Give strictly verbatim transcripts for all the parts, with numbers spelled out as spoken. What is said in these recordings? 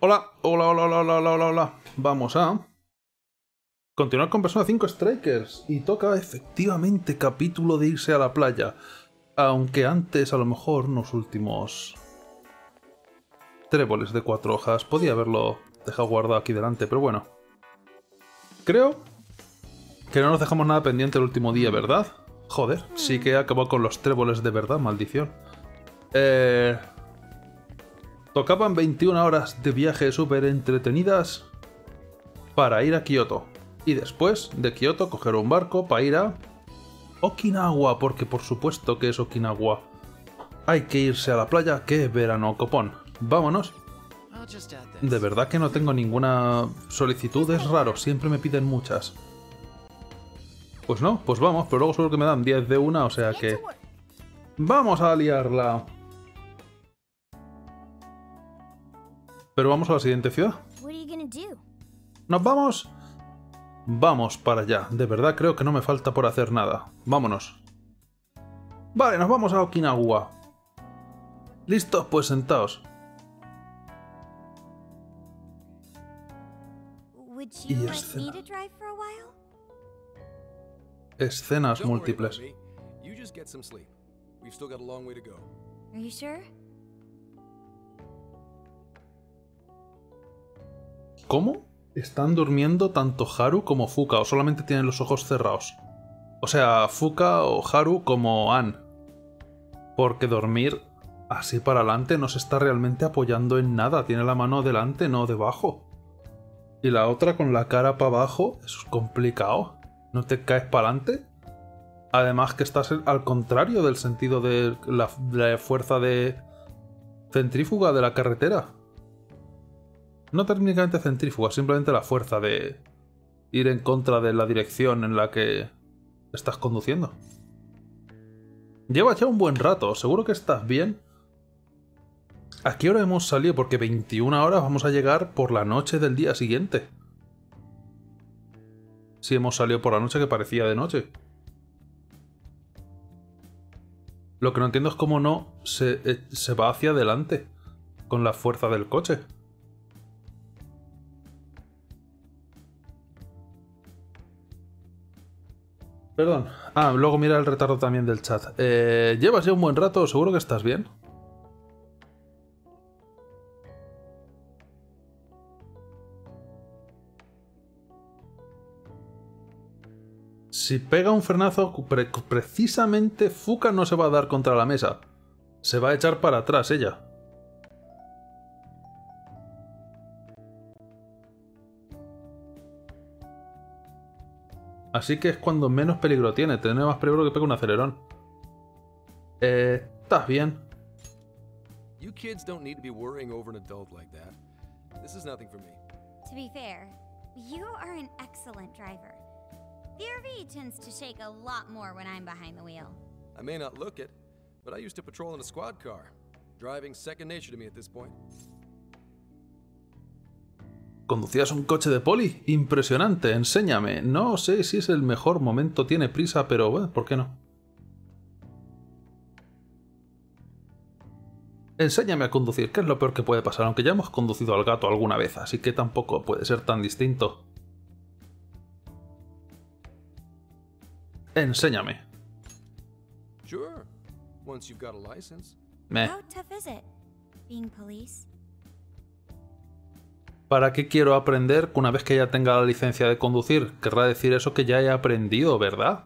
Hola, hola, hola, hola, hola, hola, hola, hola. Vamos a continuar con Persona cinco Strikers. Y toca efectivamente capítulo de irse a la playa. Aunque antes, a lo mejor, los últimos tréboles de cuatro hojas. Podía haberlo dejado guardado aquí delante, pero bueno. Creo que no nos dejamos nada pendiente el último día, ¿verdad? Joder, sí que acabó con los tréboles de verdad, maldición. Eh... Tocaban veintiuna horas de viaje súper entretenidas para ir a Kioto. Y después de Kioto coger un barco para ir a Okinawa, porque por supuesto que es Okinawa. Hay que irse a la playa, que verano copón. Vámonos. De verdad que no tengo ninguna solicitud, es raro, siempre me piden muchas. Pues no, pues vamos, pero luego seguro que me dan diez de una, o sea que... ¡Vamos a liarla! Pero vamos a la siguiente ciudad. ¿Nos vamos? Vamos para allá. De verdad creo que no me falta por hacer nada. Vámonos. Vale, nos vamos a Okinawa. ¿Listos? Pues sentaos. Y escena. Escenas múltiples. ¿Cómo? ¿Están durmiendo tanto Haru como Fuka o solamente tienen los ojos cerrados? O sea, Fuka o Haru como Ann. Porque dormir así para adelante no se está realmente apoyando en nada. Tiene la mano delante, no debajo. Y la otra con la cara para abajo, eso es complicado. ¿No te caes para adelante? Además que estás al contrario del sentido de la, de la fuerza de centrífuga de la carretera. No técnicamente centrífuga, simplemente la fuerza de ir en contra de la dirección en la que estás conduciendo. Llevas ya un buen rato, ¿seguro que estás bien? ¿A qué hora hemos salido? Porque veintiuna horas vamos a llegar por la noche del día siguiente. Si hemos salido por la noche que parecía de noche. Lo que no entiendo es cómo no se, eh, se va hacia adelante con la fuerza del coche. Perdón. Ah, luego mira el retardo también del chat. Eh, ¿Llevas ya un buen rato? ¿Seguro que estás bien? Si pega un frenazo, pre precisamente Fuka no se va a dar contra la mesa. Se va a echar para atrás ella. Así que es cuando menos peligro tiene. Tiene más peligro que pegue un acelerón. Eh, ¿estás bien? You kids don't need to be worrying over an adult like that. This is nothing for me. To be fair, you are an excellent driver. The R V tends to shake a lot more when I'm behind the wheel. I may not look it, but I used to patrol in a squad car. Driving's second nature to me at this point. ¿Conducías un coche de poli? Impresionante, enséñame. No sé si es el mejor momento, tiene prisa, pero bueno, ¿por qué no? Enséñame a conducir, que es lo peor que puede pasar, aunque ya hemos conducido al gato alguna vez, así que tampoco puede ser tan distinto. Enséñame. Sure, once you've got a license. Meh. How tough is it, being police? ¿Para qué quiero aprender una vez que ya tenga la licencia de conducir? Querrá decir eso que ya he aprendido, ¿verdad?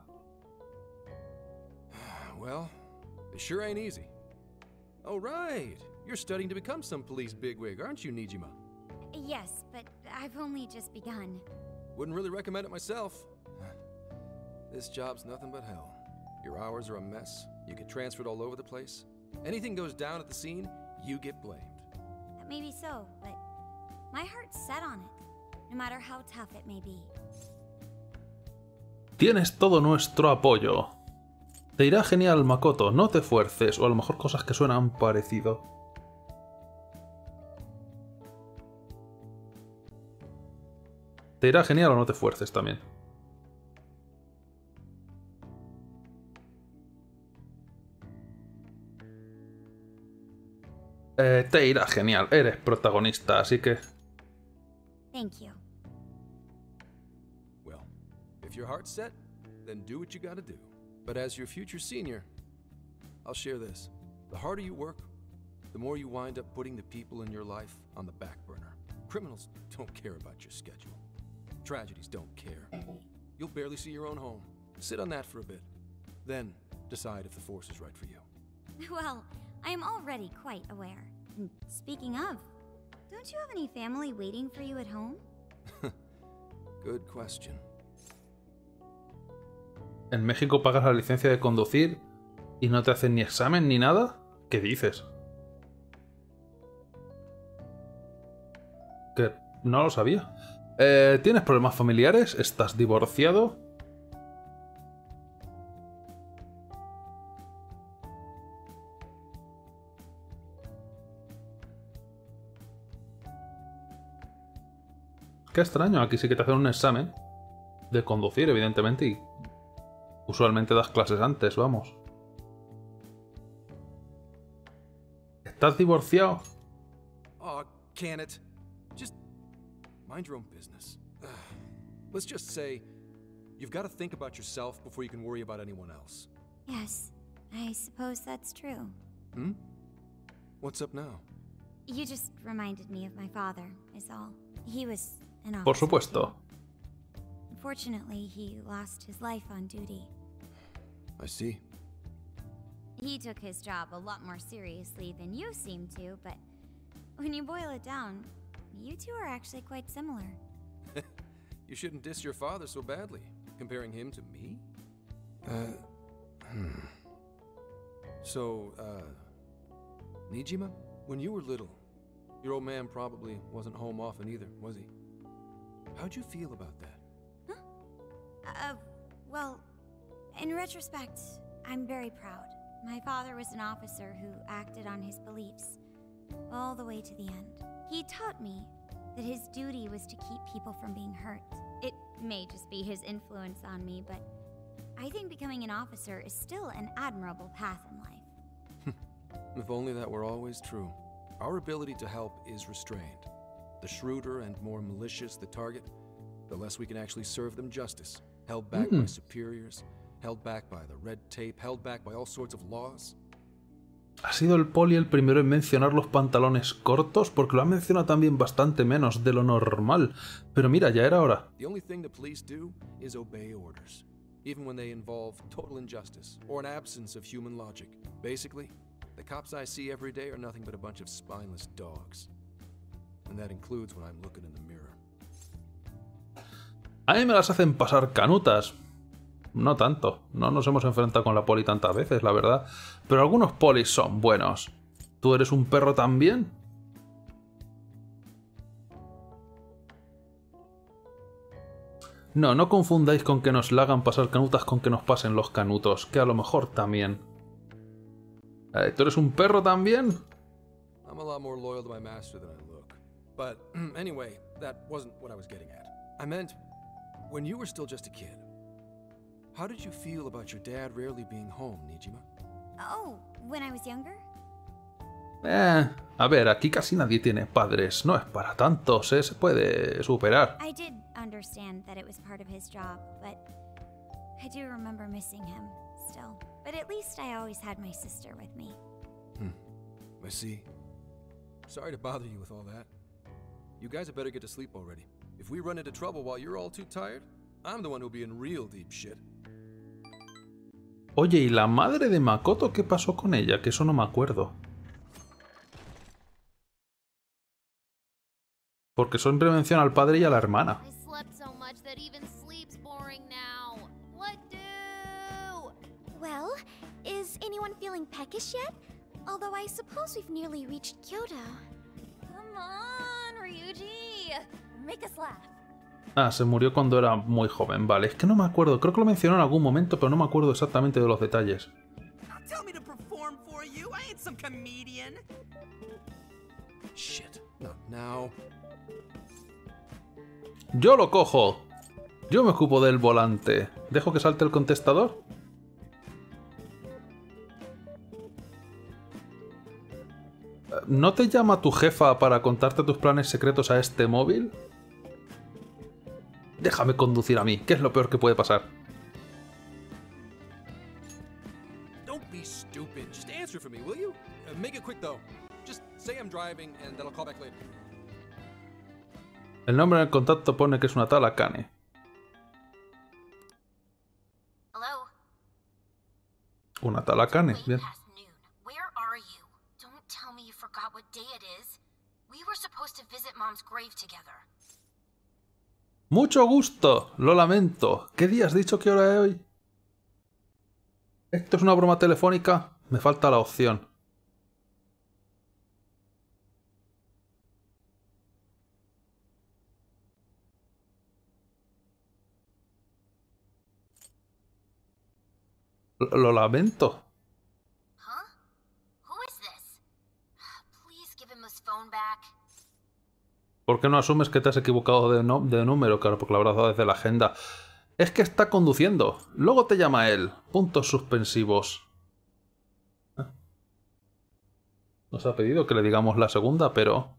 Well, it sure ain't easy. Oh, right. You're studying to become some police bigwig, aren't you, Nijima? Yes, but I've only just begun. Wouldn't really recommend it myself. This job's nothing but hell. Your hours are a mess. You get transferred all over the place. Anything goes down at the scene, you get blamed. That may be so, but my heart's set on it, no matter how tough it may be. Tienes todo nuestro apoyo. Te irá genial, Makoto, no te fuerces, o a lo mejor cosas que suenan parecido. Te irá genial o no te fuerces también. Eh, te irá genial. Eres protagonista, así que... Thank you. Well, if your heart's set, then do what you gotta do. But as your future senior, I'll share this. The harder you work, the more you wind up putting the people in your life on the back burner. Criminals don't care about your schedule. Tragedies don't care. You'll barely see your own home. Sit on that for a bit. Then, decide if the force is right for you. Well, I am already quite aware. And speaking of, don't you have any family waiting for you at home? Good question. ¿En México pagas la licencia de conducir y no te hacen ni examen ni nada? ¿Qué dices? Que no lo sabía. Eh, ¿Tienes problemas familiares? ¿Estás divorciado? Qué extraño, aquí sí que te hacen un examen de conducir, evidentemente, y usualmente das clases antes, vamos. ¿Estás divorciado? Oh, can it? Just mind your own business. Ugh. Let's just say you've got to think about yourself before you can worry about anyone else. Yes, I suppose that's true. Hmm? What's up now? You just reminded me of my father, is all. He was an officer. Por supuesto. too. Unfortunately, he lost his life on duty. I see. He took his job a lot more seriously than you seem to, but when you boil it down, you two are actually quite similar. You shouldn't diss your father so badly, comparing him to me. Uh, hmm. So, uh, Nijima, when you were little, your old man probably wasn't home often either, was he? How'd you feel about that? Huh? Uh, well, in retrospect, I'm very proud. My father was an officer who acted on his beliefs, all the way to the end. He taught me that his duty was to keep people from being hurt. It may just be his influence on me, but I think becoming an officer is still an admirable path in life. If only that were always true. Our ability to help is restrained. The shrewder and more malicious the target, the less we can actually serve them justice. Held back Mm. by superiors, held back by the red tape, held back by all sorts of laws. Ha sido el poli el primero en mencionar los pantalones cortos, porque lo ha mencionado también bastante menos de lo normal. Pero mira, ya era hora. The only thing the police do is obey orders, even when they involve total injustice or an absence of human logic. Basically, the cops I see every day are nothing but a bunch of spineless dogs. And that includes when I'm looking in the mirror. A mí me las hacen pasar canutas. No tanto. No nos hemos enfrentado con la poli tantas veces, la verdad. Pero algunos polis son buenos. ¿Tú eres un perro también? No, no confundáis con que nos la hagan pasar canutas con que nos pasen los canutos, que a lo mejor también. Eh, ¿Tú eres un perro también? I'm a lot more loyal to my master than I look. But anyway, that wasn't what I was getting at. I meant, when you were still just a kid, how did you feel about your dad rarely being home, Nijima? Oh, when I was younger? Eh, a ver, aquí casi nadie tiene padres. No es para tanto, se, se puede superar. I did understand that it was part of his job, but I do remember missing him still. But at least I always had my sister with me. Hmm. I see. Sorry to bother you with all that. You guys had better get to sleep already. If we run into trouble while you're all too tired, I'm the one who'll be in real deep shit. Oye, ¿y la madre de Makoto qué pasó con ella? Que eso no me acuerdo. Porque siempre menciona al padre y a la hermana. I slept so much that even sleep's boring now. What do? Well, is anyone feeling peckish yet? Although I suppose we've nearly reached Kyoto. Come on, Ryuji! Make us laugh. Ah, se murió cuando era muy joven. Vale, es que no me acuerdo. Creo que lo mencionó en algún momento, pero no me acuerdo exactamente de los detalles. Tell me to perform for you. I ain't some comedian. Shit. Not now. ¡Yo lo cojo! Yo me ocupo del volante. ¿Dejo que salte el contestador? ¿no te llama tu jefa para contarte tus planes secretos a este móvil? Déjame conducir a mí, ¿qué es lo peor que puede pasar? Don't be stupid. Just answer for me, will you? Uh, make it quick though. Just say I'm driving and then I'll call back later. El nombre en el contacto pone que es una tal Akane. Hello? Una tal Akane, Way bien. past noon. Where are you? Don't tell me you forgot what day it is. We were supposed to visit Mom's grave together. Mucho gusto, lo lamento. ¿Qué día has dicho que hora es hoy? ¿Esto es una broma telefónica? Me falta la opción. Lo, lo lamento. Huh? Who is this? Please give him his phone back. ¿Por qué no asumes que te has equivocado de, no de número? Claro, porque lo habrás dado desde la agenda. Es que está conduciendo. Luego te llama él. Puntos suspensivos. ¿Eh? Nos ha pedido que le digamos la segunda, pero...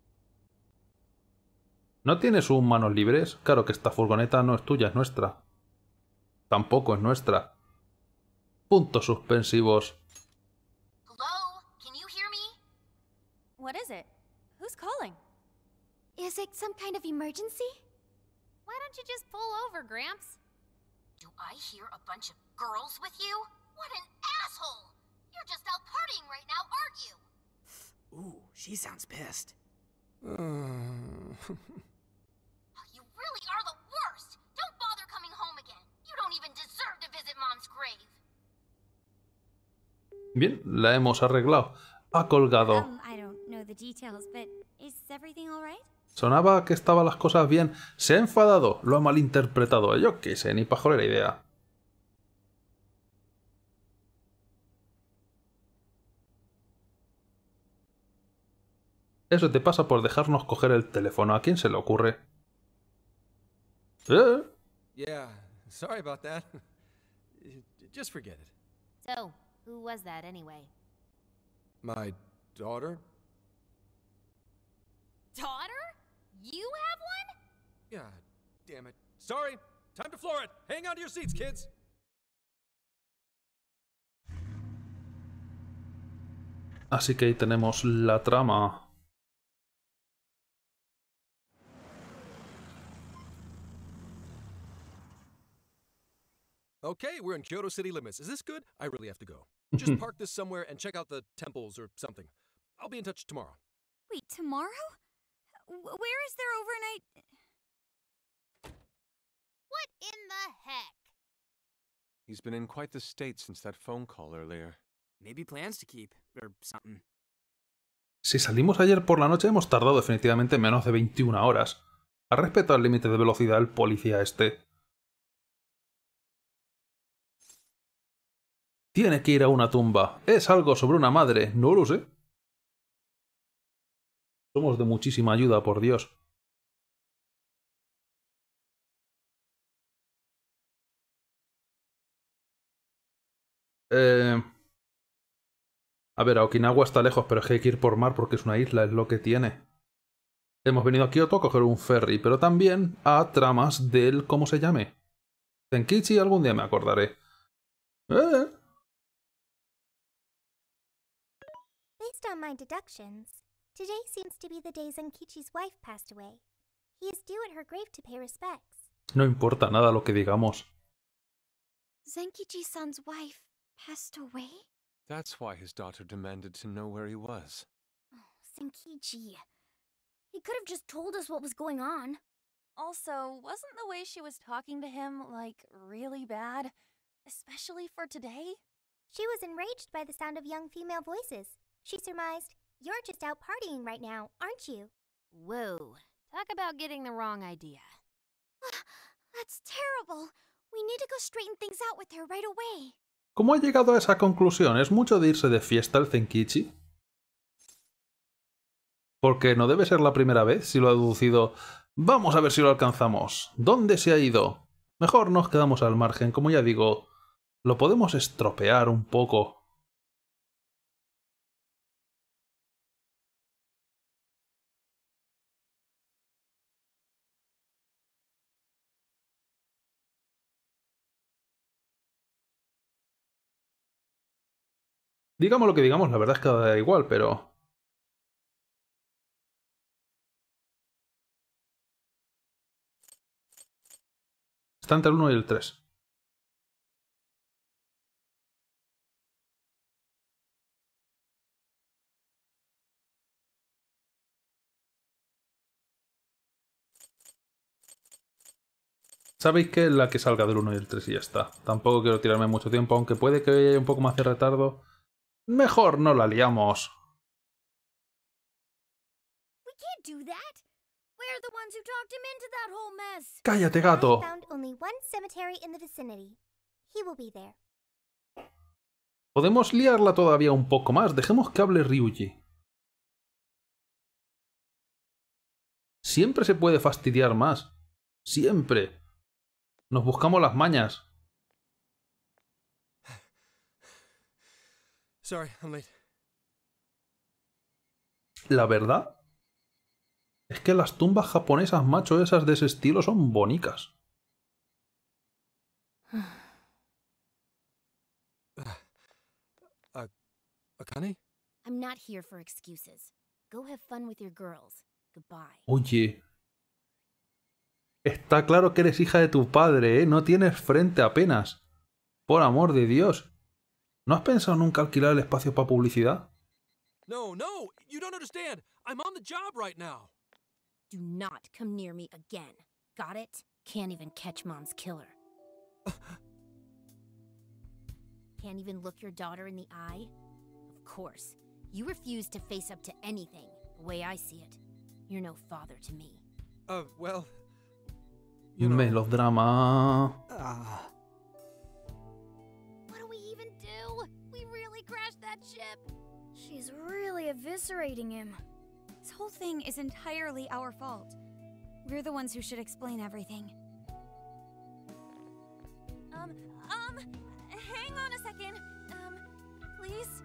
¿No tienes un manos libres? Claro que esta furgoneta no es tuya, es nuestra. Tampoco es nuestra. Puntos suspensivos. Hello? Can you hear me? What is it? Who's calling? Is it some kind of emergency? Why don't you just pull over, Gramps? Do I hear a bunch of girls with you? What an asshole! You're just out partying right now, aren't you? Ooh, she sounds pissed. Uh, You really are the worst! Don't bother coming home again. You don't even deserve to visit Mom's grave. Bien, la hemos arreglado. Ha colgado. Um, I don't know the details, but is everything all right? Sonaba que estaban las cosas bien. Se ha enfadado. Lo ha malinterpretado. Yo qué sé, ni pajolera idea. Eso te pasa por dejarnos coger el teléfono. ¿A quién se le ocurre? ¿Eh? yeah, sorry about that. Just forget it. So, who was that anyway? My daughter? Daughter? You have one? Yeah, damn it. Sorry. Time to floor it. Hang on to your seats, kids. Así que ahí tenemos la trama. Okay, we're in Kyoto city limits. Is this good? I really have to go. Just park this somewhere and check out the temples or something. I'll be in touch tomorrow. Wait, tomorrow? W- where is there overnight? What in the heck? He's been in quite the state since that phone call earlier. Maybe plans to keep, or something. Si salimos ayer por la noche hemos tardado definitivamente menos de veintiuna horas. ¿Ha respetado el límite de velocidad el policía este? Tiene que ir a una tumba. Es algo sobre una madre. No lo sé. Somos de muchísima ayuda, por Dios. Eh... A ver, a Okinawa está lejos, pero es que hay que ir por mar porque es una isla, es lo que tiene. Hemos venido a Kioto a coger un ferry, pero también a tramas del... ¿cómo se llame? Zenkichi, algún día me acordaré. Eh... Based on my deductions, today seems to be the day Zenkichi's wife passed away. He is due at her grave to pay respects. No importa nada lo que digamos. Zenkichi-san's wife passed away? That's why his daughter demanded to know where he was. Oh, Zenkichi. He could have just told us what was going on. Also, wasn't the way she was talking to him, like, really bad? Especially for today? She was enraged by the sound of young female voices. She surmised, "You're just out partying right now, aren't you?" Whoa. Talk about getting the wrong idea. That's terrible. We need to go straighten things out with her right away. ¿Cómo ha llegado a esa conclusión? ¿Es mucho de irse de fiesta el Zenkichi? Porque no debe ser la primera vez si lo ha deducido. Vamos a ver si lo alcanzamos. ¿Dónde se ha ido? Mejor nos quedamos al margen. Como ya digo, lo podemos estropear un poco. Digamos lo que digamos, la verdad es que da igual, pero... Está entre el uno y el tres. Sabéis que es la que salga del uno y el tres y ya está. Tampoco quiero tirarme mucho tiempo, aunque puede que haya un poco más de retardo. Mejor no la liamos. ¡Cállate, gato! Podemos liarla todavía un poco más. Dejemos que hable Ryuji. Siempre se puede fastidiar más. Siempre. Nos buscamos las mañas. Sorry, I'm late. La verdad es que las tumbas japonesas, macho, esas de ese estilo son bonitas. Uh, Akane? I'm not here for excuses. Go have fun with your girls. Goodbye. Oye. Está claro que eres hija de tu padre, ¿eh? No tienes frente apenas. Por amor de Dios. ¿No has pensado nunca alquilar el espacio para publicidad? No, no, you don't understand. I'm on the job right now. Do not come near me again. Got it? Can't even catch Mom's killer. Can't even look your daughter in the eye? Of course. You refuse to face up to anything, the way I see it. You're no father to me. Uh, well... You know, Melodrama. uh, What do we even do? We really crashed that ship. She's really eviscerating him. This whole thing is entirely our fault. We're the ones who should explain everything. Um, um, hang on a second. Um, please.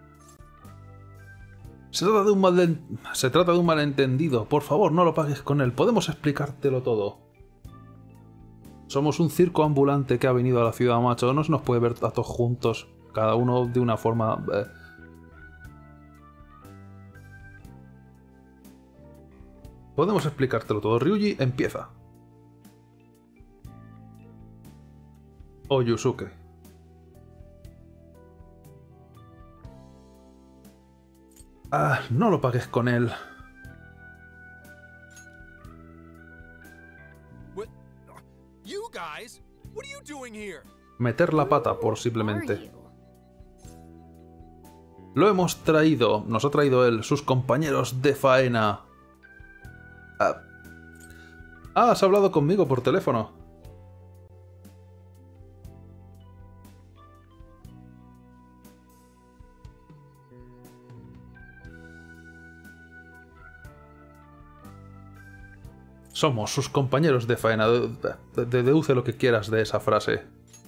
Se trata de un mal... Se trata de un malentendido. Por favor, no lo pagues con él. Podemos explicártelo todo. Somos un circo ambulante que ha venido a la ciudad, macho. No se nos puede ver a todos juntos. Cada uno de una forma... Eh. Podemos explicártelo todo. Ryuji, empieza. O Yusuke. Ah, no lo pagues con él. You guys, what are you doing here? Meter la pata, por simplemente. Lo hemos traído, nos ha traído él, sus compañeros de faena. Ah, ah, has hablado conmigo por teléfono. Somos sus compañeros de faena. De, de, de, deduce lo que quieras de esa frase.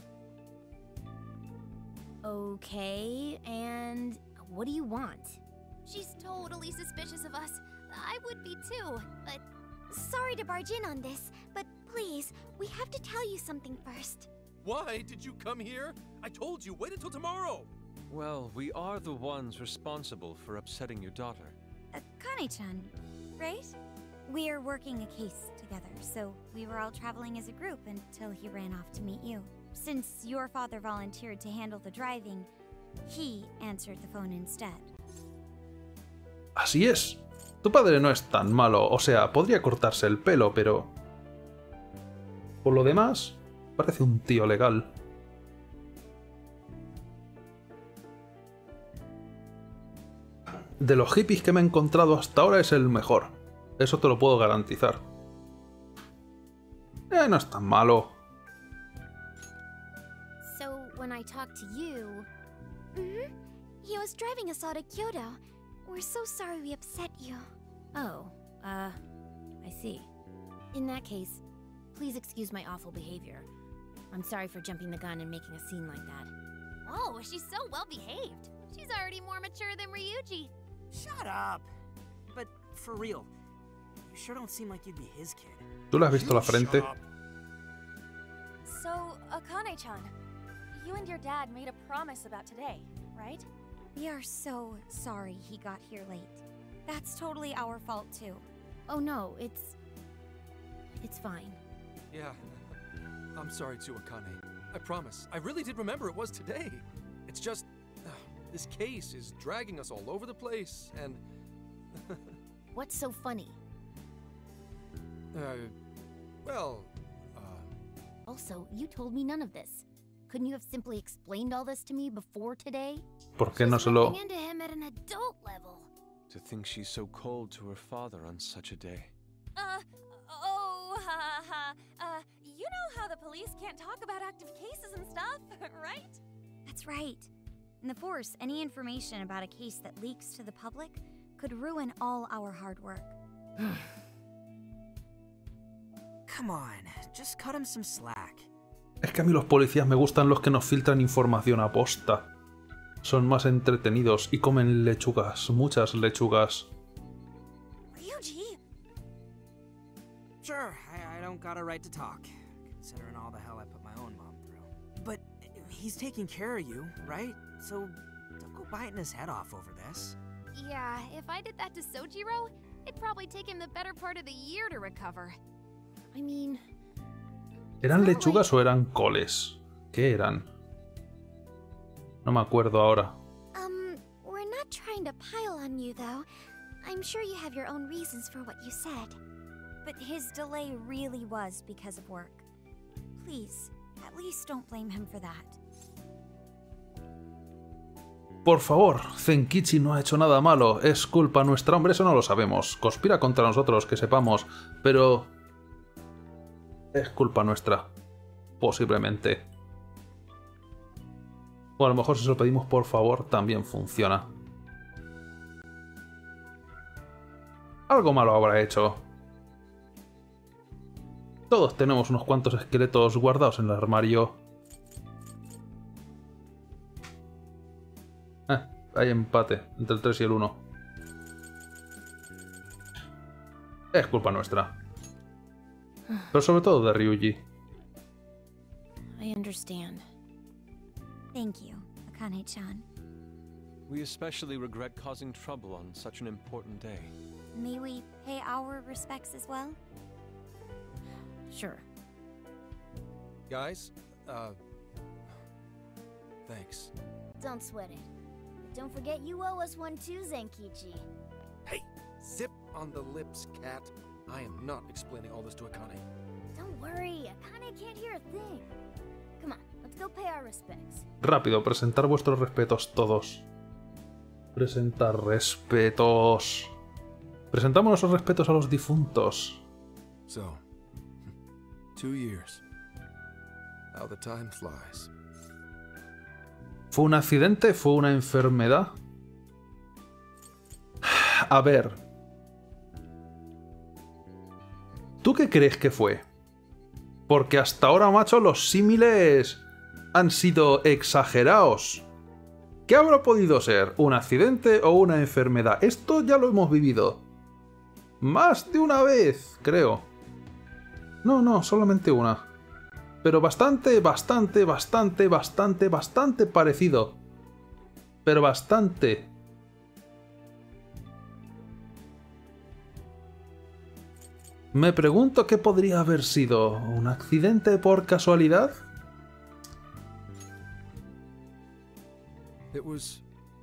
Okay, and what do you want? She's totally suspicious of us. I would be too, but... Sorry to barge in on this, but please, we have to tell you something first. Why did you come here? I told you, wait until tomorrow. Well, we are the ones responsible for upsetting your daughter. Akane-chan, right? We're working a case together, so we were all traveling as a group until he ran off to meet you. Since your father volunteered to handle the driving, he answered the phone instead. Así es. Tu padre no es tan malo, o sea, podría cortarse el pelo, pero... Por lo demás, parece un tío legal. De los hippies que me he encontrado hasta ahora es el mejor. Eso te lo puedo garantizar. Eh, no es tan malo. So, when I talked to you... Mm-hmm. He was driving us all to Kyoto. We're so sorry we upset you. Oh, uh, I see. In that case, please excuse my awful behavior. I'm sorry for jumping the gun and making a scene like that. Oh, she's so well behaved. She's already more mature than Ryuji. Shut up. But for real, you sure don't seem like you'd be his kid. ¿Tú le has visto la frente? So, Akane-chan, you and your dad made a promise about today, right? We are so sorry he got here late. That's totally our fault too. Oh no, it's... it's fine. Yeah, I'm sorry too, Akane. I promise. I really did remember it was today. It's just... Uh, this case is dragging us all over the place, and... What's so funny? uh, well... Uh... Also, you told me none of this. Couldn't you have simply explained all this to me before today? ¿Por qué no se lo...? Into him at an adult level. To think she's so cold to her father on such a day. Uh, oh, ha ha. Uh, you know how the police can't talk about active cases and stuff, right? That's right. In the Force, any information about a case that leaks to the public could ruin all our hard work. Come on, just cut him some slack. Es que a mí los policías me gustan los que nos filtran información a posta. Son más entretenidos y comen lechugas, muchas lechugas. Ryuji? Sure, I, I don't got a right to talk, considering all the hell I put my own mom through. But he's taking care of you, right? So don't go biting his head off over this. Yeah, if I did that to Sojiro, it'd probably take him the better part of the year to recover. I mean... ¿Eran lechugas o eran coles? ¿Qué eran? No me acuerdo ahora. Um, we're not trying to pile on you, though. I'm sure you have your own reasons for what you said. But his delay really was because of work. Please, at least don't blame him for that. Por favor, Zenkichi no ha hecho nada malo. Es culpa nuestra. Hombre, eso no lo sabemos. Conspira contra nosotros, que sepamos. Pero... es culpa nuestra. Posiblemente. O a lo mejor si se lo pedimos por favor también funciona. Algo malo habrá hecho. Todos tenemos unos cuantos esqueletos guardados en el armario. Eh, hay empate entre el tres y el uno. Es culpa nuestra. Pero sobre todo de Ryuji. I understand. Thank you, Akane-chan. We especially regret causing trouble on such an important day. May we pay our respects as well? Sure. Guys, uh... thanks. Don't sweat it. Don't forget you owe us one too, Zenkichi. Hey, zip on the lips, cat. I am not explaining all this to Akane. Don't worry, Akane can't hear a thing. Come on, let's go pay our respects. Rápido, presentar vuestros respetos todos. Presentar respetos. Presentamos nuestros respetos a los difuntos. So, two years. How the time flies. ¿Fue un accidente? ¿Fue una enfermedad? A ver. ¿Tú qué crees que fue? Porque hasta ahora, macho, los símiles han sido exagerados. ¿Qué habrá podido ser? ¿Un accidente o una enfermedad? Esto ya lo hemos vivido. Más de una vez, creo. No, no, solamente una. Pero bastante, bastante, bastante, bastante, bastante parecido. Pero bastante. Me pregunto qué podría haber sido. ¿Un accidente por casualidad? It was...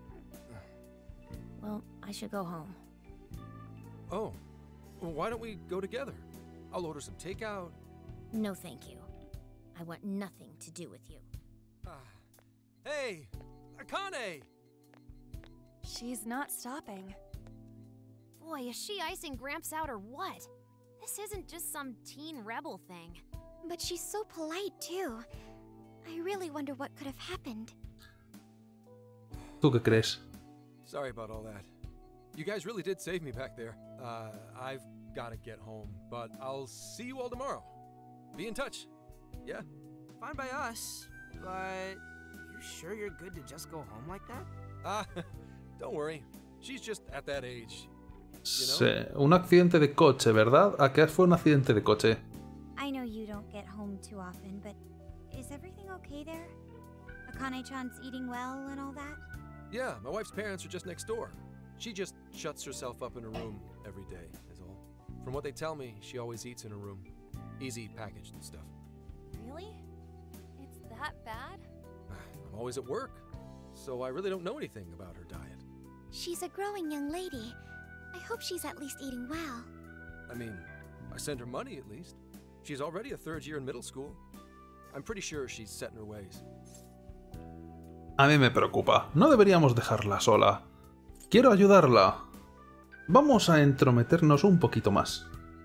Well, I should go home. Oh, well, why don't we go together? I'll order some takeout. No, thank you. I want nothing to do with you. Uh, hey, Akane! She's not stopping. Boy, is she icing Gramps out or what? This isn't just some teen rebel thing. But she's so polite, too. I really wonder what could have happened. ¿Tú qué crees? Sorry about all that. You guys really did save me back there. Uh, I've gotta get home, but I'll see you all tomorrow. Be in touch. Yeah? Fine by us, but you sure you're good to just go home like that? Ah, don't worry. She's just at that age. Sí, un accidente de coche, ¿verdad? ¿A qué fue un accidente de coche? I know you don't get home too often, but is everything okay there? Akane-chan's eating well and all that? Yeah, my wife's parents are just next door. She just shuts herself up in her room every day, is all. From what they tell me, she always eats in her room. Easy packaged and stuff. Really? It's that bad? I'm always at work, so I really don't know anything about her diet. She's a growing young lady. I hope she's at least eating well. I mean, I send her money at least. She's already a third year in middle school. I'm pretty sure she's set in her ways. A mí me preocupa. No deberíamos dejarla sola. Quiero ayudarla. Vamos a entrometernos un poquito más.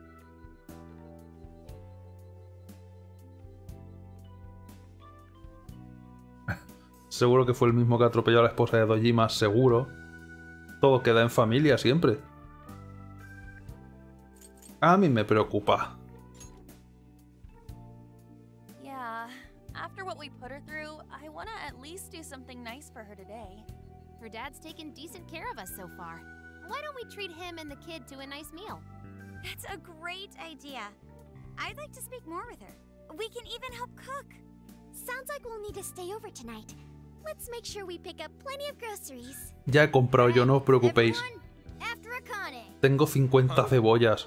Seguro que fue el mismo que atropelló a la esposa de Dojima, seguro. Todo queda en familia siempre. A mí me preocupa. Yeah, after what we put her through, I want to at least do something nice for her today. Her dad's taken decent care of us so far. Why don't we treat him and the kid to a nice meal? That's a great idea. I'd like to speak more with her. We can even help cook. Sounds like we'll need to stay over tonight. Let's make sure we pick up plenty of groceries. Ya he comprado yo, no os preocupéis. After Akane. Tengo cincuenta cebollas.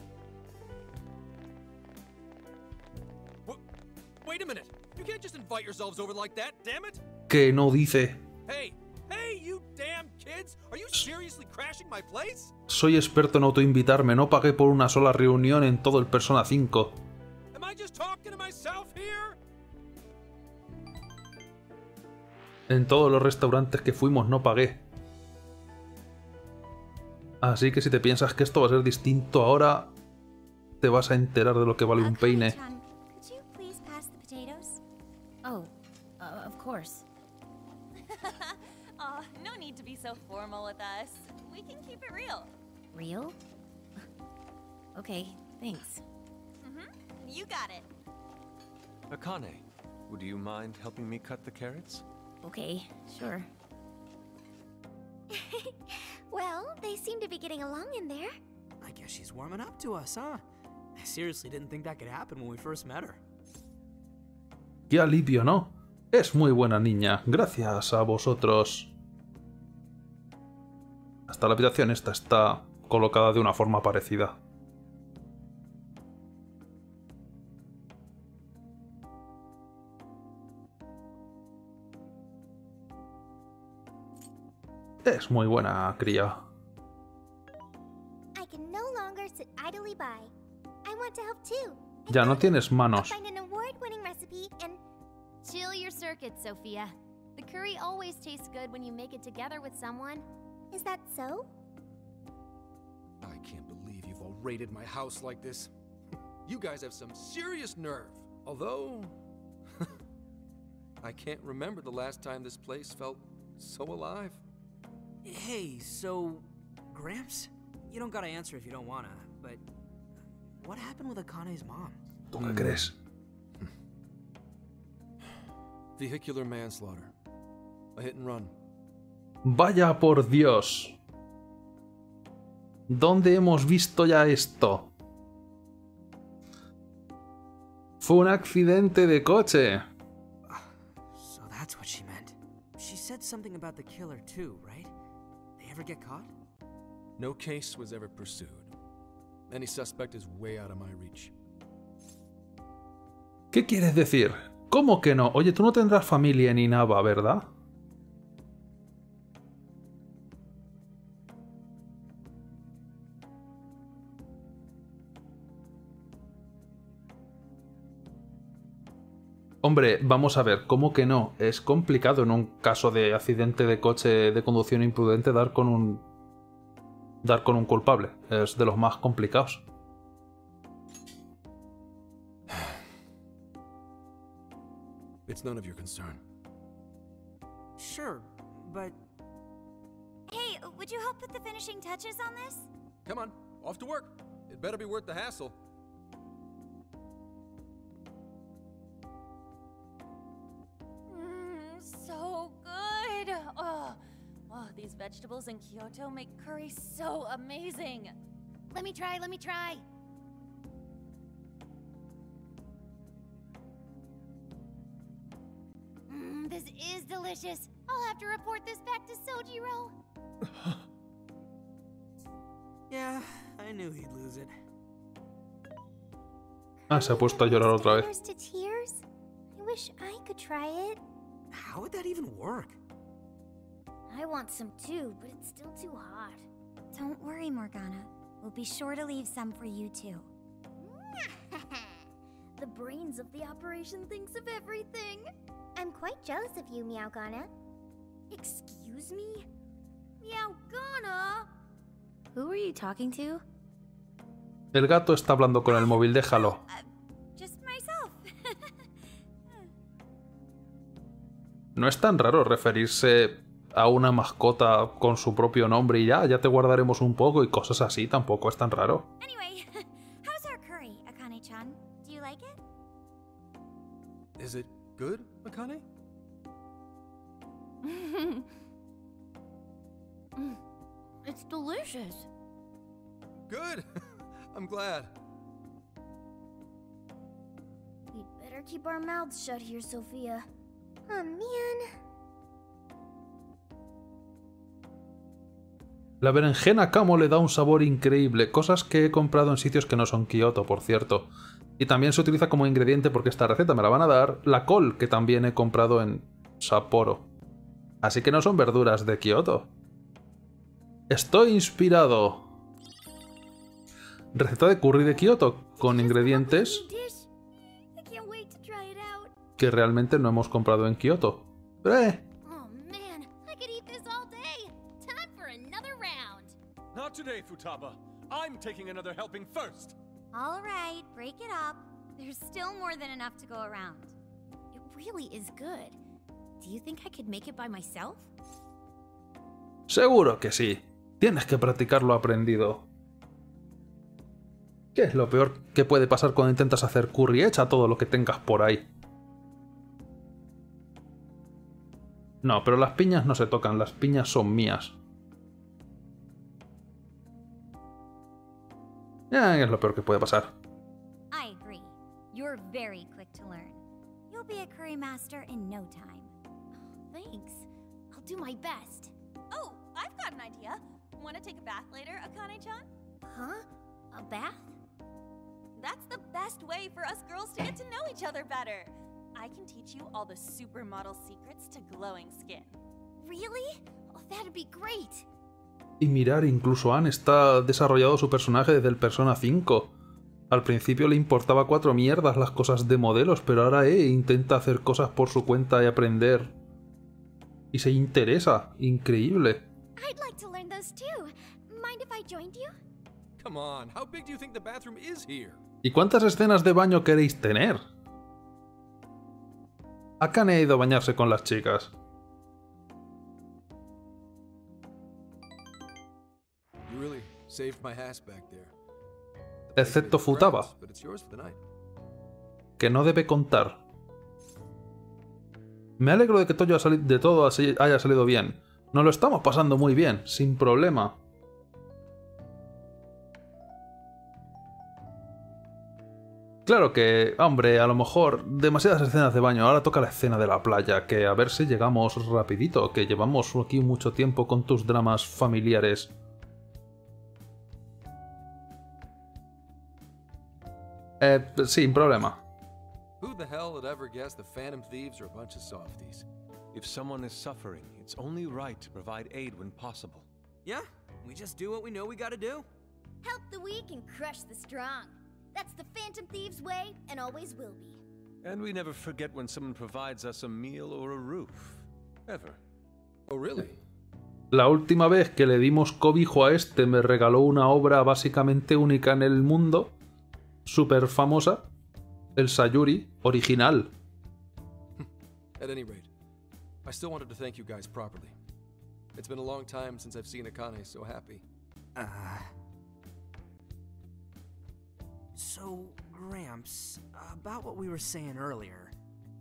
Wait a minute! You can't just invite yourselves over like that, damn it! Que no dice. Hey, hey, you damn kids! Are you seriously crashing my place? Soy experto en autoinvitarme, no pagué por una sola reunión en todo el Persona cinco. Am I just talking to myself here? En todos los restaurantes que fuimos no pagué. Así que si te piensas que esto va a ser distinto ahora, te vas a enterar de lo que vale un peine. Oh, uh, of course. Aw, no need to be so formal with us. We can keep it real. Real? Okay, thanks. Mm-hmm. You got it. Akane, would you mind helping me cut the carrots? Okay, sure. Well, they seem to be getting along in there. I guess she's warming up to us, huh? I seriously didn't think that could happen when we first met her. Qué alivio, ¿no? Es muy buena niña, gracias a vosotros. Hasta la habitación esta está colocada de una forma parecida. Es muy buena cría. I can no longer sit idly by. I want to help too. Ya no tienes manos. I'll find an award-winning recipe and Chill your circuits, Sophia. The curry always tastes good when you make it together with someone. Is that so? I can't believe you've all raided my house like this. You guys have some serious nerve. Although, I can't remember the last time this place felt so alive. Hey, so, Gramps? You don't gotta answer if you don't wanna, but what happened with Akane's mom? ¿Tú qué crees? Vehicular manslaughter. A hit and run. Vaya por Dios. ¿Dónde hemos visto ya esto? Fue un accidente de coche. So that's what she meant. She said something about the killer too, right? They ever get caught? No case was ever pursued. Any suspect is way out of my reach. ¿Qué quieres decir? ¿Cómo que no? Oye, tú no tendrás familia en Inaba, ¿verdad? Hombre, vamos a ver, ¿cómo que no? Es complicado en un caso de accidente de coche de conducción imprudente dar con un... dar con un culpable. Es de los más complicados. It's none of your concern. Sure, but... Hey, would you help put the finishing touches on this? Come on, off to work. It better be worth the hassle. Mmm, so good. Oh, oh, these vegetables in Kyoto make curry so amazing. Let me try, let me try. Mmm, this is delicious. I'll We'll have to report this back to Sojiro. Yeah, I knew he'd lose it. Ah, se ha puesto a llorar otra vez. Tears to tears? I wish I could try it. How would that even work? I want some too, but it's still too hot. Don't worry, Morgana. We'll be sure to leave some for you too. The brains of the operation thinks of everything. I'm quite jealous of you, Meowgana. Excuse me? Meowgana? Who are you talking to? El gato está hablando con el móvil, déjalo. Uh, just myself. No es tan raro referirse a una mascota con su propio nombre y ya, ya te guardaremos un poco y cosas así, tampoco es tan raro. Anyway, how's our curry, Akane-chan? Do you like it? Is it good, Akane? It's delicious. Good! I'm glad. We'd better keep our mouths shut here, Sophia. Oh, man. La berenjena Kamo le da un sabor increíble, cosas que he comprado en sitios que no son Kioto, por cierto. Y también se utiliza como ingrediente, porque esta receta me la van a dar, la col, que también he comprado en Sapporo. Así que no son verduras de Kioto. Estoy inspirado. Receta de curry de Kioto, con ingredientes que realmente no hemos comprado en Kioto. ¡Eh! Not today, Futaba. I'm taking another helping first. All right, break it up. There's still more than enough to go around. It really is good. Do you think I could make it by myself? Seguro que sí. Tienes que practicar lo aprendido. ¿Qué es lo peor que puede pasar cuando intentas hacer curry? Echa todo lo que tengas por ahí. No, pero las piñas no se tocan, las piñas son mías. Ya, es lo peor que puede pasar. I agree. You're very quick to learn. You'll be a curry master in no time. Thanks. I'll do my best. Oh, I've got an idea. Want to take a bath later, Akane-chan? Huh? A bath? That's the best way for us girls to get to know each other better. I can teach you all the supermodel secrets to glowing skin. Really? Oh, that'd be great. Y mirar, incluso Anne está desarrollado su personaje desde el Persona cinco. Al principio le importaba cuatro mierdas las cosas de modelos, pero ahora eh, intenta hacer cosas por su cuenta y aprender. Y se interesa. Increíble. I'd like to learn those too. Mind if I joined you? Come on, how big do you think the bathroom is here? ¿Y cuántas escenas de baño queréis tener? Akane ha ido a bañarse con las chicas. You really saved my ass back there. Excepto Futaba, But it's yours for the night. que no debe contar. Me alegro de que todo, de todo haya salido bien. Nos lo estamos pasando muy bien, sin problema. Claro que, hombre, a lo mejor demasiadas escenas de baño. Ahora toca la escena de la playa, que a ver si llegamos rapidito, que llevamos aquí mucho tiempo con tus dramas familiares. Eh, sin problema. Who the hell would ever guess the Phantom Thieves are a bunch of softies? If someone is suffering, it's only right to provide aid when possible. Yeah, we just do what we know we gotta do. Help the weak and crush the strong. That's the Phantom Thieves way, and always will be. And we never forget when someone provides us a meal or a roof. Ever. Oh, really? La última vez que le dimos cobijo a este me regaló una obra básicamente única en el mundo, súper famosa, el Sayuri original. At any rate, I still wanted to thank you guys properly. It's been a long time since I've seen Akane so happy. Uh... So, Gramps, about what we were saying earlier.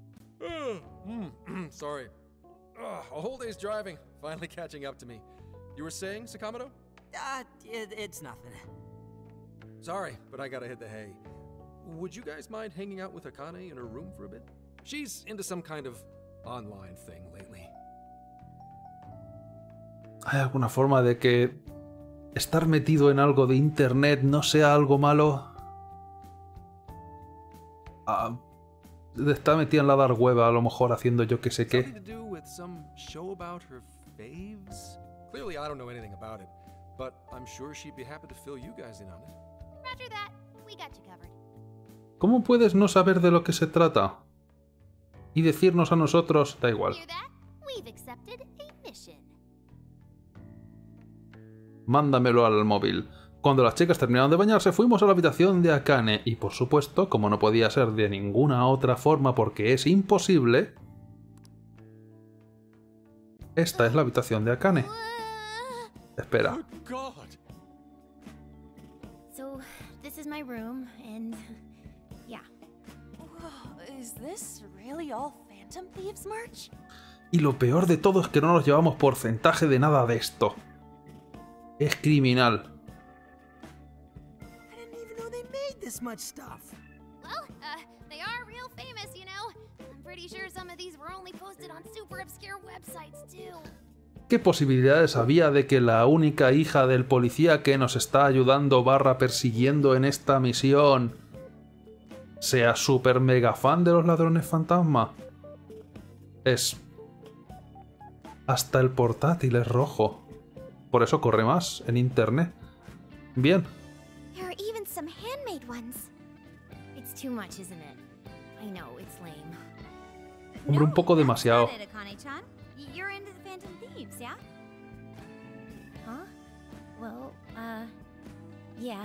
mm, sorry. Ugh, a whole day's driving, finally catching up to me. You were saying, Sakamoto? Uh, it, it's nothing. Sorry, but I gotta hit the hay. Would you guys mind hanging out with Akane in her room for a bit? She's into some kind of online thing lately. ¿Hay alguna forma de que estar metido en algo de internet no sea algo malo? Ah, está metida en la dark web, a lo mejor haciendo yo que sé qué. Clearly, I don't know anything about it, but I'm sure she'd be happy to fill you guys in on it. Roger that. We got you covered. ¿Cómo puedes no saber de lo que se trata? Y decirnos a nosotros, da igual. Hear that? We've accepted a mission. Mándamelo al móvil. Cuando las chicas terminaron de bañarse, fuimos a la habitación de Akane y, por supuesto, como no podía ser de ninguna otra forma porque es imposible, esta es la habitación de Akane. Espera. So, this is my room, and yeah. Whoa, is this really all Phantom Thieves merch? Y lo peor de todo es que no nos llevamos porcentaje de nada de esto. Es criminal. I didn't even know they made this much stuff. Well, uh, they are real famous, you know. I'm pretty sure some of these were only posted on super obscure websites, too. ¿Qué posibilidades había de que la única hija del policía que nos está ayudando barra persiguiendo en esta misión sea super mega fan de los ladrones fantasma? Es... Hasta el portátil es rojo. Por eso corre más en internet. Bien. There are even some handmade ones. It's too much, isn't it? I know, it's lame. Hombre, un poco demasiado. You're into the Phantom Thieves, yeah? Huh? Well, uh, yeah.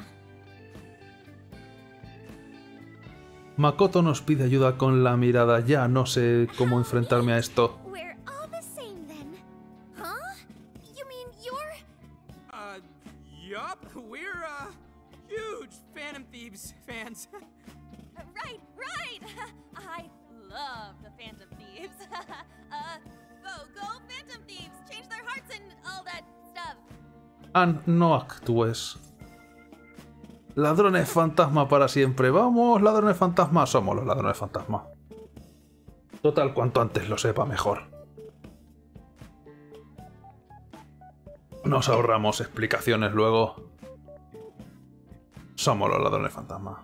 Makoto nos pide ayuda con la mirada. Ya no sé cómo enfrentarme a esto. We're all the same then. Huh? You mean you're... Uh, yup. We're, uh, huge Phantom Thieves fans. Right, right! I love the Phantom Thieves. uh, go, go Phantom Thieves! Change their hearts and all that stuff. Ann, no actúes. Ladrones fantasma para siempre. Vamos, ladrones fantasma. Somos los ladrones fantasma. Total, cuanto antes lo sepa, mejor. Nos ahorramos explicaciones luego. Somos los ladrones fantasma.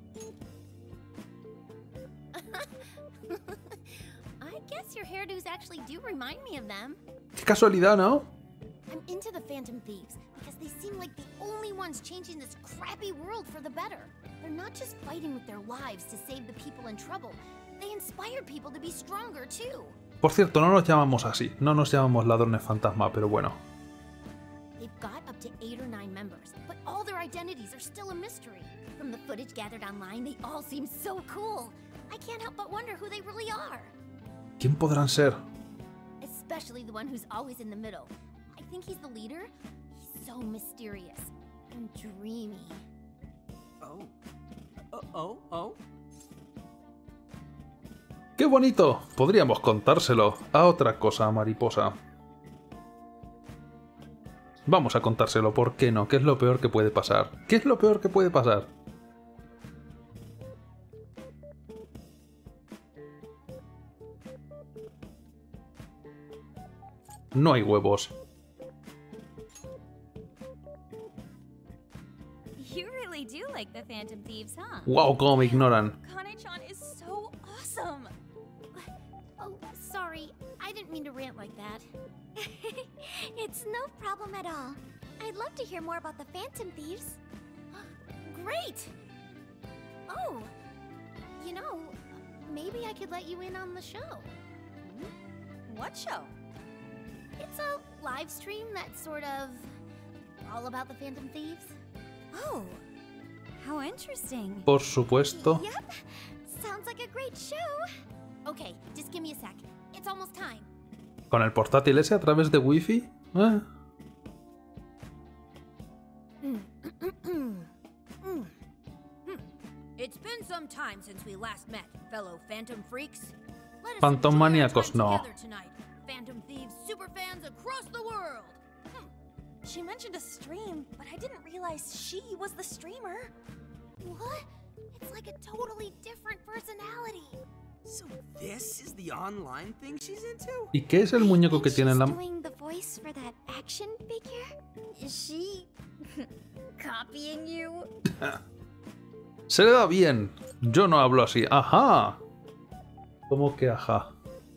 I guess your hairdos actually do remind me of them. Qué casualidad, ¿no? I'm into the Phantom Thieves because they seem like the only ones changing this crappy world for the better. They're not just fighting with their lives to save the people in trouble. They inspire people to be stronger too. Por cierto, no nos llamamos así. No nos llamamos ladrones fantasma, pero bueno. They've got up to eight or nine members, but all their identities are still a mystery. From the footage gathered online, they all seem so cool. I can't help but wonder who they really are. ¿Quién podrán ser? Especially the one who's always in the middle. I think he's the leader. He's so mysterious and dreamy. Oh. Oh, oh, oh. ¡Qué bonito! Podríamos contárselo a otra cosa mariposa. Vamos a contárselo, ¿por qué no? ¿Qué es lo peor que puede pasar? ¿Qué es lo peor que puede pasar? No hay huevos. You really do like the Phantom Thieves, huh? Wow, cómo me ignoran. Kane-chan is so awesome. Oh, sorry. I didn't mean to rant like that. It's no problem at all. I'd love to hear more about the Phantom Thieves. Great! Oh, you know, maybe I could let you in on the show. What show? It's a live stream that's sort of all about the Phantom Thieves. Oh, how interesting. Por supuesto. Yep, sounds like a great show. Okay, just give me a sec. It's almost time. ¿Con el portátil ese a través de wifi? ¿Eh? It's been some time since we last met, fellow Phantom freaks. Let us Phantom enjoy our maníacos, time no. together tonight. Phantom Thieves superfans across the world. Hmm. She mentioned a stream, but I didn't realize she was the streamer. What? It's like a totally different personality. So this is the online thing she's into? ¿Y qué es el muñeco que tiene en la... Doing the voice for that action figure? Is she copying you? Se le da bien. Yo no hablo así. ¡Ajá! ¿Cómo que ajá?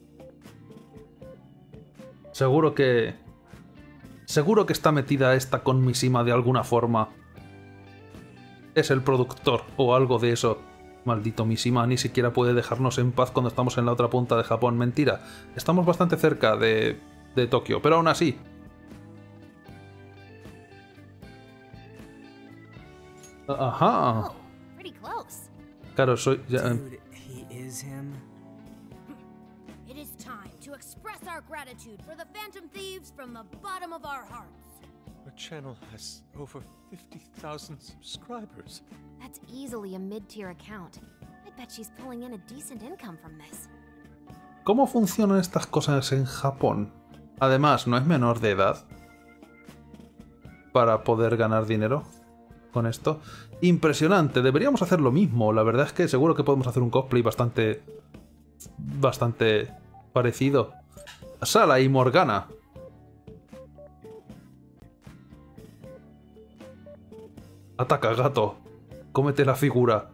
Seguro que... Seguro que está metida esta con Mishima de alguna forma. Es el productor o algo de eso. Maldito Mishima, ni siquiera puede dejarnos en paz cuando estamos en la otra punta de Japón. Mentira. Estamos bastante cerca de, de Tokio, pero aún así. Ajá. Oh, pretty close. Claro, soy... Ya, Dude, he is him. It is time to express our gratitude for the Phantom Thieves from the bottom of our hearts. Our channel has over fifty thousand subscribers. That's easily a mid-tier account. I bet she's pulling in a decent income from this. ¿Cómo funcionan estas cosas en Japón? Además, ¿no es menor de edad para poder ganar dinero con esto? Impresionante, deberíamos hacer lo mismo. La verdad es que seguro que podemos hacer un cosplay bastante... Bastante parecido. Sala y Morgana. Ataca, gato. Cómete la figura.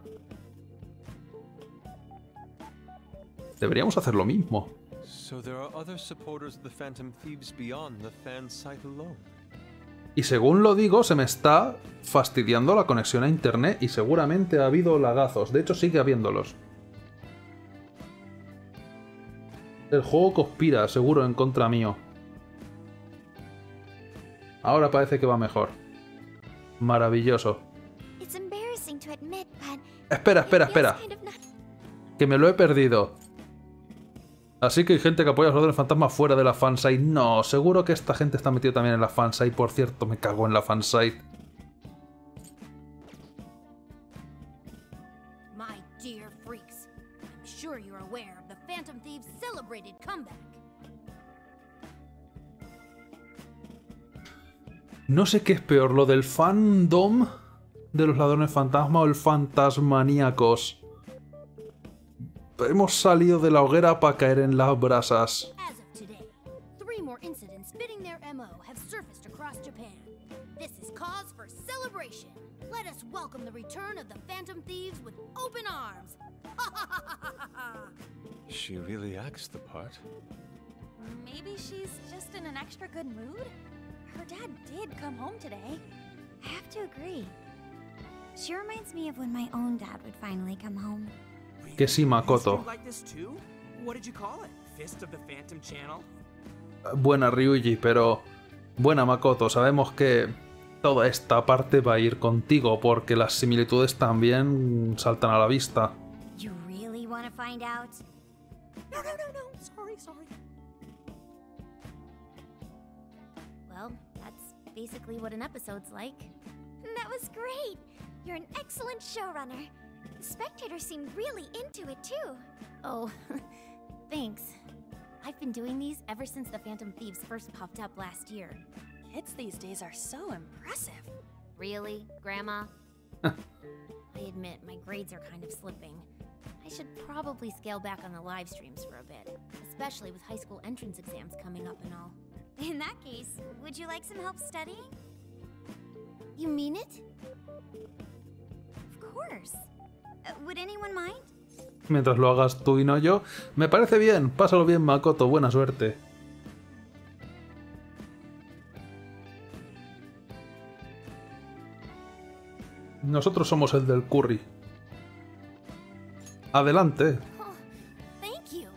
Deberíamos hacer lo mismo. So there are other supporters of the Phantom Thieves beyond the fan site alone. Y según lo digo, se me está fastidiando la conexión a internet y seguramente ha habido lagazos. De hecho, sigue habiéndolos. El juego conspira, seguro, en contra mío. Ahora parece que va mejor. Maravilloso. It's embarrassing to admit, but Espera, espera, it feels espera. kind of not- Que me lo he perdido. Así que hay gente que apoya a los Ladrones Fantasma fuera de la fansite. No, seguro que esta gente está metida también en la fansite. Por cierto, me cago en la fansite. My dear freaks, I'm sure you're aware of the Phantom Thieves' celebrated comeback. No sé qué es peor, lo del fandom de los Ladrones Fantasma o el Fantasmaníacos. Hemos salido de la hoguera para caer en las brasas. As of today, three more incidents fitting their M O have surfaced across Japan. This is cause for celebration. Let us welcome the return of the Phantom Thieves with open arms. She really acts the part. Maybe she's just in an extra good mood? Her dad did come home today. I have to agree. She reminds me of when my own dad would finally come home. Que sí, Makoto. Like this too? What did you call it? Fist of the Phantom Channel? Buena Ryuji, pero... Buena Makoto, sabemos que toda esta parte va a ir contigo porque las similitudes también saltan a la vista. You really want to find out? No, no, no, no. Sorry, sorry. Well, that's basically what an episode's like. That was great! You're an excellent showrunner. The spectators seemed really into it too. Oh, thanks. I've been doing these ever since the Phantom Thieves first popped up last year. Kids these days are so impressive. Really, Grandma? I admit, my grades are kind of slipping. I should probably scale back on the live streams for a bit, especially with high school entrance exams coming up and all. In that case, would you like some help studying? You mean it? Of course. Uh, would anyone mind? Mientras lo hagas tú y no yo. Me parece bien. Pásalo bien, Makoto. Buena suerte. Nosotros somos el del curry. Adelante. Oh, thank you.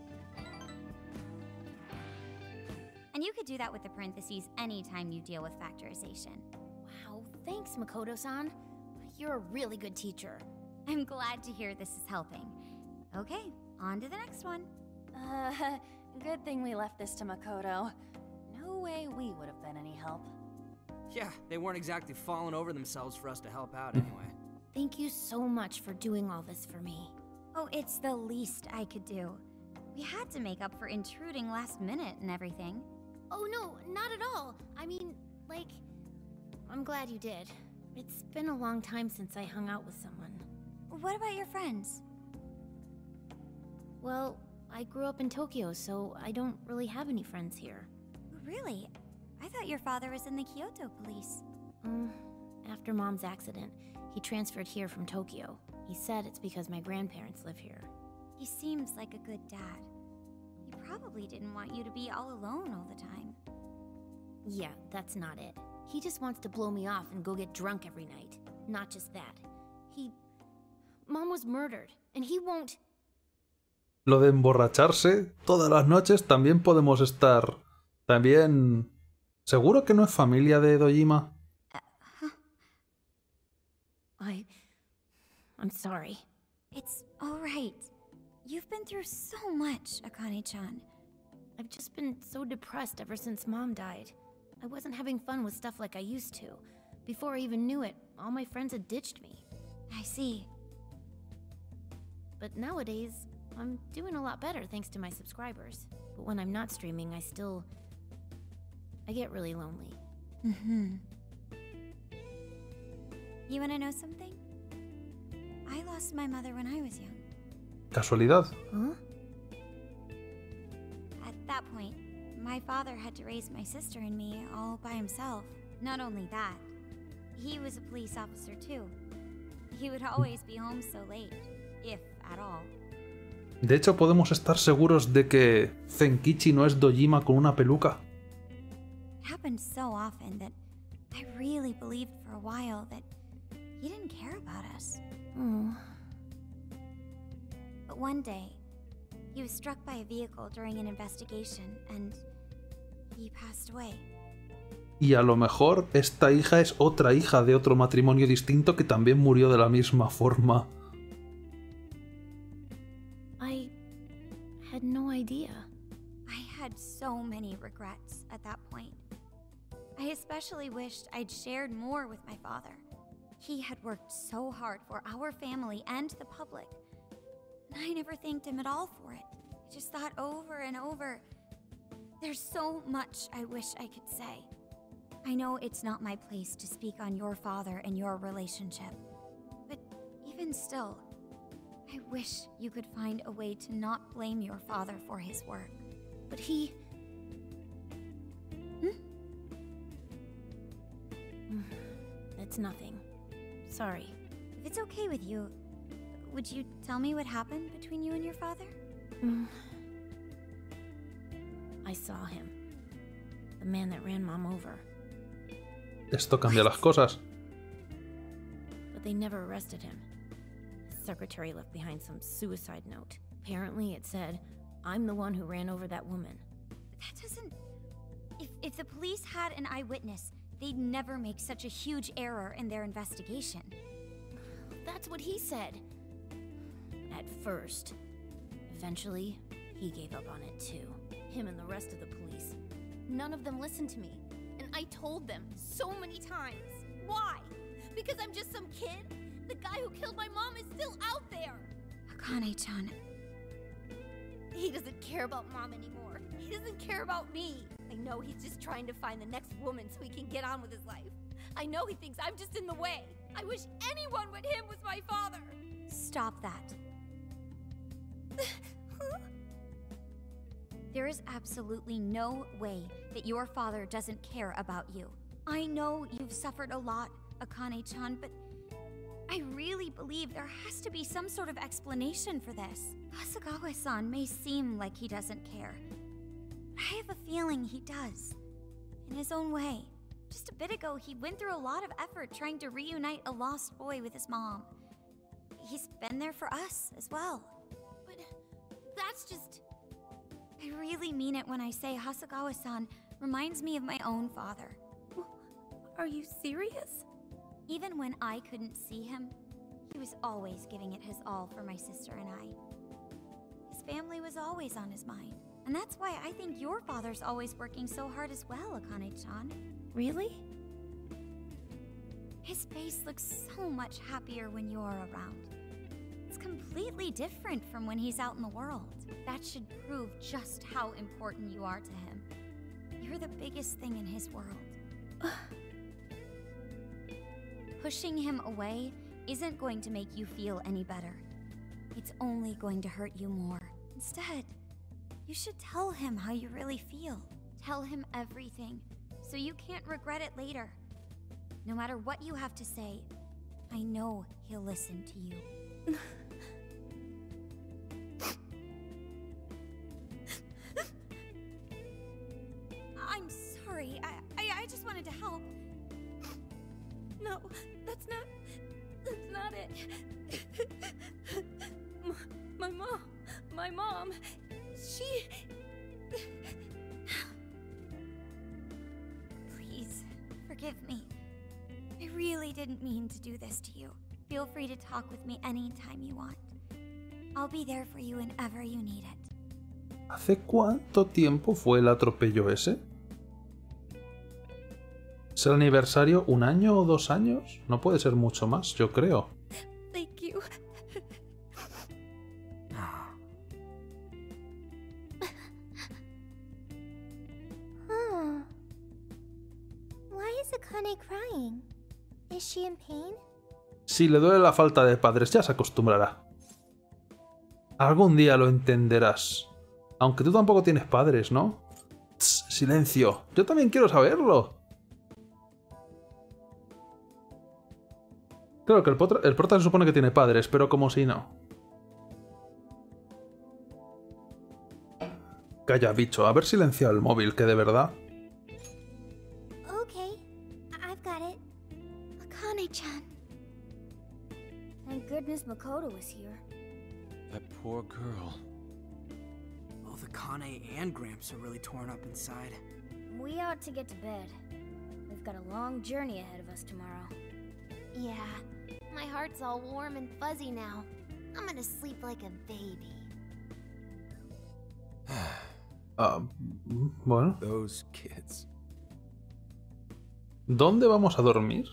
And you could do that with the parentheses anytime you deal with factorization. Wow, thanks, Makoto-san. You're a really good teacher. I'm glad to hear this is helping. Okay, on to the next one. Uh, good thing we left this to Makoto. No way we would have been any help. Yeah, they weren't exactly falling over themselves for us to help out anyway. Thank you so much for doing all this for me. Oh, it's the least I could do. We had to make up for intruding last minute and everything. Oh no, not at all. I mean, like, I'm glad you did. It's been a long time since I hung out with someone. What about your friends? Well, I grew up in Tokyo, so I don't really have any friends here. Really? I thought your father was in the Kyoto police. Mm, after Mom's accident, he transferred here from Tokyo. He said it's because my grandparents live here. He seems like a good dad. He probably didn't want you to be all alone all the time. Yeah, that's not it. He just wants to blow me off and go get drunk every night. Not just that. He... Mom was murdered, and he won't... Lo de emborracharse todas las noches también podemos estar... También... ¿Seguro que no es familia de Dojima? Uh, huh. I... I'm sorry. It's alright. You've been through so much, Akane-chan. I've just been so depressed ever since Mom died. I wasn't having fun with stuff like I used to. Before I even knew it, all my friends had ditched me. I see. But nowadays, I'm doing a lot better thanks to my subscribers. But when I'm not streaming, I still... I get really lonely. Mm-hmm. You wanna know something? I lost my mother when I was young. ¿Casualidad? Huh? At that point, my father had to raise my sister and me all by himself. Not only that, he was a police officer too. He would always be home so late, if at all. De hecho, podemos estar seguros de que Zenkichi no es Dojima con una peluca. It happened so often that I really believed for a while that he didn't care about us. Oh. But one day, he was struck by a vehicle during an investigation and he passed away. Y a lo mejor esta hija es otra hija de otro matrimonio distinto que también murió de la misma forma. I had no idea. I had so many regrets at that point. I especially wished I'd shared more with my father. He had worked so hard for our family and the public, and I never thanked him at all for it. I just thought over and over, there's so much I wish I could say. I know it's not my place to speak on your father and your relationship, but even still, I wish you could find a way to not blame your father for his work. But he... Hmm? It's nothing. Sorry. If it's okay with you, would you tell me what happened between you and your father? Mm. I saw him. The man that ran Mom over. Esto cambia las cosas. But they never arrested him. His secretary left behind some suicide note. Apparently it said, I'm the one who ran over that woman. That doesn't... If, if the police had an eyewitness, they'd never make such a huge error in their investigation. That's what he said. At first. Eventually, he gave up on it too. Him and the rest of the police. None of them listened to me. And I told them so many times. Why? Because I'm just some kid? The guy who killed my mom is still out there! Akane-chan... He doesn't care about Mom anymore. He doesn't care about me. I know he's just trying to find the next woman so he can get on with his life. I know he thinks I'm just in the way. I wish anyone but him was my father. Stop that. There is absolutely no way that your father doesn't care about you. I know you've suffered a lot, Akane-chan, but I really believe there has to be some sort of explanation for this. Hasegawa-san may seem like he doesn't care. I have a feeling he does. In his own way. Just a bit ago, he went through a lot of effort trying to reunite a lost boy with his mom. He's been there for us as well. But that's just... I really mean it when I say Hasegawa-san reminds me of my own father. Are you serious? Even when I couldn't see him, he was always giving it his all for my sister and I. His family was always on his mind. And that's why I think your father's always working so hard as well, Akane-chan. Really? His face looks so much happier when you're around. It's completely different from when he's out in the world. That should prove just how important you are to him. You're the biggest thing in his world. Pushing him away isn't going to make you feel any better. It's only going to hurt you more. Instead, you should tell him how you really feel. Tell him everything, so you can't regret it later. No matter what you have to say, I know he'll listen to you. I'm sorry. I, I I just wanted to help. No, that's not... That's not it. M my mom... My mom... She... Please, forgive me. I really didn't mean to do this to you. Feel free to talk with me anytime you want. I'll be there for you whenever you need it. ¿Hace cuánto tiempo fue el atropello ese? ¿Es el aniversario un año o dos años? No puede ser mucho más, yo creo. Thank you. Huh. Why is Akane crying? Is she in pain? Si le duele la falta de padres, ya se acostumbrará. Algún día lo entenderás. Aunque tú tampoco tienes padres, ¿no? Tss, silencio. Yo también quiero saberlo. Claro que el, potra, el prota se supone que tiene padres, pero como si no. Calla, bicho. Haber silenciado el móvil, que de verdad... Okay, I've got it. Akane-chan. Thank goodness Makoto was here. That poor girl. Both Akane and Gramps are really torn up inside. We ought to get to bed. We've got a long journey ahead of us tomorrow. Yeah, my heart's all warm and fuzzy now. I'm gonna sleep like a baby. Ah, bueno. Those kids. ¿Dónde vamos a dormir?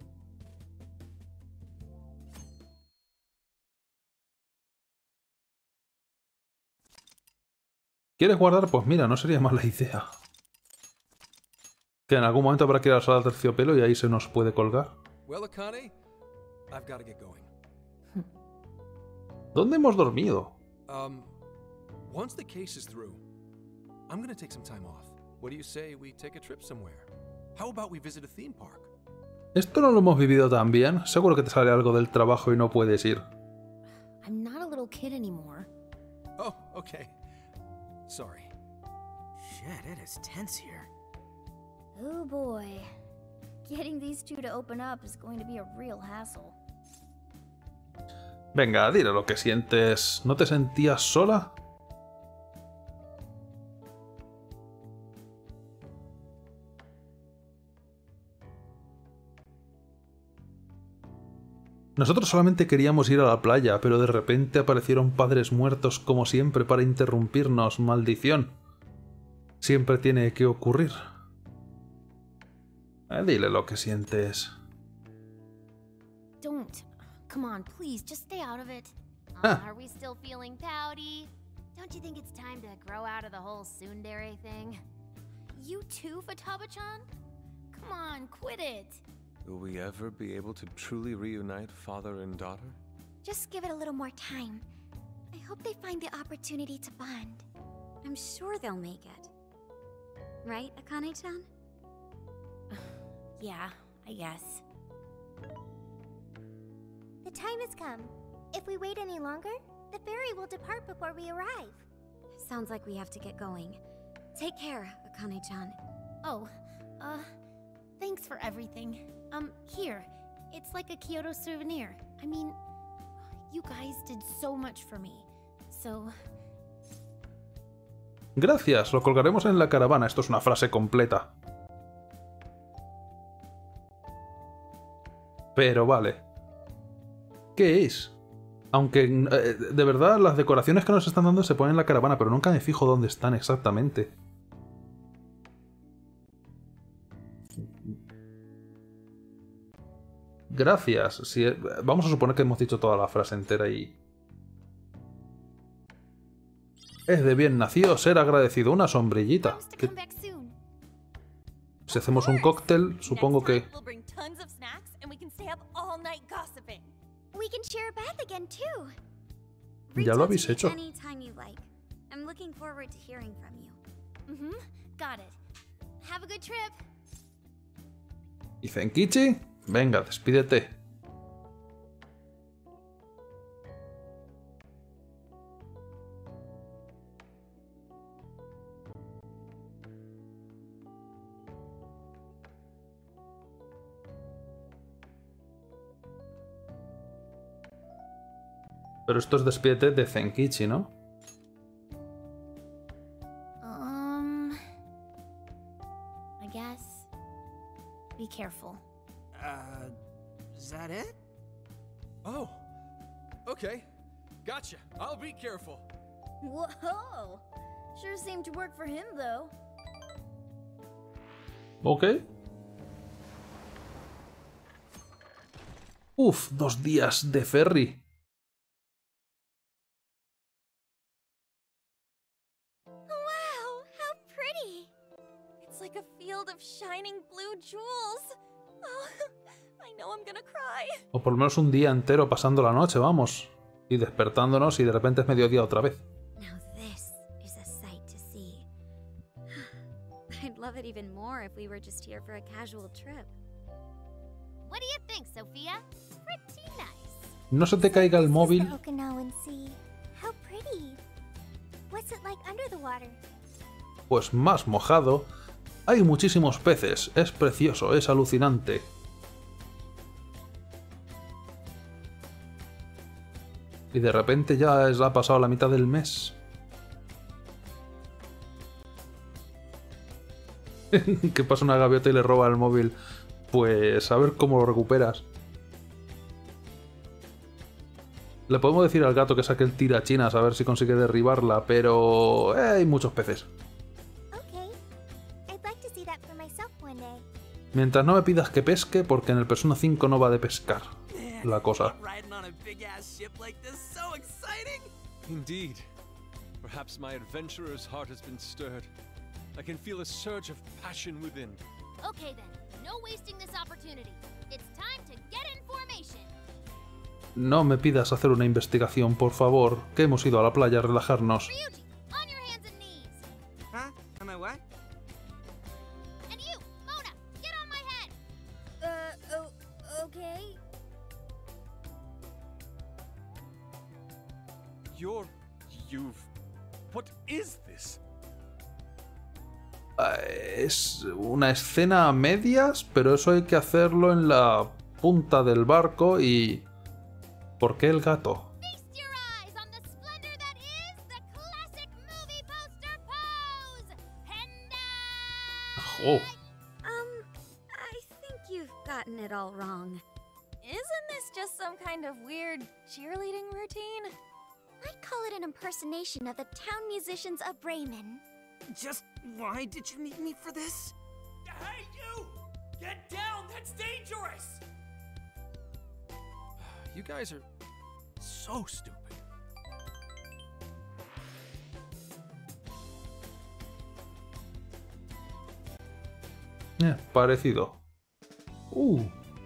¿Quieres guardar? Pues mira, no sería mala idea. Que en algún momento habrá que ir a la sala de terciopelo y ahí se nos puede colgar. Well, Akane, I've got to get going. ¿Dónde hemos dormido? Um, once the case is through, I'm gonna take some time off. What do you say we take a trip somewhere? How about we visit a theme park? Esto no lo hemos vivido tan bien. Seguro que te sale algo del trabajo y no puedes ir. I'm not a little kid anymore. Oh, okay. Sorry. Shit, it is tense here. Oh boy. Getting these two to open up is going to be a real hassle. Venga, dile lo que sientes. ¿No te sentías sola? Nosotros solamente queríamos ir a la playa, pero de repente aparecieron padres muertos como siempre para interrumpirnos. Maldición. Siempre tiene que ocurrir. Eh, dile lo que sientes. Don't. Come on, please, just stay out of it. Ah. Uh, are we still feeling pouty? Don't you think it's time to grow out of the whole tsundere thing? You too, Futaba-chan? Come on, quit it. Will we ever be able to truly reunite father and daughter? Just give it a little more time. I hope they find the opportunity to bond. I'm sure they'll make it. Right, Akane-chan? Yeah, I guess. The time has come. If we wait any longer, the ferry will depart before we arrive. Sounds like we have to get going. Take care, Akane-chan. Oh, uh, thanks for everything. Um, here, it's like a Kyoto souvenir. I mean, you guys did so much for me. So... Gracias, lo colgaremos en la caravana. Esto es una frase completa. Pero vale. ¿Qué es? Aunque, eh, de verdad, las decoraciones que nos están dando se ponen en la caravana, pero nunca me fijo dónde están exactamente. Gracias. Si, vamos a suponer que hemos dicho toda la frase entera y... Es de bien nacido ser agradecido. Una sombrillita. Que... Si hacemos un cóctel, supongo que... We can share a bath again too. Ya lo habéis hecho. I'm looking forward to hearing from you. Mm-hmm. Got it. Have a good trip. ¿Y Zenkichi? Venga, despídete. Pero esto es despídete de Zenkichi, ¿no? Um... I guess... Be careful. Uh, is that it? Oh, okay. Gotcha. I'll be careful. Whoa! Sure seemed to work for him, though. Ok. Uf, dos días de ferry. Wow, how pretty! It's like a field of shining blue jewels. Oh, I know I'm gonna cry. O por lo menos un día entero pasando la noche, vamos. Y despertándonos y de repente es mediodía otra vez. Now this is a sight to see. I'd love it even more if we were just here for a casual trip. What do you think, Sophia? Pretty nice. No se te caiga el móvil. Okinawan Sea. How pretty. What's it like under the water? Pues más mojado. Hay muchísimos peces. Es precioso, es alucinante. Y de repente ya es- ha pasado la mitad del mes. ¿Qué pasa una gaviota y le roba el móvil? Pues a ver cómo lo recuperas. Le podemos decir al gato que saque el tirachinas a ver si consigue derribarla, pero eh, hay muchos peces. Okay. I'd like to see that for myself one day. Mientras no me pidas que pesque, porque en el Persona cinco no va de pescar la cosa. Riding on a big ass ship like this, so exciting! Indeed. Perhaps my adventurer's heart has been stirred. I can feel a surge of passion within. Okay then, no wasting this opportunity. It's time to get in formation. No me pidas hacer una investigación, por favor, que hemos ido a la playa a relajarnos. Ryuji, on your hands and knees. Huh? Am I what? And you, Mona, get on my head. Uh, oh, okay. You're... you've... What is this? Eh, Es una escena a medias, pero eso hay que hacerlo en la punta del barco y... ¿Por qué el gato? Feast your eyes on the splendor that is the classic movie poster pose. Henda! ¡Oh! Um, I think you've gotten it all wrong. Isn't this just some kind of weird cheerleading routine? I'd call it an impersonation of the town musicians of Bremen. Just why did you need me for this? Hey, you! Get down! That's dangerous! You guys are so stupid. Eh, parecido. Uh,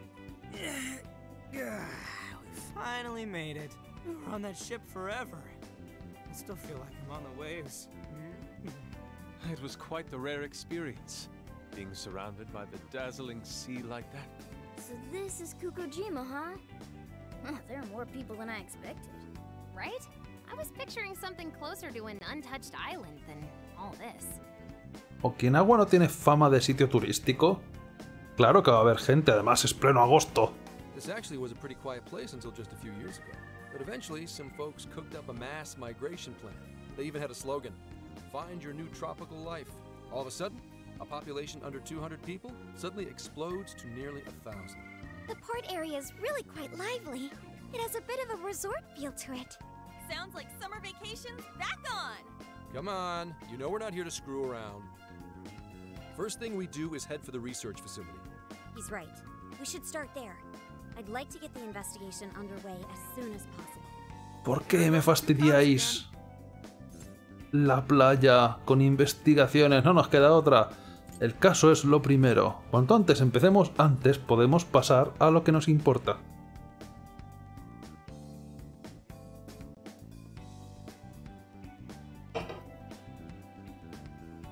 We finally made it. We were on that ship forever. I still feel like I'm on the waves. It was quite the rare experience, being surrounded by the dazzling sea like that. So this is Kukujima, huh? Huh, there are more people than I expected. Right? I was picturing something closer to an untouched island than all this. ¿Okinawa no tiene fama de sitio turístico? Claro que va a haber gente, además es pleno agosto. This actually was a pretty quiet place until just a few years ago. But eventually, some folks cooked up a mass migration plan. They even had a slogan, "Find your new tropical life." All of a sudden, a population under two hundred people suddenly explodes to nearly a thousand. The port area is really quite lively. It has a bit of a resort feel to it. Sounds like summer vacation's back on! Come on, you know we're not here to screw around. First thing we do is head for the research facility. He's right. We should start there. I'd like to get the investigation underway as soon as possible. ¿Por qué me fastidiáis? La playa con investigaciones, no nos queda otra. El caso es lo primero. Cuanto antes empecemos, antes podemos pasar a lo que nos importa.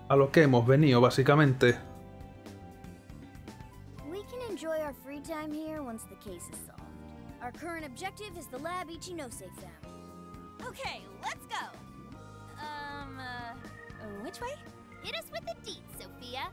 A lo que hemos venido, básicamente. We can enjoy our free time here once the case is solved. Our current objective is the lab Ichinose found. Okay, let's go. Um, uh, which way? Hit us with the deets, Sophia.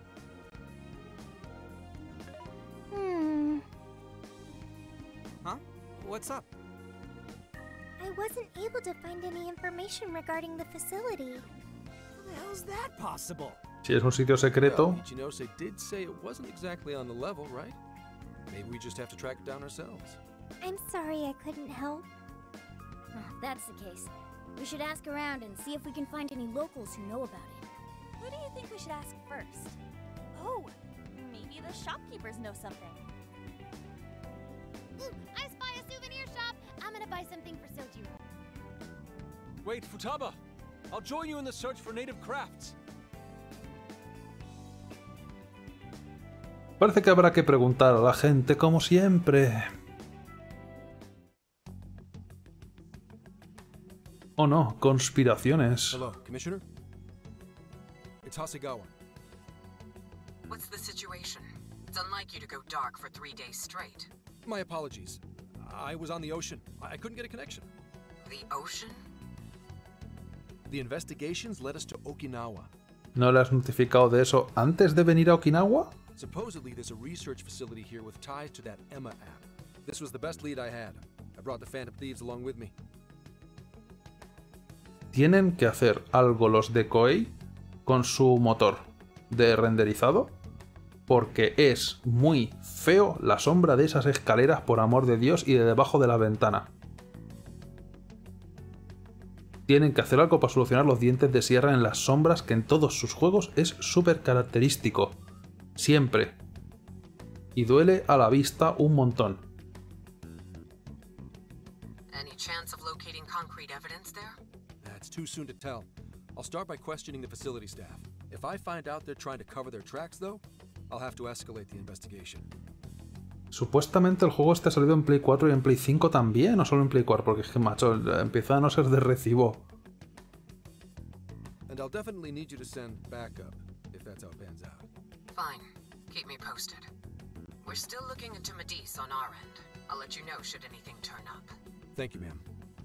Hmm. Huh? What's up? I wasn't able to find any information regarding the facility. How the hell's that possible? Si es un sitio secreto. Well, Ichinose did say it wasn't exactly on the level, right? Maybe we just have to track it down ourselves. I'm sorry I couldn't help. If that's the case, we should ask around and see if we can find any locals who know about it. Who do you think we should ask first? Oh, maybe the shopkeepers know something. Ooh, I spy a souvenir shop. I'm gonna buy something for Sojiro. Wait, Futaba! I'll join you in the search for native crafts. Parece que habrá que preguntar a la gente como siempre. Oh no, conspiraciones. Hello, Commissioner? It's Hasegawa. What's the situation? It's unlike you to go dark for three days straight. My apologies. I was on the ocean. I couldn't get a connection. The ocean? The investigations led us to Okinawa. ¿No le has notificado de eso antes de venir a Okinawa? Supposedly, there's a research facility here with ties to that Emma app. This was the best lead I had. I brought the Phantom Thieves along with me. Tienen que hacer algo los de Koei con su motor de renderizado, porque es muy feo la sombra de esas escaleras, por amor de Dios, y de debajo de la ventana. Tienen que hacer algo para solucionar los dientes de sierra en las sombras, que en todos sus juegos es súper característico. Siempre. Y duele a la vista un montón. Any chance of locating concrete evidence there? It's too soon to tell. I'll start by questioning the facility staff. If I find out they're trying to cover their tracks, though, I'll have to escalate the investigation. Supuestamente el juego este ha salido en Play cuatro y en Play cinco también, no solo en Play cuatro, porque es que, macho, empieza a no ser de recibo. And I'll definitely need you to send backup, if that's how it pans out. Fine. Keep me posted. We're still looking into Medice on our end. I'll let you know should anything turn up. Thank you, ma'am.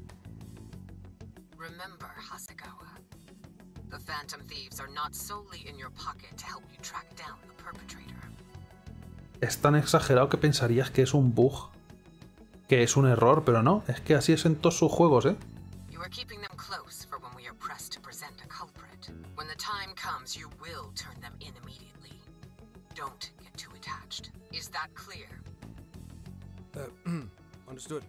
Remember, Hasegawa, the Phantom Thieves are not solely in your pocket to help you track down the perpetrator. Es tan exagerado que pensarías que es un bug, que es un error, pero no, es que así es en todos sus juegos, ¿eh? You are keeping them close for when we are pressed to present a culprit. When the time comes, you will turn them in immediately. Don't get too attached. Is that clear? Uh, understood.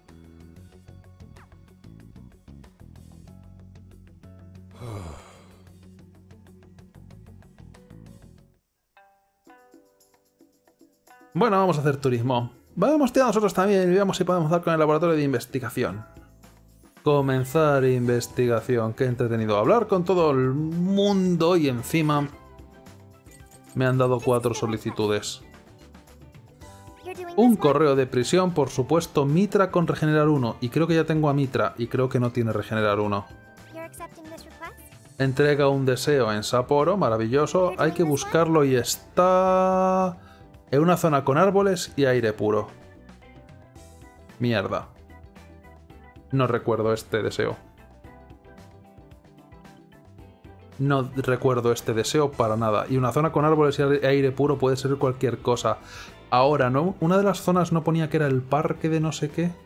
Bueno, vamos a hacer turismo. Vamos a nosotros también y veamos si podemos dar con el laboratorio de investigación. Comenzar investigación. Qué entretenido. Hablar con todo el mundo y encima me han dado cuatro solicitudes. Un correo de prisión, por supuesto, Mitra con regenerar uno. Y creo que ya tengo a Mitra y creo que no tiene regenerar uno. Entrega un deseo en Sapporo, maravilloso. Hay que buscarlo y está en una zona con árboles y aire puro. Mierda. No recuerdo este deseo. No recuerdo este deseo para nada. Y una zona con árboles y aire puro puede ser cualquier cosa. Ahora, ¿no? Una de las zonas no ponía que era el parque de no sé qué.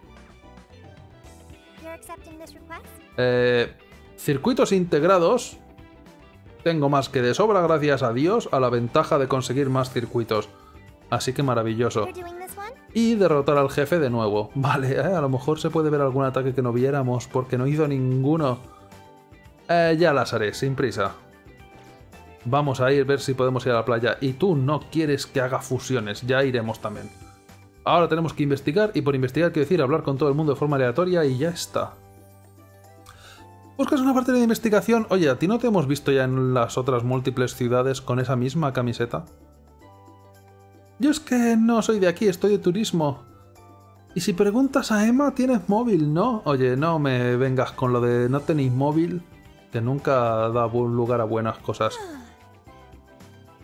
Eh... Circuitos integrados. Tengo más que de sobra, gracias a Dios, a la ventaja de conseguir más circuitos. Así que maravilloso. Y derrotar al jefe de nuevo. Vale, eh, a lo mejor se puede ver algún ataque que no viéramos, porque no hizo ninguno. Eh, ya las haré, sin prisa. Vamos a ir a ver si podemos ir a la playa. Y tú no quieres que haga fusiones, ya iremos también. Ahora tenemos que investigar, y por investigar quiero decir hablar con todo el mundo de forma aleatoria y ya está. ¿Buscas una parte de investigación? Oye, ¿a ti no te hemos visto ya en las otras múltiples ciudades con esa misma camiseta? Yo es que no soy de aquí, estoy de turismo. Y si preguntas a Emma, ¿tienes móvil? ¿No? Oye, no me vengas con lo de no tenéis móvil, que nunca da lugar a buenas cosas.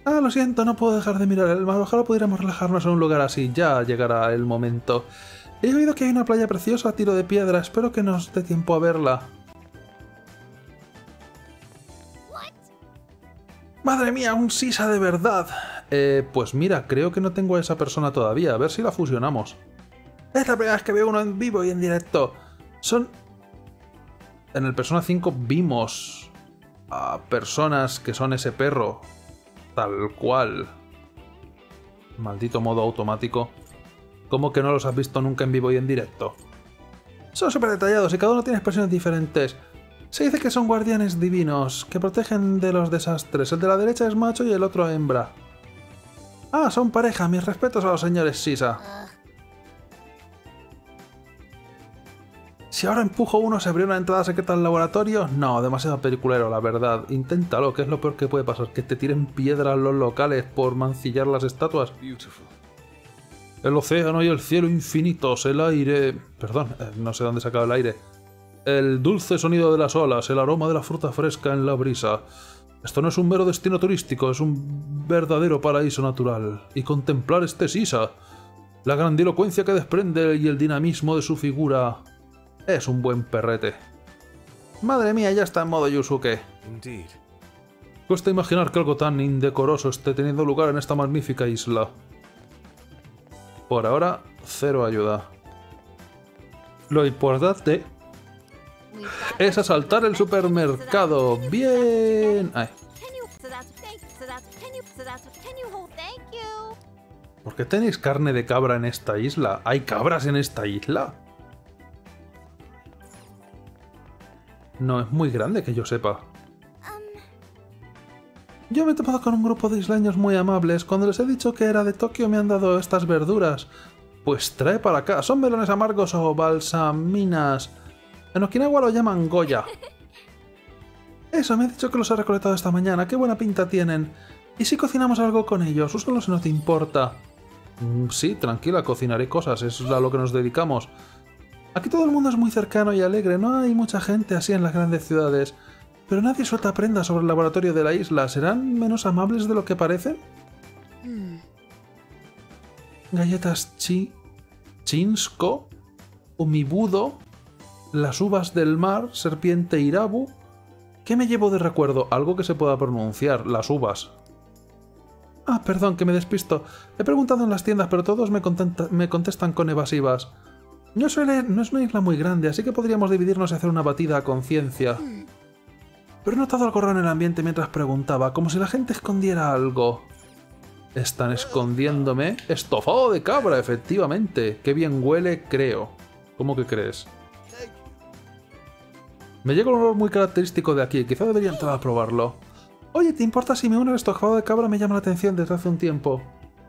Ah, lo siento, no puedo dejar de mirar el mar. Ojalá pudiéramos relajarnos en un lugar así. Ya llegará el momento. He oído que hay una playa preciosa a tiro de piedra. Espero que nos dé tiempo a verla. ¡Madre mía, un Sisa de verdad! Eh, pues mira, creo que no tengo a esa persona todavía. A ver si la fusionamos. Es la primera vez que veo uno en vivo y en directo. Son... En el Persona cinco vimos a personas que son ese perro. Tal cual. Maldito modo automático. ¿Cómo que no los has visto nunca en vivo y en directo? Son súper detallados y cada uno tiene expresiones diferentes. Se dice que son guardianes divinos, que protegen de los desastres. El de la derecha es macho y el otro hembra. Ah, son pareja. Mis respetos a los señores Sisa. Si ahora empujo uno, ¿se abrió una entrada secreta al laboratorio? No, demasiado peliculero, la verdad. Inténtalo, que es lo peor que puede pasar. Que te tiren piedras los locales por mancillar las estatuas. El océano y el cielo infinitos, el aire... Perdón, no sé dónde he sacado el aire. El dulce sonido de las olas, el aroma de la fruta fresca en la brisa. Esto no es un mero destino turístico, es un verdadero paraíso natural. Y contemplar este Sisa, la grandilocuencia que desprende y el dinamismo de su figura... Es un buen perrete. Madre mía, ya está en modo Yusuke. Cuesta imaginar que algo tan indecoroso esté teniendo lugar en esta magnífica isla. Por ahora, cero ayuda. Lo importante es asaltar el supermercado. ¡Bien! Ay. ¿Por qué tenéis carne de cabra en esta isla? ¿Hay cabras en esta isla? No es muy grande que yo sepa. Yo me he topado con un grupo de isleños muy amables. Cuando les he dicho que era de Tokio me han dado estas verduras. Pues trae para acá. Son melones amargos o balsaminas. En Okinawa lo llaman Goya. Eso, me ha dicho que los ha recolectado esta mañana. Qué buena pinta tienen. ¿Y si cocinamos algo con ellos? Úsalo si no te importa. Mm, sí, tranquila, cocinaré cosas. Es a lo que nos dedicamos. Aquí todo el mundo es muy cercano y alegre, no hay mucha gente así en las grandes ciudades. Pero nadie suelta prendas sobre el laboratorio de la isla. ¿Serán menos amables de lo que parecen? Hmm. Galletas chi... Chinsko, Umibudo, las uvas del mar, serpiente Irabu... ¿Qué me llevo de recuerdo? Algo que se pueda pronunciar, las uvas. Ah, perdón, que me despisto. He preguntado en las tiendas, pero todos me, me contestan con evasivas. No, suele, no es una isla muy grande, así que podríamos dividirnos y hacer una batida a conciencia. Pero he notado algo raro en el ambiente mientras preguntaba, como si la gente escondiera algo. Están escondiéndome estofado de cabra, efectivamente. Qué bien huele, creo. ¿Cómo que crees? Me llega un olor muy característico de aquí, quizá debería entrar a probarlo. Oye, ¿te importa si me uno al estofado de cabra? Me llama la atención desde hace un tiempo.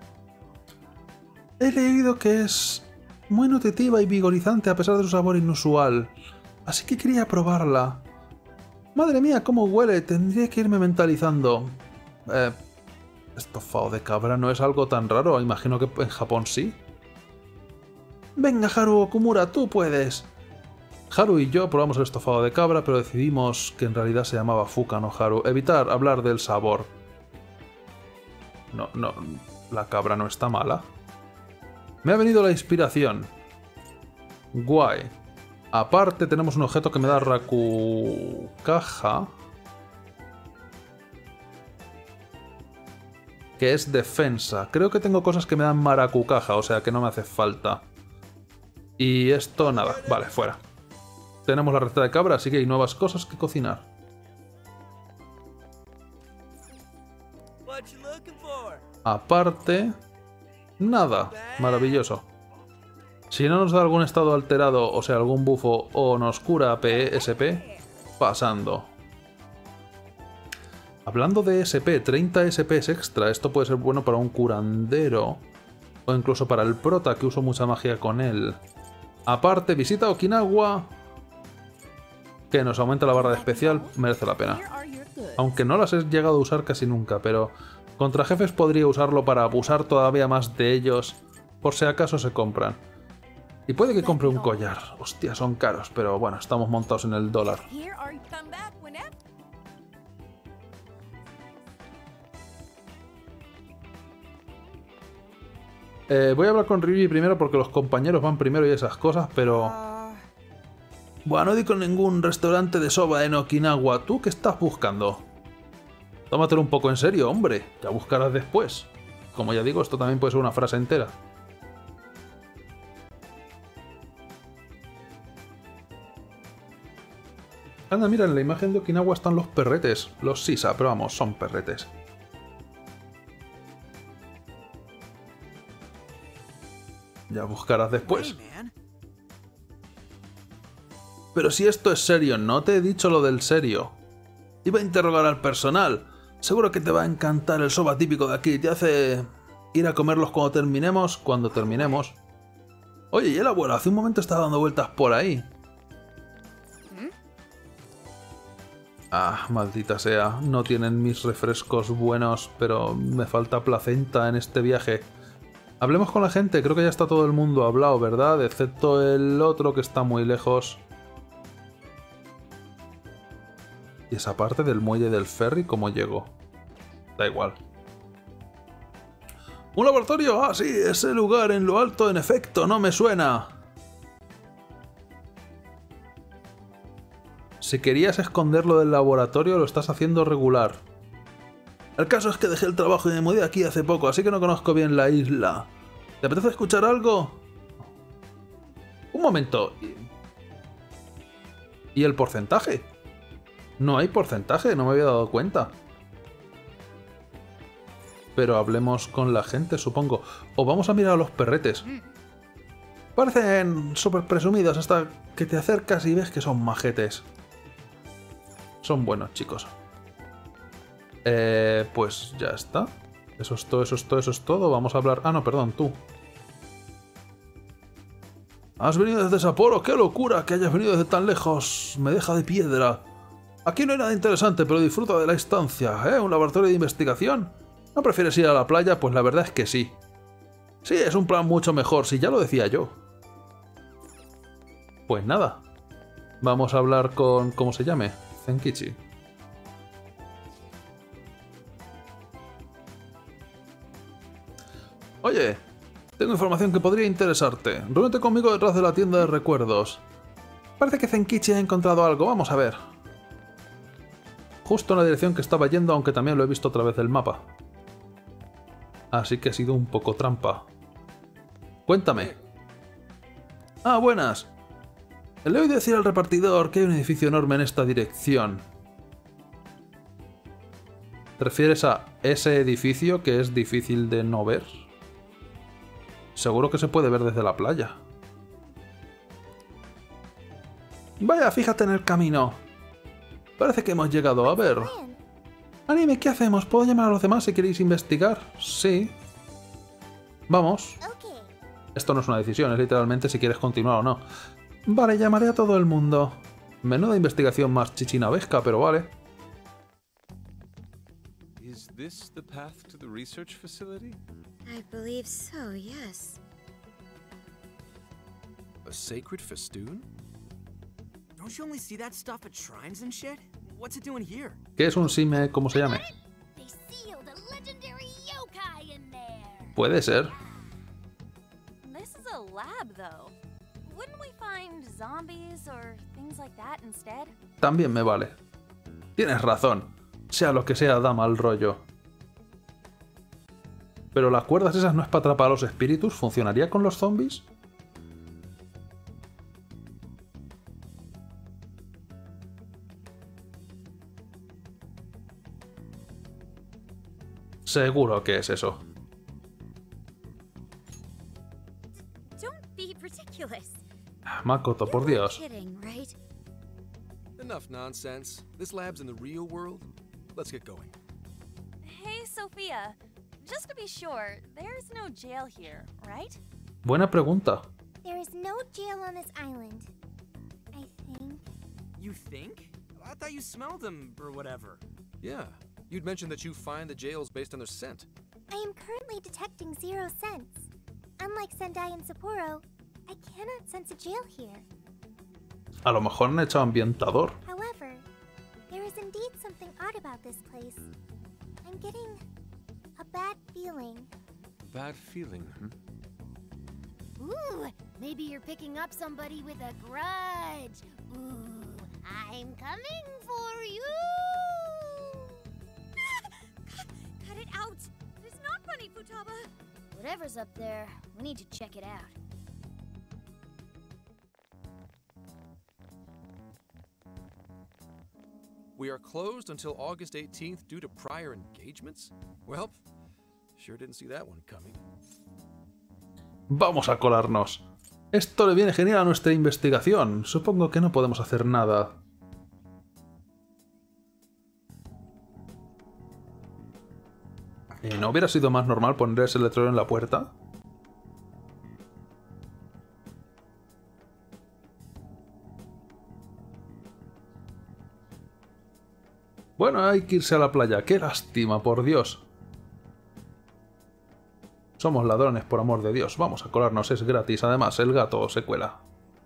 He leído que es... muy nutritiva y vigorizante a pesar de su sabor inusual. Así que quería probarla. Madre mía, cómo huele. Tendría que irme mentalizando. Eh, estofado de cabra no es algo tan raro. Imagino que en Japón sí. Venga, Haru Okumura, tú puedes. Haru y yo probamos el estofado de cabra, pero decidimos que en realidad se llamaba Fuka, no Haru. Evitar hablar del sabor. No, no. La cabra no está mala. Me ha venido la inspiración. Guay. Aparte tenemos un objeto que me da Rakukaja. Que es defensa. Creo que tengo cosas que me dan Marakukaja, o sea que no me hace falta. Y esto nada. Vale, fuera. Tenemos la receta de cabra, así que hay nuevas cosas que cocinar. Aparte... nada. Maravilloso. Si no nos da algún estado alterado, o sea, algún bufo, o nos cura P S P, pasando. Hablando de S P, treinta S Ps extra. Esto puede ser bueno para un curandero. O incluso para el prota, que uso mucha magia con él. Aparte, visita Okinawa, que nos aumenta la barra de especial, merece la pena. Aunque no las he llegado a usar casi nunca, pero... contra jefes podría usarlo para abusar todavía más de ellos, por si acaso se compran. Y puede que compre un collar. Hostia, son caros, pero bueno, estamos montados en el dólar. Eh, voy a hablar con Ryuji primero porque los compañeros van primero y esas cosas, pero... Bueno, no di con ningún restaurante de soba en Okinawa. ¿Tú qué estás buscando? Tómatelo un poco en serio, hombre. Ya buscarás después. Como ya digo, esto también puede ser una frase entera. Anda, mira, en la imagen de Okinawa están los perretes. Los sisa, pero vamos, son perretes. Ya buscarás después. Pero si esto es serio, no te he dicho lo del serio. Iba a interrogar al personal. Seguro que te va a encantar el soba típico de aquí. Te hace ir a comerlos cuando terminemos, cuando terminemos. Oye, y el abuelo hace un momento estaba dando vueltas por ahí. Ah, maldita sea. No tienen mis refrescos buenos, pero me falta placenta en este viaje. Hablemos con la gente. Creo que ya está todo el mundo hablado, ¿verdad? Excepto el otro que está muy lejos. ¿Y esa parte del muelle del ferry cómo llegó? Da igual. ¿Un laboratorio? Ah, sí, ese lugar en lo alto, en efecto, no me suena. Si querías esconderlo del laboratorio, lo estás haciendo regular. El caso es que dejé el trabajo y me mudé aquí hace poco, así que no conozco bien la isla. ¿Te apetece escuchar algo? Un momento. ¿Y el porcentaje? No hay porcentaje, no me había dado cuenta. Pero hablemos con la gente, supongo. O vamos a mirar a los perretes. Parecen súper presumidos hasta que te acercas y ves que son majetes. Son buenos, chicos. Eh, pues ya está. Eso es todo, eso es todo, eso es todo. Vamos a hablar... Ah, no, perdón, tú. ¿Has venido desde Sapporo? ¡Qué locura que hayas venido desde tan lejos! Me deja de piedra. Aquí no hay nada interesante, pero disfruta de la estancia, ¿eh? ¿Un laboratorio de investigación? ¿No prefieres ir a la playa? Pues la verdad es que sí. Sí, es un plan mucho mejor, si ya lo decía yo. Pues nada. Vamos a hablar con... ¿cómo se llame? Zenkichi. Oye, tengo información que podría interesarte. Reúnete conmigo detrás de la tienda de recuerdos. Parece que Zenkichi ha encontrado algo, vamos a ver. Justo en la dirección que estaba yendo, aunque también lo he visto a través del mapa. Así que ha sido un poco trampa. Cuéntame. Ah, buenas. Le oí decir al repartidor que hay un edificio enorme en esta dirección. ¿Te refieres a ese edificio que es difícil de no ver? Seguro que se puede ver desde la playa. Vaya, fíjate en el camino. Parece que hemos llegado a ver. Anime, ¿qué hacemos? ¿Puedo llamar a los demás si queréis investigar? Sí. Vamos. Esto no es una decisión, es literalmente si quieres continuar o no. Vale, llamaré a todo el mundo. Menuda investigación más chichinabesca, pero vale. Is this the path to the research facility? I believe so, yes. A sacred festoon? Don't you only see that stuff at shrines and shit? What's it doing here? ¿Qué es un sime? ¿Cómo se llame? Puede ser. This is a lab, though. Wouldn't we find zombies or things like that instead? También me vale. Tienes razón. Sea lo que sea, da mal rollo. Pero las cuerdas esas no es para atrapar a los espíritus. ¿Funcionaría con los zombies? Seguro que es eso. Makoto, por Dios. Enough nonsense. This lab's in the real world. Let's get going. Hey, Sophia. Just to be sure, there's no jail here, right? Buena pregunta. There is no jail on this island. I think. You think? I thought you smelled them or whatever. Yeah. You'd mentioned that you find the jails based on their scent. I am currently detecting zero scents. Unlike Sendai and Sapporo, I cannot sense a jail here. A lo mejor han hecho ambientador. However, there is indeed something odd about this place. I'm getting a bad feeling. Bad feeling, hmm? Ooh, maybe you're picking up somebody with a grudge. Ooh, I'm coming for you. Cut it out! It's not funny, Futaba! Whatever's up there, we need to check it out. We are closed until August eighteenth due to prior engagements? Well, sure didn't see that one coming. Vamos a colarnos. Esto le viene genial a nuestra investigación. Supongo que no podemos hacer nada. ¿Y no hubiera sido más normal poner ese letrero en la puerta? Bueno, hay que irse a la playa. ¡Qué lástima, por Dios! Somos ladrones, por amor de Dios. Vamos a colarnos, es gratis. Además, el gato se cuela.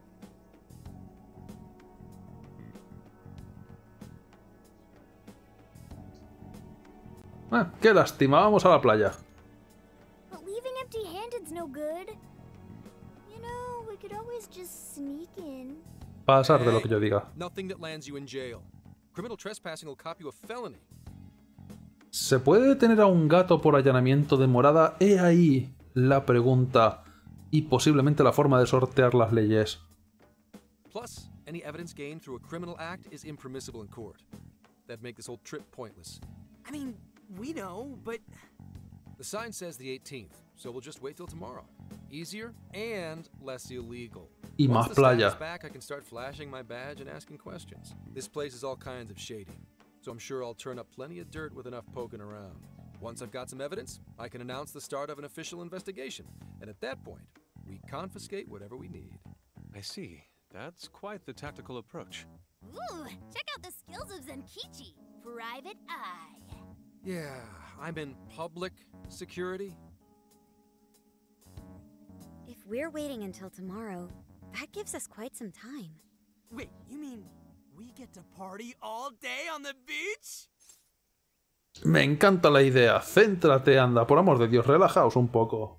Eh, ¡qué lástima! Vamos a la playa. But leaving empty-handed's no good. You know, we could always just sneak in. Pasar de lo que yo diga. Nothing that lands you in jail. Criminal trespassing will cop you a felony. ¿Se puede detener a un gato por allanamiento de morada? He ahí la pregunta y posiblemente la forma de sortear las leyes. Plus, any evidence gained through a criminal act is impermissible in court. That'd make this whole trip pointless. I mean, we know, but... The sign says the eighteenth, so we'll just wait till tomorrow. Easier and less illegal. Y más playa. Once the back, I can start flashing my badge and asking questions. This place is all kinds of shady, so I'm sure I'll turn up plenty of dirt with enough poking around. Once I've got some evidence, I can announce the start of an official investigation, and at that point, we confiscate whatever we need. I see. That's quite the tactical approach. Ooh, check out the skills of Zenkichi. Private Eye. Yeah, I'm in public security. If we're waiting until tomorrow, that gives us quite some time. Wait, you mean we get to party all day on the beach? Me encanta la idea. Céntrate, anda. Por amor de Dios, relajaos un poco.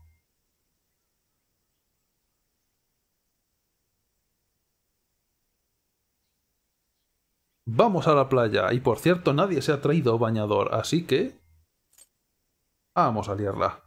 Vamos a la playa. Y por cierto, nadie se ha traído bañador, así que... vamos a liarla.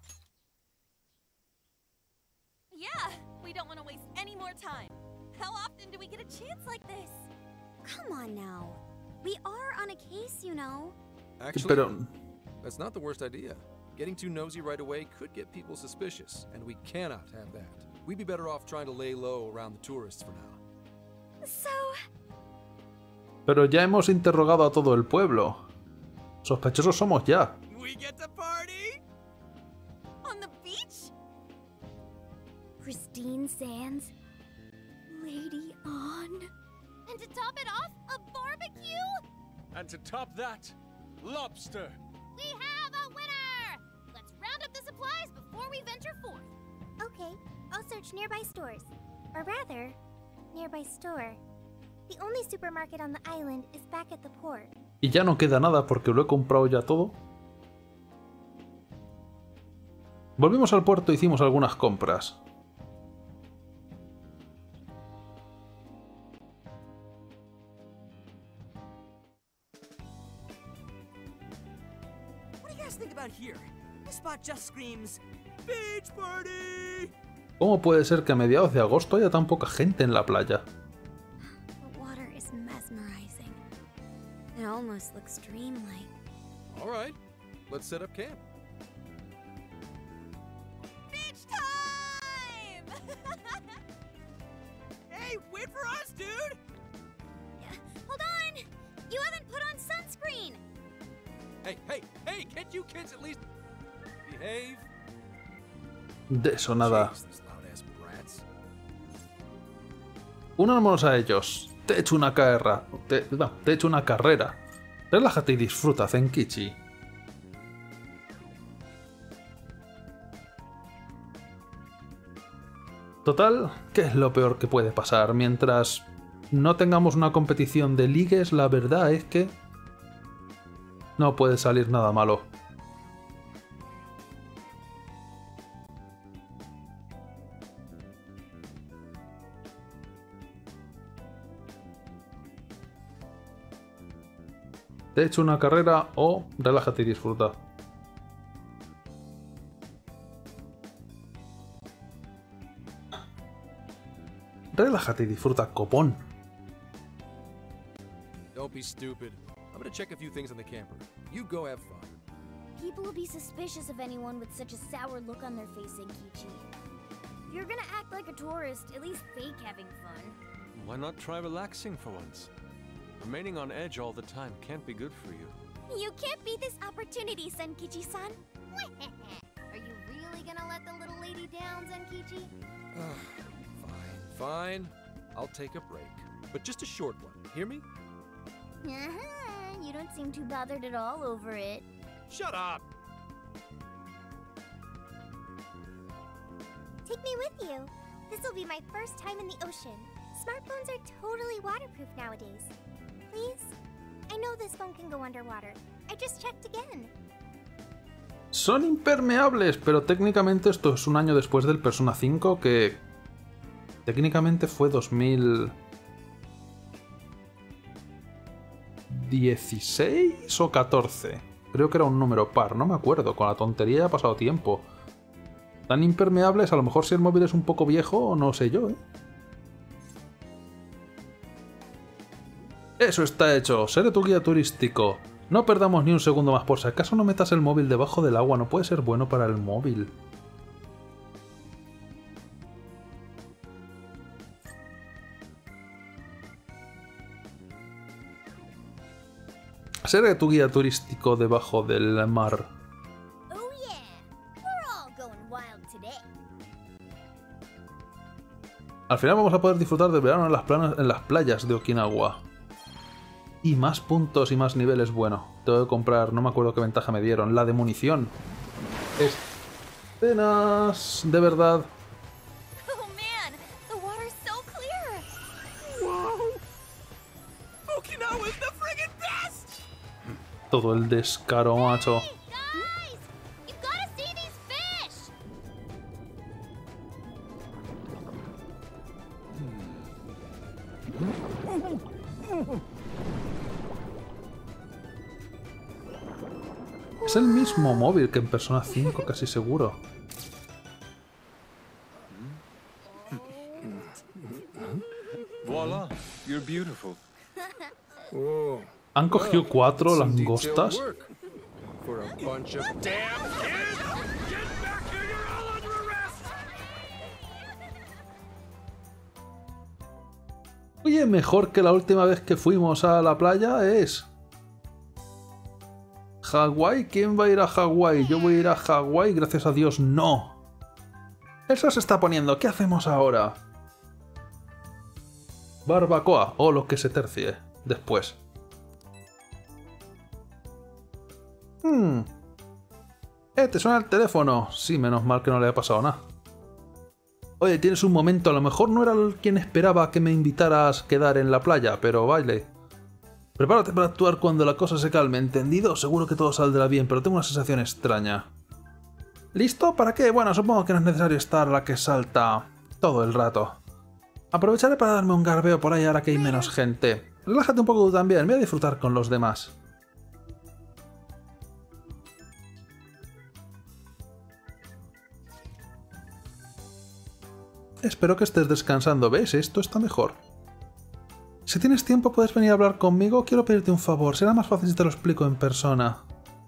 Yeah, we don't want to waste any more time. How often do we get a chance like this? Come on now. We are on a case, you know. Actually, Pero... that's not the worst idea. Getting too nosy right away could get people suspicious, and we cannot have that. We'd be better off trying to lay low around the tourists for now. So... Pero ya hemos interrogado a todo el pueblo. Sospechosos somos ya. We get to party on the beach? Pristine sands. Lady on. And to top it off, a barbecue? And to top that, lobster. We have a winner! Let's round up the supplies before we venture forth. Okay, I'll search nearby stores. Or rather, nearby store. The only supermarket on the island is back at the port. Y ya no queda nada porque lo he comprado ya todo. Volvimos al puerto e hicimos algunas compras. What do you guys think about here? This spot just screams beach party. ¿Cómo puede ser que a mediados de agosto haya tan poca gente en la playa? The water is mesmerizing. It almost looks dreamlike. All right, let's set up camp. Beach time! Hey, wait for us, dude! Hold on! You haven't put on sunscreen! Hey, hey, hey, can't you kids at least behave? De eso nada. Jeez, these loud-ass brats. Unámonos a ellos. Te he hecho una carrera. Te, no, te he hecho una carrera. Relájate y disfruta, Zenkichi. Total, ¿qué es lo peor que puede pasar? Mientras no tengamos una competición de ligues, la verdad es que no puede salir nada malo. te echo una carrera o relájate y disfruta. Relájate y disfruta, copón. Don't be stupid. I'm gonna check a few things on the camper. You go have fun. People will be suspicious of anyone with such a sour look on their face, Enkichi. If you're gonna act like a tourist, at least fake having fun. Why not try relaxing for once? Remaining on edge all the time can't be good for you. You can't beat this opportunity, Zenkichi-san. Are you really gonna let the little lady down, Zenkichi? Fine, fine. I'll take a break. But just a short one. Hear me? Uh-huh. You don't seem too bothered at all over it. Shut up! Take me with you. This will be my first time in the ocean. Smartphones are totally waterproof nowadays. Please? I know this phone can go underwater. I just checked again. Son impermeables, pero técnicamente esto es un año después del Persona cinco, que técnicamente fue dos mil dieciséis o catorce. Creo que era un número par, no me acuerdo. Con la tontería ya ha pasado tiempo. Tan impermeables, a lo mejor si el móvil es un poco viejo, no sé yo, ¿eh? Eso está hecho, seré tu guía turístico. No perdamos ni un segundo más, por si acaso no metas el móvil debajo del agua, no puede ser bueno para el móvil. Seré tu guía turístico debajo del mar. Oh yeah, we're all going wild today. Al final vamos a poder disfrutar del verano en las, planas, en las playas de Okinawa. Y más puntos y más niveles. Bueno, tengo que comprar, no me acuerdo qué ventaja me dieron, la de munición. Escenas de verdad. Oh man, the water's so clear. Wow. Okinawa is the friggin' best. Todo el descaro, macho. Guys, you gotta see these fish. Es el mismo móvil que en Persona cinco, casi seguro. Voila, you're beautiful. Whoa. Han cogido cuatro Some langostas. detailed work for a bunch of damn kids. Get back here, you're all under arrest. Oye, mejor que la última vez que fuimos a la playa es... ¿Hawái? ¿Quién va a ir a Hawái? Yo voy a ir a Hawái, gracias a Dios, no. El sol se está poniendo, ¿qué hacemos ahora? Barbacoa, o lo que se tercie después. Hmm. Eh, ¿te suena el teléfono? Sí, menos mal que no le ha pasado nada. Oye, tienes un momento, a lo mejor no era quien esperaba que me invitaras a quedar en la playa, pero baile. Prepárate para actuar cuando la cosa se calme, ¿entendido? Seguro que todo saldrá bien, pero tengo una sensación extraña. ¿Listo? ¿Para qué? Bueno, supongo que no es necesario estar la que salta todo el rato. Aprovecharé para darme un garbeo por ahí ahora que hay menos gente. Relájate un poco tú también, voy a disfrutar con los demás. Espero que estés descansando, ¿ves? Esto está mejor. Si tienes tiempo puedes venir a hablar conmigo, quiero pedirte un favor, será más fácil si te lo explico en persona.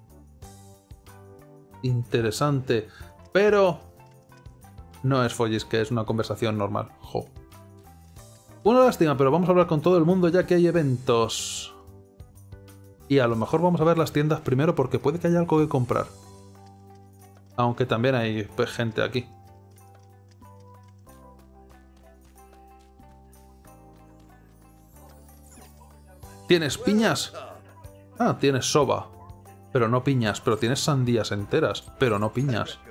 Interesante, pero... no es follis, que es una conversación normal. Jo. Una lástima, pero vamos a hablar con todo el mundo ya que hay eventos. Y a lo mejor vamos a ver las tiendas primero porque puede que haya algo que comprar. Aunque también hay pues, gente aquí. ¿Tienes piñas? Ah, tienes soba. Pero no piñas, pero tienes sandías enteras, pero no piñas.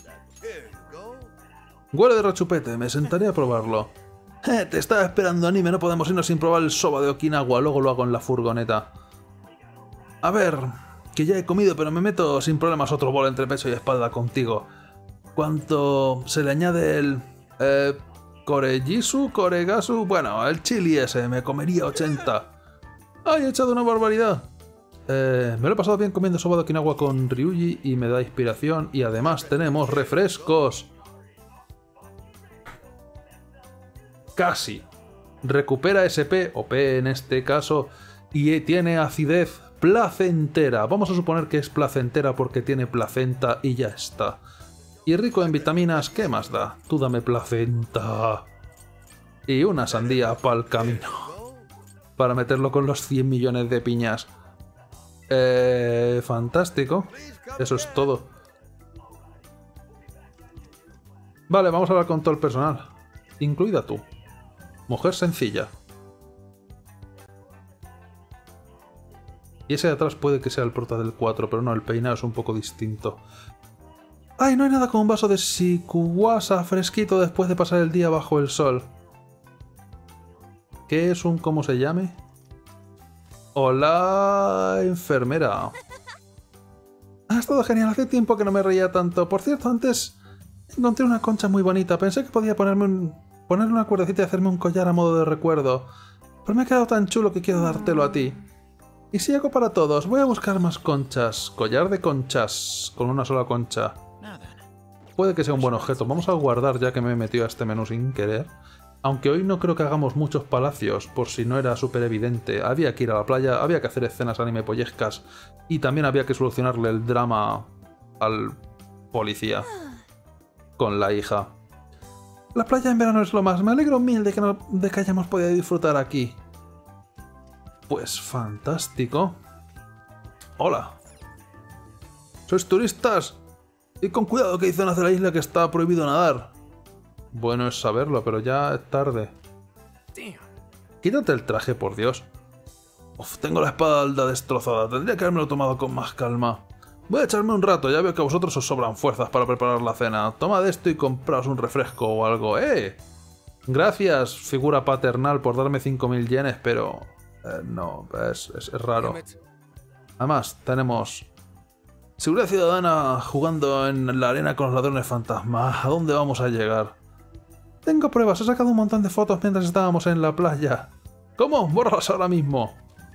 Huele de rechupete, me sentaré a probarlo. Eh, te estaba esperando, anime, no podemos irnos sin probar el soba de Okinawa, luego lo hago en la furgoneta. A ver, que ya he comido, pero me meto sin problemas otro bol entre pecho y espalda contigo. ¿Cuánto se le añade el... Eh, Korejisu, Koregasu? Bueno, el chili ese, me comería ochenta. ¡Ay, he echado una barbaridad! Eh, me lo he pasado bien comiendo soba de Okinawa con Ryuji y me da inspiración. Y además tenemos refrescos. Casi. Recupera S P, o P en este caso, y tiene acidez placentera. Vamos a suponer que es placentera porque tiene placenta y ya está. Y rico en vitaminas, ¿qué más da? Tú dame placenta. Y una sandía para el camino. Para meterlo con los cien millones de piñas. Eh, fantástico. Eso es todo. Vale, vamos a hablar con todo el personal. Incluida tú. Mujer sencilla. Y ese de atrás puede que sea el prota del cuatro, pero no, el peinado es un poco distinto. ¡Ay, no hay nada como un vaso de Shikuwasa fresquito después de pasar el día bajo el sol! ¿Qué es un cómo se llame? ¡Hola, enfermera! Ha estado genial, hace tiempo que no me reía tanto. Por cierto, antes encontré una concha muy bonita. Pensé que podía ponerme un, ponerle una cuerdecita y hacerme un collar a modo de recuerdo. Pero me ha quedado tan chulo que quiero dártelo a ti. Y si hago para todos, voy a buscar más conchas. Collar de conchas, con una sola concha. Puede que sea un buen objeto. Vamos a guardar ya que me he metido a este menú sin querer. Aunque hoy no creo que hagamos muchos palacios, por si no era súper evidente. Había que ir a la playa, había que hacer escenas anime pollescas y también había que solucionarle el drama al policía con la hija. La playa en verano es lo más. Me alegro mil de que, no, de que hayamos podido disfrutar aquí. Pues fantástico. Hola. ¿Sois turistas? Y con cuidado que hay zonas de la isla que está prohibido nadar. Bueno es saberlo, pero ya es tarde. Quítate el traje, por Dios. Uf, tengo la espalda destrozada. Tendría que haberme tomado con más calma. Voy a echarme un rato. Ya veo que a vosotros os sobran fuerzas para preparar la cena. Tomad esto y compraos un refresco o algo. ¡Eh! Gracias, figura paternal, por darme cinco mil yenes, pero... Eh, no, es, es, es raro. Además, tenemos... Seguridad ciudadana jugando en la arena con los ladrones fantasma. ¿A dónde vamos a llegar? Tengo pruebas, he sacado un montón de fotos mientras estábamos en la playa. ¿Cómo? Bórralas ahora mismo.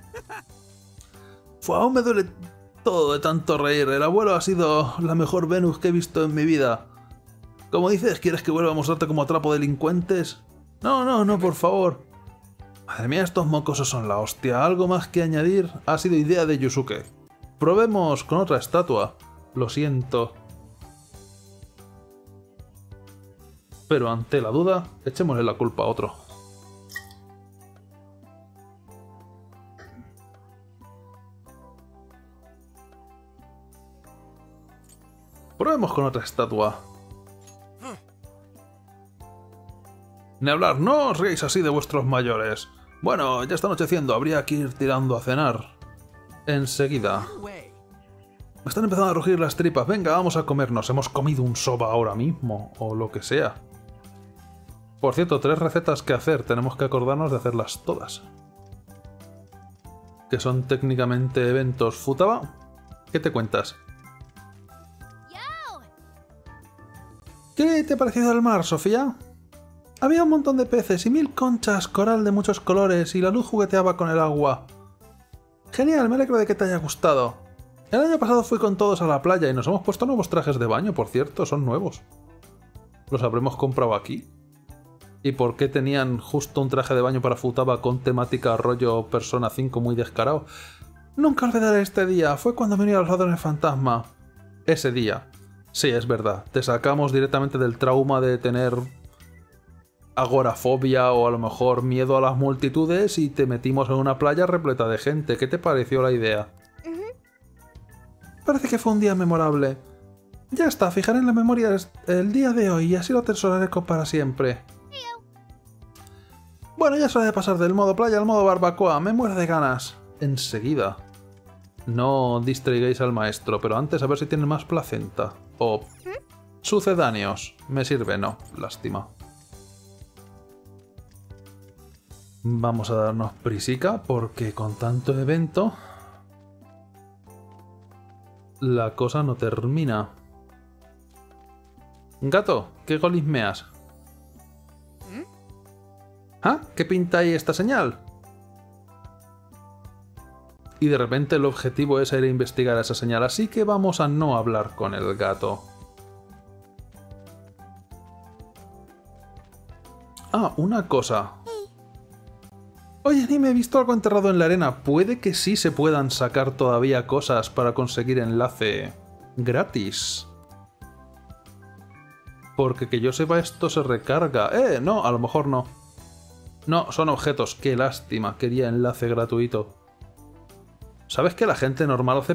Fue, aún me duele todo de tanto reír. El abuelo ha sido la mejor Venus que he visto en mi vida. Como dices, ¿quieres que vuelva a mostrarte como atrapo delincuentes? No, no, no, por favor. Madre mía, estos mocosos son la hostia. ¿Algo más que añadir? Ha sido idea de Yusuke. Probemos con otra estatua. Lo siento. Pero ante la duda, echémosle la culpa a otro. Probemos con otra estatua. Ni hablar, no os ríais así de vuestros mayores. Bueno, ya está anocheciendo, habría que ir tirando a cenar. Enseguida. Me están empezando a rugir las tripas. Venga, vamos a comernos. Hemos comido un soba ahora mismo, o lo que sea. Por cierto, tres recetas que hacer. Tenemos que acordarnos de hacerlas todas. Que son técnicamente eventos. Futaba, ¿qué te cuentas? ¿Qué te ha parecido el mar, Sofía? Había un montón de peces y mil conchas, coral de muchos colores y la luz jugueteaba con el agua. Genial, me alegro de que te haya gustado. El año pasado fui con todos a la playa y nos hemos puesto nuevos trajes de baño, por cierto, son nuevos. ¿Los habremos comprado aquí? ¿Y por qué tenían justo un traje de baño para Futaba con temática rollo Persona cinco muy descarado? Nunca olvidaré este día, fue cuando me uní a los ladrones fantasma. Ese día. Sí, es verdad, te sacamos directamente del trauma de tener agorafobia o a lo mejor miedo a las multitudes y te metimos en una playa repleta de gente. ¿Qué te pareció la idea? Uh-huh. Parece que fue un día memorable. Ya está, fijaré en la memoria el día de hoy y así lo atesoraré para siempre. Bueno, ya es hora de pasar del modo playa al modo barbacoa. Me muero de ganas. Enseguida. No distraigáis al maestro, pero antes a ver si tiene más placenta. O sucedáneos. Me sirve, no. Lástima. Vamos a darnos prisica porque con tanto evento la cosa no termina. Gato, ¿qué golismeas? ¿Ah? ¿Qué pinta ahí esta señal? y de repente el objetivo es ir a investigar esa señal, así que vamos a no hablar con el gato. Ah, una cosa. Oye, ni me he visto algo enterrado en la arena. Puede que sí se puedan sacar todavía cosas para conseguir enlace gratis. Porque que yo sepa esto se recarga. Eh, no, a lo mejor no. No, son objetos. Qué lástima. Quería enlace gratuito. ¿Sabes que la gente normal hace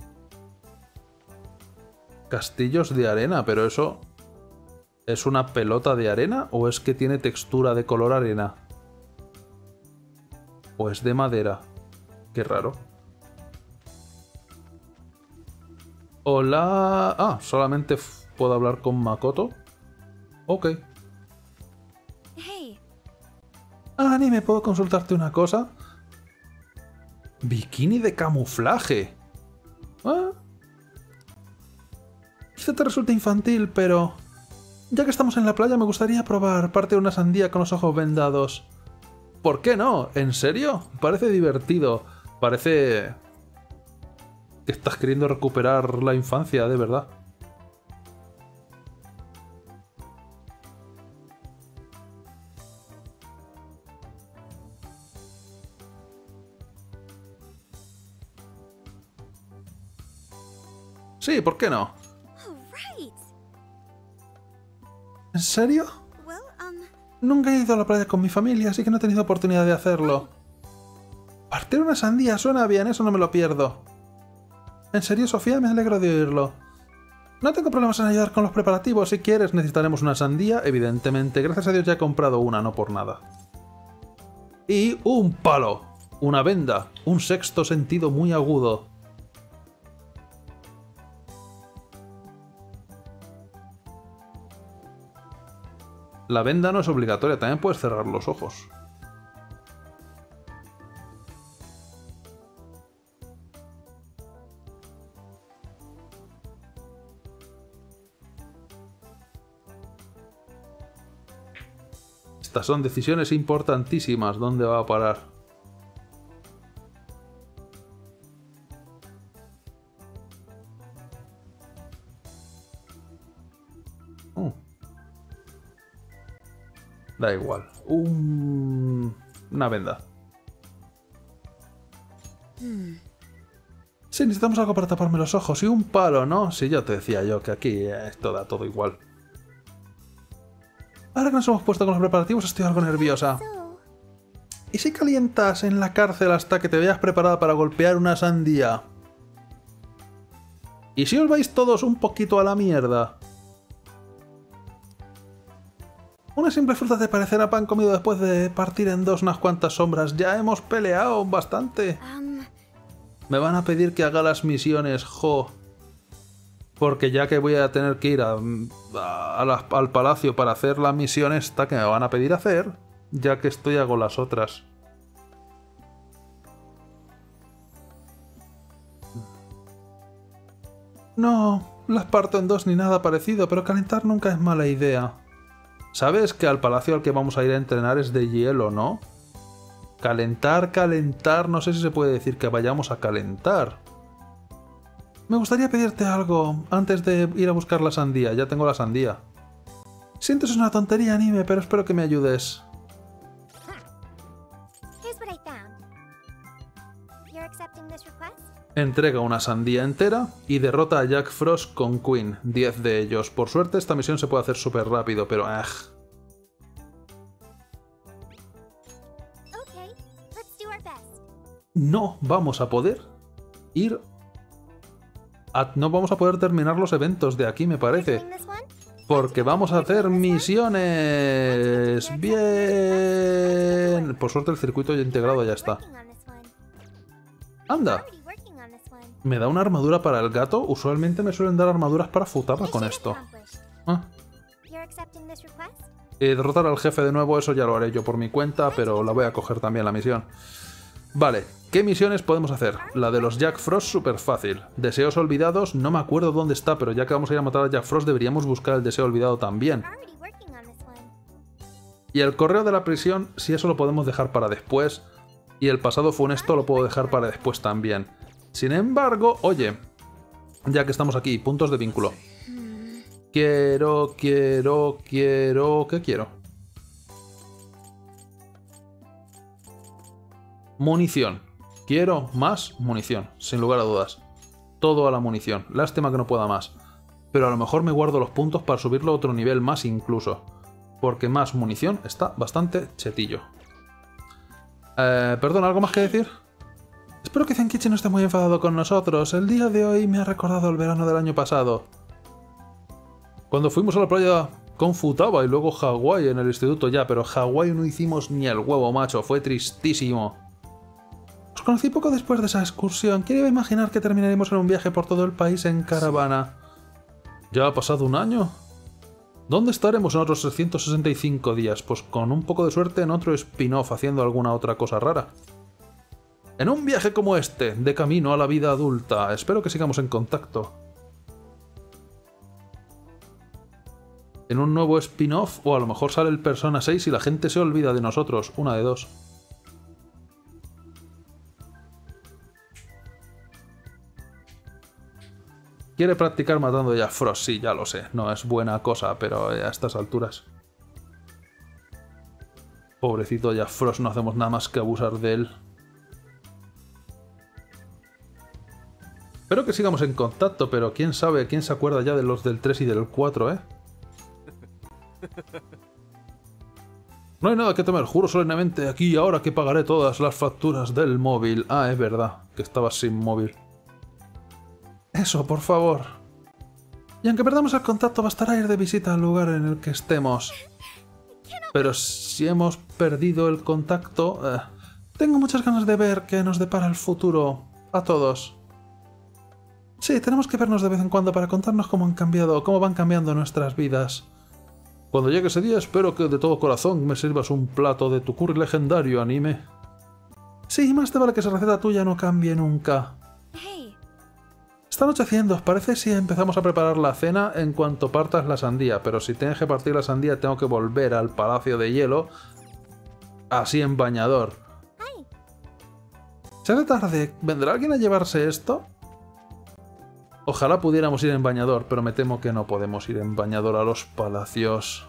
castillos de arena? Pero eso... ¿es una pelota de arena o es que tiene textura de color arena? ¿O es de madera? Qué raro. Hola... Ah, solamente puedo hablar con Makoto. Ok. Hey. Ah, ni me puedo consultarte una cosa. Bikini de camuflaje. Ah. Quizá te resulta infantil, pero... ya que estamos en la playa me gustaría probar parte de una sandía con los ojos vendados. ¿Por qué no? ¿En serio? Parece divertido. Parece... que estás queriendo recuperar la infancia, de verdad. Sí, ¿por qué no? ¿En serio? Nunca he ido a la playa con mi familia, así que no he tenido oportunidad de hacerlo. Partir una sandía suena bien, eso no me lo pierdo. En serio, Sofía, me alegro de oírlo. No tengo problemas en ayudar con los preparativos. Si quieres, necesitaremos una sandía, evidentemente. Gracias a Dios ya he comprado una, no por nada. Y un palo, una venda, un sexto sentido muy agudo. La venda no es obligatoria, también puedes cerrar los ojos. Estas son decisiones importantísimas. ¿Dónde va a parar? Oh. Da igual. Un... una venda. Hmm. Sí, necesitamos algo para taparme los ojos. Y un palo, ¿no? Sí, ya te decía yo que aquí esto da todo igual. Ahora que nos hemos puesto con los preparativos estoy algo nerviosa. ¿Y si calientas en la cárcel hasta que te veas preparada para golpear una sandía? ¿Y si os vais todos un poquito a la mierda? Una simple fruta te parecerá pan comido después de partir en dos unas cuantas sombras. Ya hemos peleado bastante. Um... Me van a pedir que haga las misiones, jo. Porque ya que voy a tener que ir a, a, a la, al palacio para hacer la misión esta que me van a pedir hacer, ya que estoy hago las otras. No, las parto en dos ni nada parecido, pero calentar nunca es mala idea. ¿Sabes que al palacio al que vamos a ir a entrenar es de hielo, no? Calentar, calentar, no sé si se puede decir que vayamos a calentar. Me gustaría pedirte algo antes de ir a buscar la sandía. Ya tengo la sandía. Siento es una tontería, anime, pero espero que me ayudes. Entrega una sandía entera y derrota a Jack Frost con Queen. diez de ellos. Por suerte esta misión se puede hacer súper rápido, pero... ¡ah! No vamos a poder ir... a... no vamos a poder terminar los eventos de aquí, me parece. Porque vamos a hacer misiones. Bien. Por suerte el circuito ya integrado ya está. Anda. ¿Me da una armadura para el gato? Usualmente me suelen dar armaduras para Futaba con esto. Ah. Eh, derrotar al jefe de nuevo, eso ya lo haré yo por mi cuenta, pero la voy a coger también la misión. Vale, ¿qué misiones podemos hacer? La de los Jack Frost, súper fácil. Deseos olvidados, no me acuerdo dónde está, pero ya que vamos a ir a matar a Jack Frost deberíamos buscar el deseo olvidado también. Y el correo de la prisión, si eso lo podemos dejar para después, Y el pasado funesto lo puedo dejar para después también. Sin embargo, oye, ya que estamos aquí, puntos de vínculo. Quiero, quiero, quiero... ¿Qué quiero? Munición. Quiero más munición, sin lugar a dudas. Todo a la munición. Lástima que no pueda más. Pero a lo mejor me guardo los puntos para subirlo a otro nivel más incluso. Porque más munición está bastante chetillo. Eh, perdón, ¿algo más que decir? Espero que Zenkichi no esté muy enfadado con nosotros. El día de hoy me ha recordado el verano del año pasado. Cuando fuimos a la playa con Futaba y luego Hawái en el instituto ya, pero Hawái no hicimos ni el huevo, macho. Fue tristísimo. Os conocí poco después de esa excursión. Quiero imaginar que terminaremos en un viaje por todo el país en caravana. ¿Ya ha pasado un año? ¿Dónde estaremos en otros trescientos sesenta y cinco días? Pues con un poco de suerte en otro spin-off haciendo alguna otra cosa rara. En un viaje como este, de camino a la vida adulta. Espero que sigamos en contacto. En un nuevo spin-off, o a lo mejor sale el Persona seis y la gente se olvida de nosotros. Una de dos. Quiere practicar matando a Jack Frost, sí, ya lo sé. No es buena cosa, pero a estas alturas. Pobrecito Jack Frost, no hacemos nada más que abusar de él. Espero que sigamos en contacto, pero quién sabe, quién se acuerda ya de los del tres y del cuatro, ¿eh? No hay nada que temer, juro solemnemente aquí y ahora que pagaré todas las facturas del móvil. Ah, es verdad, que estabas sin móvil. Eso, por favor. Y aunque perdamos el contacto, bastará ir de visita al lugar en el que estemos. Pero si hemos perdido el contacto... Eh, tengo muchas ganas de ver qué nos depara el futuro. A todos. Sí, tenemos que vernos de vez en cuando para contarnos cómo han cambiado, cómo van cambiando nuestras vidas. Cuando llegue ese día, espero que de todo corazón me sirvas un plato de tu curry legendario, anime. Sí, más te vale que esa receta tuya no cambie nunca. Está anocheciendo, ¿os parece si empezamos a preparar la cena en cuanto partas la sandía? Pero si tienes que partir la sandía tengo que volver al Palacio de Hielo, así en bañador. Se hace tarde, ¿vendrá alguien a llevarse esto? Ojalá pudiéramos ir en bañador, pero me temo que no podemos ir en bañador a los palacios.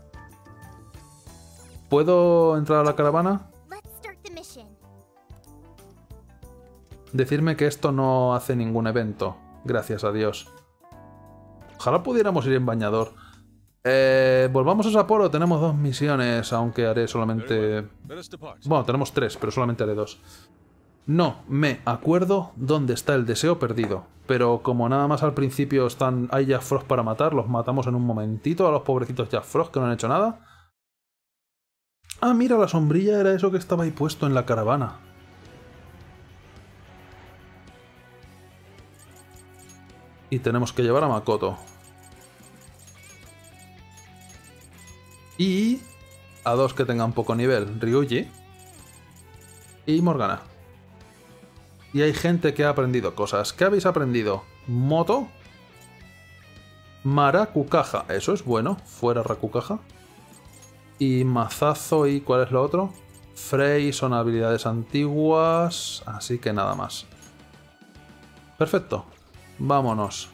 ¿Puedo entrar a la caravana? Decirme que esto no hace ningún evento. Gracias a Dios. Ojalá pudiéramos ir en bañador. Eh, volvamos a Sapporo. Tenemos dos misiones, aunque haré solamente... Bueno, tenemos tres, pero solamente haré dos. No me acuerdo dónde está el deseo perdido. Pero como nada más al principio están hay Jack Frost para matar, los matamos en un momentito a los pobrecitos Jack Frost que no han hecho nada. Ah, mira, la sombrilla era eso que estaba ahí puesto en la caravana. Y tenemos que llevar a Makoto. Y a dos que tengan poco nivel, Ryuji y Morgana. Y hay gente que ha aprendido cosas. ¿Qué habéis aprendido? Moto. Marakukaja. Eso es bueno. Fuera Rakukaja. Y Mazazo y... ¿cuál es lo otro? Frey son habilidades antiguas. Así que nada más. Perfecto. Vámonos.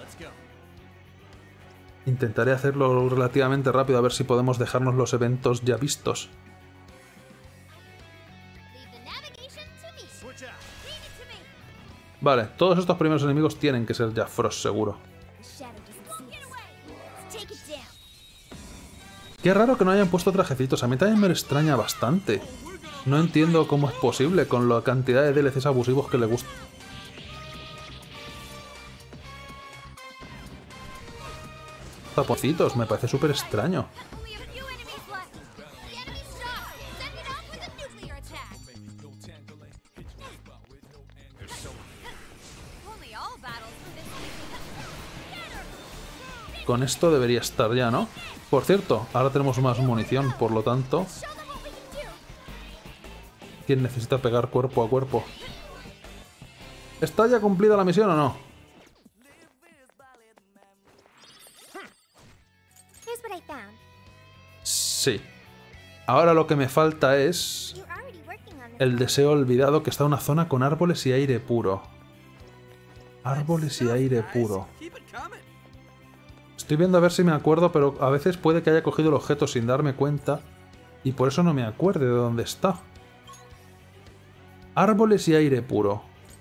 Intentaré hacerlo relativamente rápido a ver si podemos dejarnos los eventos ya vistos. Vale, todos estos primeros enemigos tienen que ser Jack Frost, seguro. Qué raro que no hayan puesto trajecitos, a mí también me extraña bastante. No entiendo cómo es posible con la cantidad de D L Cs abusivos que le gustan. Taponcitos, me parece súper extraño. Con esto debería estar ya, ¿no? Por cierto, ahora tenemos más munición, por lo tanto... ¿Quién necesita pegar cuerpo a cuerpo? ¿Está ya cumplida la misión o no? Sí. Ahora lo que me falta es... El deseo olvidado, que está en una zona con árboles y aire puro. Árboles y aire puro. Estoy viendo a ver si me acuerdo, pero a veces puede que haya cogido el objeto sin darme cuenta y por eso no me acuerde de dónde está. Árboles y aire puro.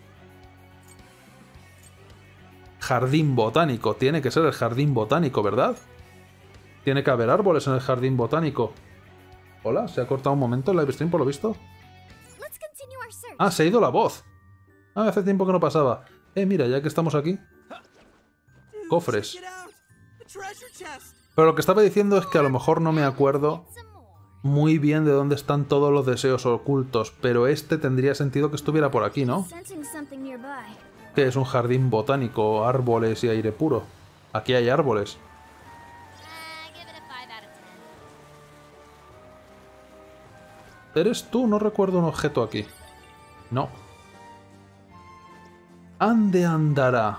Jardín botánico. Tiene que ser el jardín botánico, ¿verdad? Tiene que haber árboles en el jardín botánico. Hola, se ha cortado un momento el live stream por lo visto. Ah, se ha ido la voz. Ah, hace tiempo que no pasaba. Eh, mira, ya que estamos aquí. Cofres. Pero lo que estaba diciendo es que a lo mejor no me acuerdo muy bien de dónde están todos los deseos ocultos, pero este tendría sentido que estuviera por aquí, ¿no? Que es un jardín botánico, árboles y aire puro. Aquí hay árboles. ¿Eres tú? No recuerdo un objeto aquí. No. Ande andará.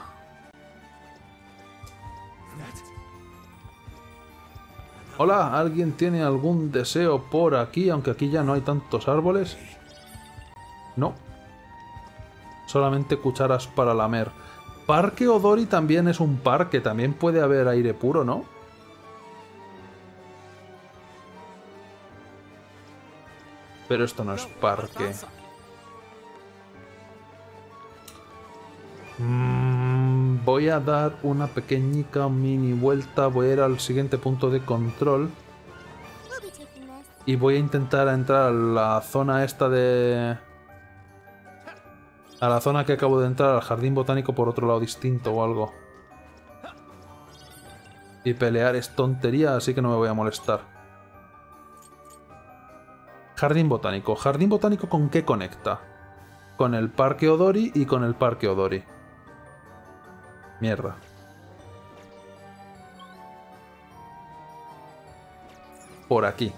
Hola, ¿alguien tiene algún deseo por aquí? Aunque aquí ya no hay tantos árboles. No. Solamente cucharas para lamer. Parque Odori también es un parque. También puede haber aire puro, ¿no? Pero esto no es parque. Mm, voy a dar una pequeñica mini vuelta. Voy a ir al siguiente punto de control. Y voy a intentar entrar a la zona esta de... A la zona que acabo de entrar, al jardín botánico por otro lado distinto o algo. Y pelear es tontería, así que no me voy a molestar. Jardín botánico. ¿Jardín botánico con qué conecta? Con el Parque Odori y con el Parque Odori. Mierda. Por aquí.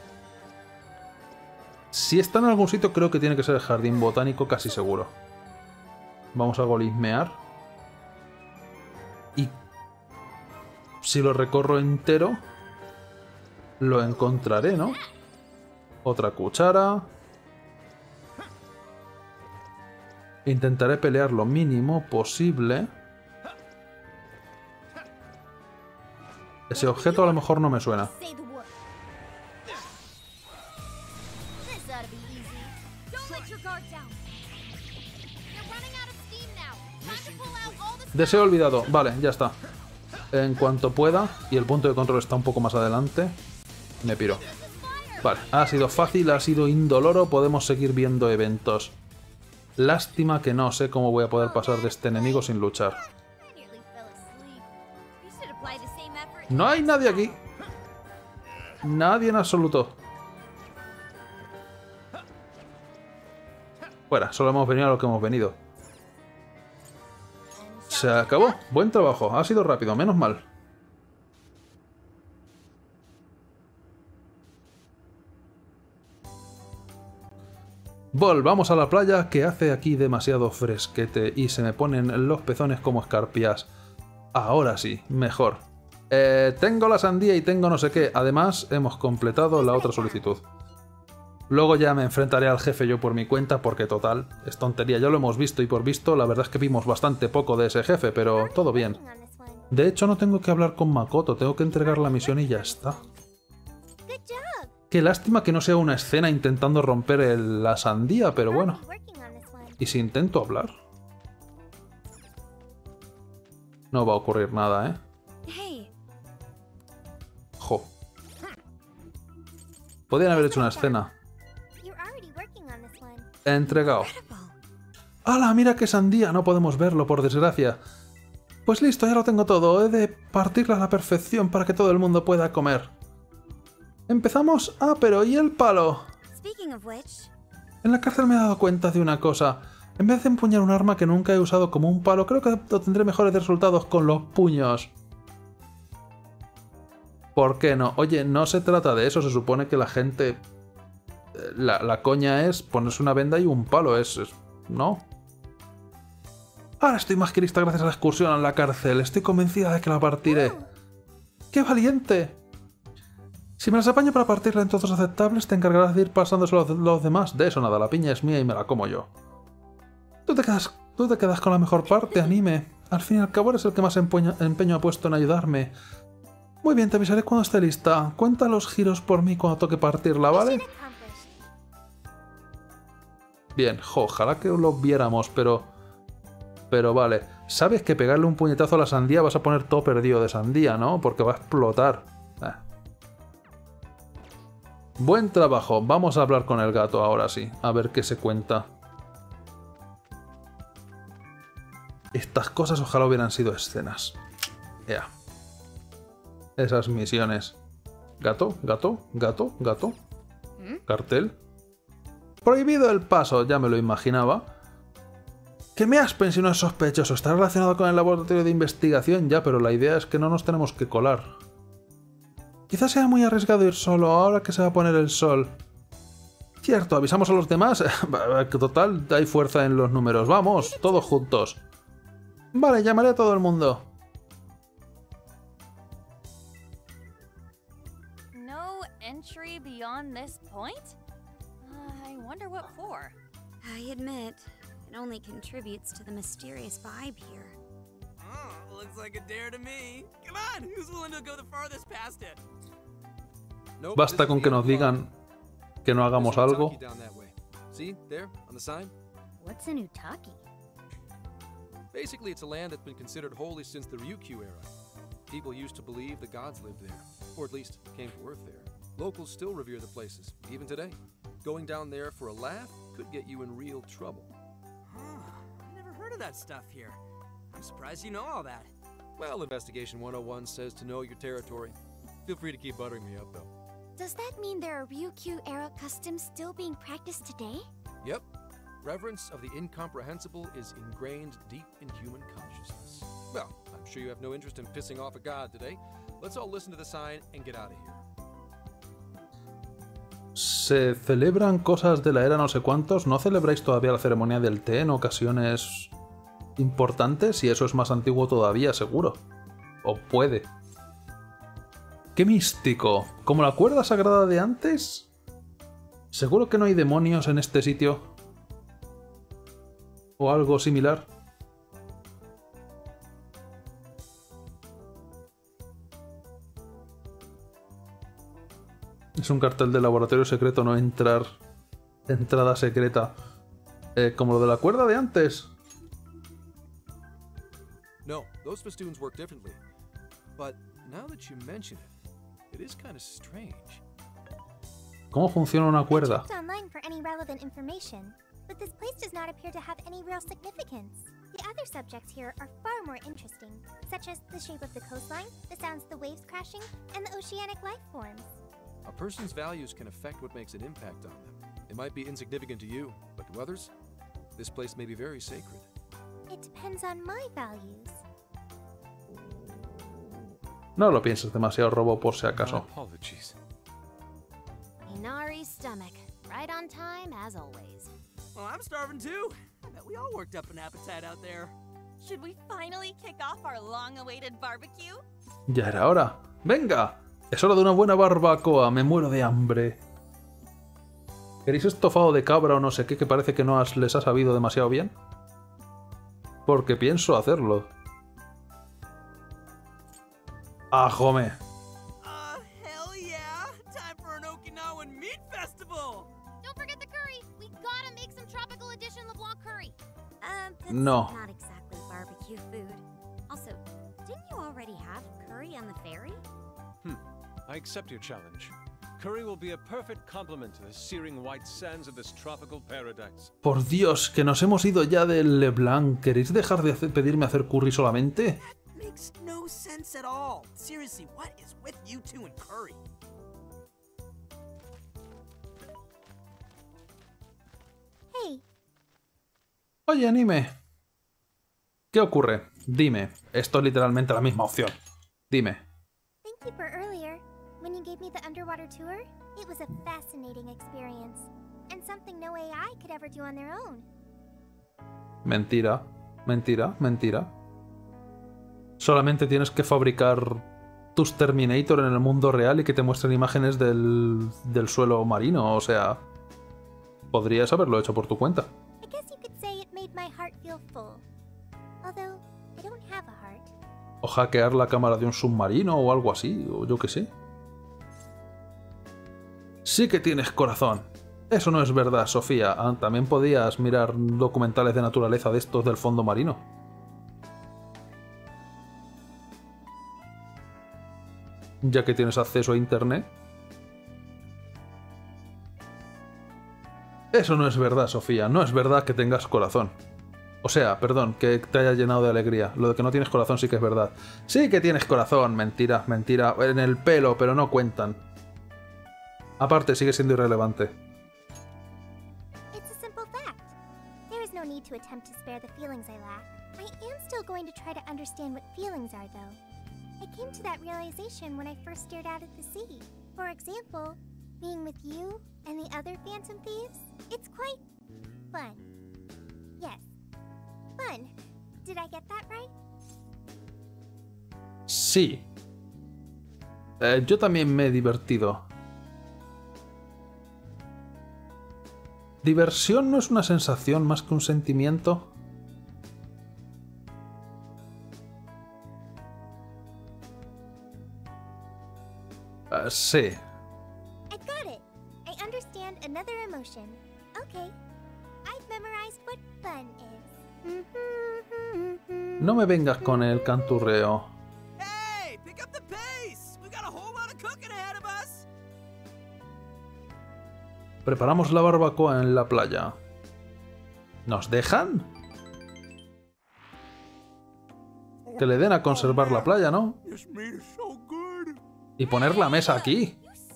Si está en algún sitio, creo que tiene que ser el jardín botánico, casi seguro. Vamos a golismear. Y si lo recorro entero, lo encontraré, ¿no? Otra cuchara. Intentaré pelear lo mínimo posible. Ese objeto a lo mejor no me suena. Deseo olvidado. Vale, ya está. En cuanto pueda, y el punto de control está un poco más adelante, me piro. Vale, ha sido fácil, ha sido indoloro, podemos seguir viendo eventos. Lástima que no sé cómo voy a poder pasar de este enemigo sin luchar. No hay nadie aquí. Nadie en absoluto. Fuera, solo hemos venido a lo que hemos venido. Se acabó. Buen trabajo, ha sido rápido, menos mal. Volvamos a la playa, que hace aquí demasiado fresquete y se me ponen los pezones como escarpias. Ahora sí, mejor. Eh, tengo la sandía y tengo no sé qué. Además, hemos completado la otra solicitud. Luego ya me enfrentaré al jefe yo por mi cuenta, porque total, es tontería. Ya lo hemos visto y por visto, la verdad es que vimos bastante poco de ese jefe, pero todo bien. De hecho, no tengo que hablar con Makoto, tengo que entregar la misión y ya está. Qué lástima que no sea una escena intentando romper el, la sandía, pero bueno. ¿Y si intento hablar? No va a ocurrir nada, ¿eh? Jo. Podrían haber hecho una escena. He entregado. ¡Hala! Mira qué sandía. No podemos verlo, por desgracia. Pues listo, ya lo tengo todo. He de partirla a la perfección para que todo el mundo pueda comer. ¿Empezamos? Ah, pero ¿y el palo? En la cárcel me he dado cuenta de una cosa. En vez de empuñar un arma que nunca he usado como un palo, creo que obtendré mejores resultados con los puños. ¿Por qué no? Oye, no se trata de eso. Se supone que la gente... La, la coña es ponerse una venda y un palo. Es... es ¿no? Ahora estoy más que lista gracias a la excursión a la cárcel. Estoy convencida de que la partiré. ¡Qué valiente! Si me las apaño para partirla en trozos aceptables, te encargarás de ir pasándoselo a los, los demás. De eso nada, la piña es mía y me la como yo. Tú te quedas, tú te quedas con la mejor parte, Anime. Al fin y al cabo eres el que más empeño, empeño ha puesto en ayudarme. Muy bien, te avisaré cuando esté lista. Cuenta los giros por mí cuando toque partirla, ¿vale? Bien, jo, ojalá que lo viéramos, pero... Pero vale. Sabes que pegarle un puñetazo a la sandía vas a poner todo perdido de sandía, ¿no? Porque va a explotar. Eh. Buen trabajo. Vamos a hablar con el gato ahora sí. A ver qué se cuenta. Estas cosas ojalá hubieran sido escenas. Ya. Yeah. Esas misiones. Gato, gato, gato, gato. Cartel. Prohibido el paso, ya me lo imaginaba. ¿Qué me has pensionado sospechoso? ¿Está relacionado con el laboratorio de investigación? Ya, pero la idea es que no nos tenemos que colar. Quizás sea muy arriesgado ir solo ahora que se va a poner el sol. Cierto, avisamos a los demás. Total, hay fuerza en los números. Vamos, todos juntos. Vale, llamaré a todo el mundo. No entry beyond this point? Uh, I wonder what for. I admit, it only contributes to the mysterious vibe here. Oh, looks like a dare to me. Come on, who's willing to go the farthest past it? Basta con que nos digan que no hagamos algo. See, there, on the sign? What's an Utaki? Basically, it's a land that's been considered holy since the Ryukyu era. People used to believe the gods lived there, or at least came to earth there. Locals still revere the places, even today. Going down there for a laugh could get you in real trouble. Huh, I never heard of that stuff here. I'm surprised you know all that. Well, Investigation one oh one says to know your territory. Feel free to keep buttering me up, though. Does that mean there are Ryukyu-era customs still being practiced today? Yep. Reverence of the incomprehensible is ingrained deep in human consciousness. Well, I'm sure you have no interest in pissing off a god today. Let's all listen to the sign and get out of here. Se celebran cosas de la era no sé cuántos. ¿No celebráis todavía la ceremonia del té en ocasiones importantes? Y eso es más antiguo todavía, seguro. O puede. ¡Qué místico! ¿Como la cuerda sagrada de antes? ¿Seguro que no hay demonios en este sitio? ¿O algo similar? Es un cartel de laboratorio secreto, no entrar. Entrada secreta. Eh, como lo de la cuerda de antes. No, those festoons work differently. But now that you mention it, it is kind of strange. ¿Cómo funciona una cuerda? I checked online for any relevant information, but this place does not appear to have any real significance. The other subjects here are far more interesting, such as the shape of the coastline, the sounds of the waves crashing, and the oceanic life forms. A person's values can affect what makes an impact on them. It might be insignificant to you, but to others, this place may be very sacred. It depends on my values. No lo pienses demasiado, Robo, por si acaso. Inari's stomach, right on time as always. Well, I'm starving too. I bet we all worked up an appetite out there. Should we finally kick off our long-awaited barbecue? Ya era hora. ¡Venga! Es hora de una buena barbacoa. Me muero de hambre. ¿Queréis estofado de cabra o no sé qué que parece que no has, les ha sabido demasiado bien? Porque pienso hacerlo. ¡Ah, jome! Uh, hell yeah! Time for an Okinawan meat festival! Don't forget the curry! We gotta make some tropical edition LeBlanc curry! Um, that's no. not exactly barbecue food. Also, didn't you already have curry on the ferry? Hmm. I accept your challenge. Curry will be a perfect complement to the searing white sands of this tropical paradise. Por Dios, que nos hemos ido ya del LeBlanc. ¿Queréis dejar de hacer, pedirme hacer curry solamente? That makes no sense at all. Seriously, what is with you two and curry? Hey. Oye, Anime. ¿Qué ocurre? Dime. Esto es literalmente la misma opción. Dime. Thank you for earlier. When you gave me the underwater tour, it was a fascinating experience. And something no A I could ever do on their own. Mentira. Mentira. Mentira. Solamente tienes que fabricar tus Terminator en el mundo real y que te muestren imágenes del, del suelo marino. O sea, podrías haberlo hecho por tu cuenta. I guess you could say it made my heart feel full. Although, I don't have a heart. O hackear la cámara de un submarino o algo así, o yo qué sé. Sí que tienes corazón. Eso no es verdad, Sofía. Ah, también podías mirar documentales de naturaleza de estos del fondo marino. Ya que tienes acceso a internet. Eso no es verdad, Sofía. No es verdad que tengas corazón. O sea, perdón, que te haya llenado de alegría. Lo de que no tienes corazón sí que es verdad. Sí que tienes corazón. Mentira, mentira. En el pelo, pero no cuentan. Aparte, sigue siendo irrelevante. It's a simple fact. There is no need to attempt to spare the feelings I lack. I am still going to try to understand what feelings are, though. I came to that realization when I first stared out at the sea. For example, being with you and the other Phantom Thieves, it's quite fun. Yes, fun. Did I get that right? Sí. Eh, yo también me he divertido. ¿Diversión no es una sensación más que un sentimiento? Uh, sí. I got it. I understand another emotion. Okay. I've memorized what fun is. No me vengas con el canturreo. Hey, pick up the pace. We got a whole lot of cooking ahead of us. Preparamos la barbacoa en la playa. ¿Nos dejan? Que le den a conservar la playa, ¿no? Y poner la mesa aquí.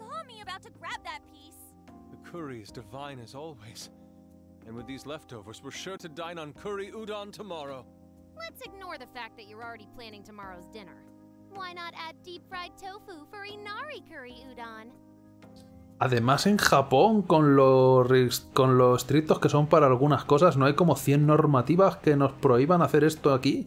The curry is divine as always. And with these leftovers, we're sure to dine on curry udon tomorrow. Let's ignore the fact that you're already planning tomorrow's dinner. Why not add deep-fried tofu for Inari curry udon? Además, en Japón, con lo, con lo estrictos que son para algunas cosas, ¿no hay como cien normativas que nos prohíban hacer esto aquí?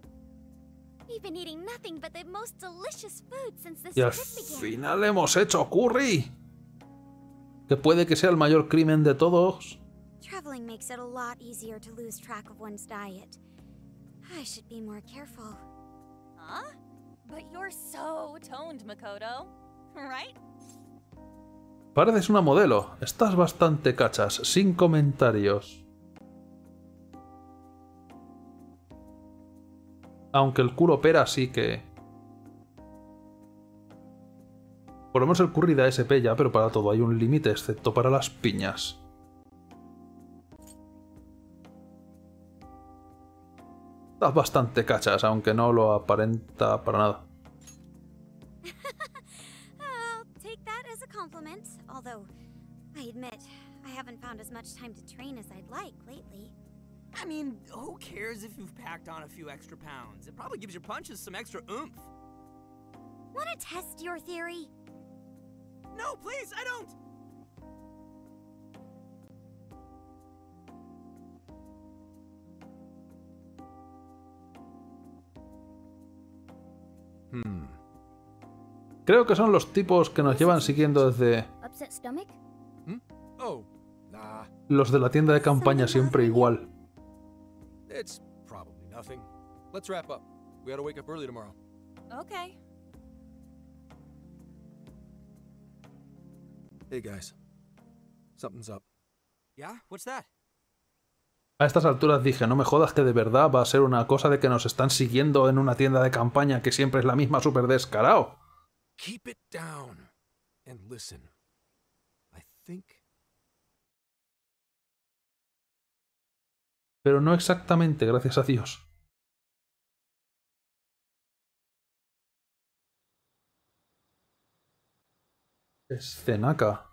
Y al final hemos hecho curry. Que puede que sea el mayor crimen de todos. Traveling makes it a lot easier to lose track of one's diet. I should be more careful. Huh? But you're so toned, Makoto. Right? Pareces una modelo. Estás bastante cachas. Sin comentarios. Aunque el culo pera sí que... Por lo menos el curry da S P ya, pero para todo hay un límite, excepto para las piñas. Estás bastante cachas, aunque no lo aparenta para nada. I'll take that as a compliment, although I admit I haven't found as much time to train as I'd like lately. I mean, who cares if you've packed on a few extra pounds? It probably gives your punches some extra oomph. Want to test your theory? No, please, I don't! Hmm. Creo que son los tipos que nos llevan siguiendo desde... Upset stomach? Hmm? Oh, nah. Los de la tienda de campaña siempre igual. It's probably nothing. Let's wrap up. We gotta wake up early tomorrow. Okay. Hey guys. Something's up. Yeah? What's that? A estas alturas dije, no me jodas que de verdad va a ser una cosa de que nos están siguiendo en una tienda de campaña que siempre es la misma, súper descarado. Keep it down and listen. I think... Pero no exactamente, gracias a Dios. Escenaca.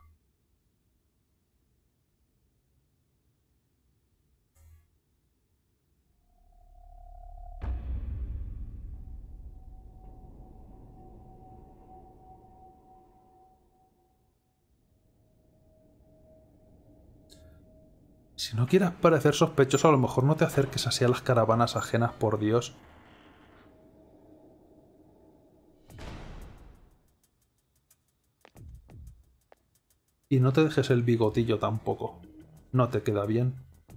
Si no quieres parecer sospechoso, a lo mejor no te acerques así a las caravanas ajenas, por Dios. Y no te dejes el bigotillo tampoco. No te queda bien.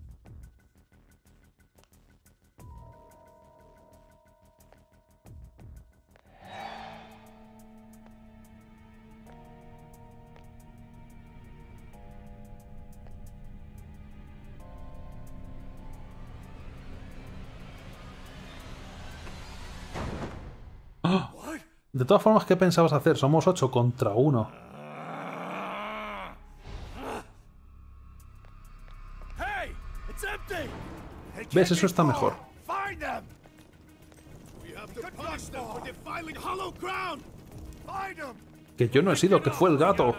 De todas formas, ¿qué pensabas hacer? Somos ocho contra uno. ¿Ves? Eso está mejor. Que yo no he sido, que fue el gato.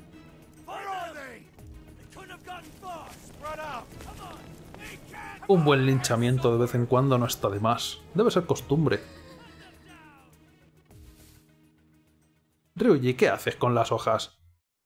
Un buen linchamiento de vez en cuando no está de más. Debe ser costumbre. Ryuji, ¿qué haces con las hojas?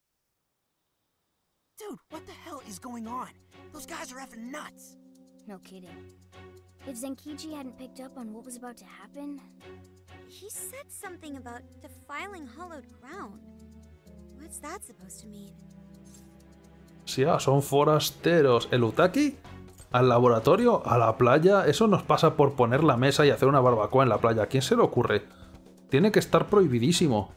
Dude, what the hell is going on? Those guys are effing nuts. No kidding. If Zenkichi hadn't picked up on what was about to happen... He said something about defiling hallowed ground. What's that supposed to mean? Sí, ah, son forasteros. ¿El Utaki? ¿Al laboratorio? ¿A la playa? Eso nos pasa por poner la mesa y hacer una barbacoa en la playa. ¿A quién se le ocurre? Tiene que estar prohibidísimo.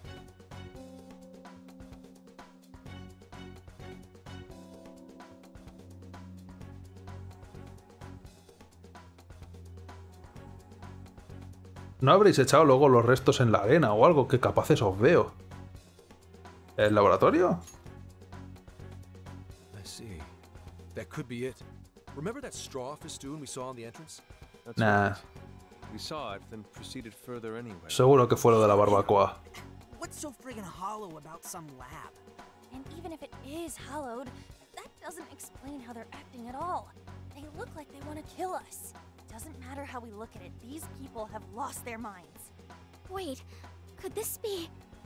¿No habréis echado luego los restos en la arena o algo? Que capaces os veo. ¿El laboratorio? I see. That could be it. Remember that straw festoon we saw on the entrance? Nah. We saw it, then proceeded further anyway. Seguro que fue lo de la barbacoa. What's so friggin' hollow about some lab? And even if it is hollowed, that doesn't explain how they're acting at all. They look like they want to kill us. Doesn't matter how we look at it, these people have lost their minds. Wait, could this be...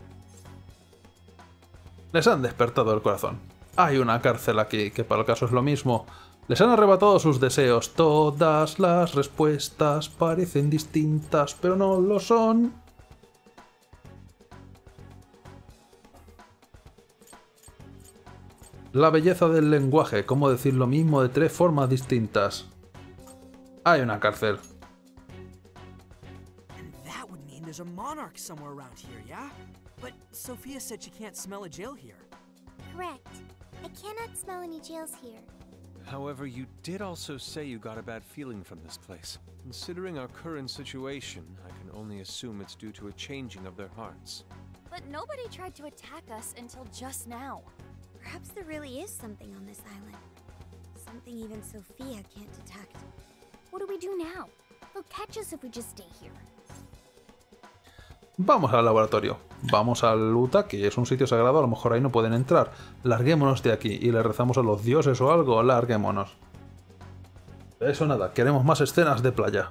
Les han despertado el corazón. Hay una cárcel aquí, que para el caso es lo mismo. Les han arrebatado sus deseos. Todas las respuestas parecen distintas, pero no lo son. La belleza del lenguaje, cómo decir lo mismo de tres formas distintas. Hay una cárcel. And that would mean there's a monarch somewhere around here, yeah? But Sophia said she can't smell a jail here. Correct. I cannot smell any jails here. However, you did also say you got a bad feeling from this place. Considering our current situation, I can only assume it's due to a changing of their hearts. But nobody tried to attack us until just now. Perhaps there really is something on this island. Something even Sophia can't detect. What do we do now? They'll catch us if we just stay here. Vamos al laboratorio. Vamos al Utaki, es un sitio sagrado, a lo mejor ahí no pueden entrar. Larguémonos de aquí y le rezamos a los dioses o algo, larguémonos. Eso nada, queremos más escenas de playa.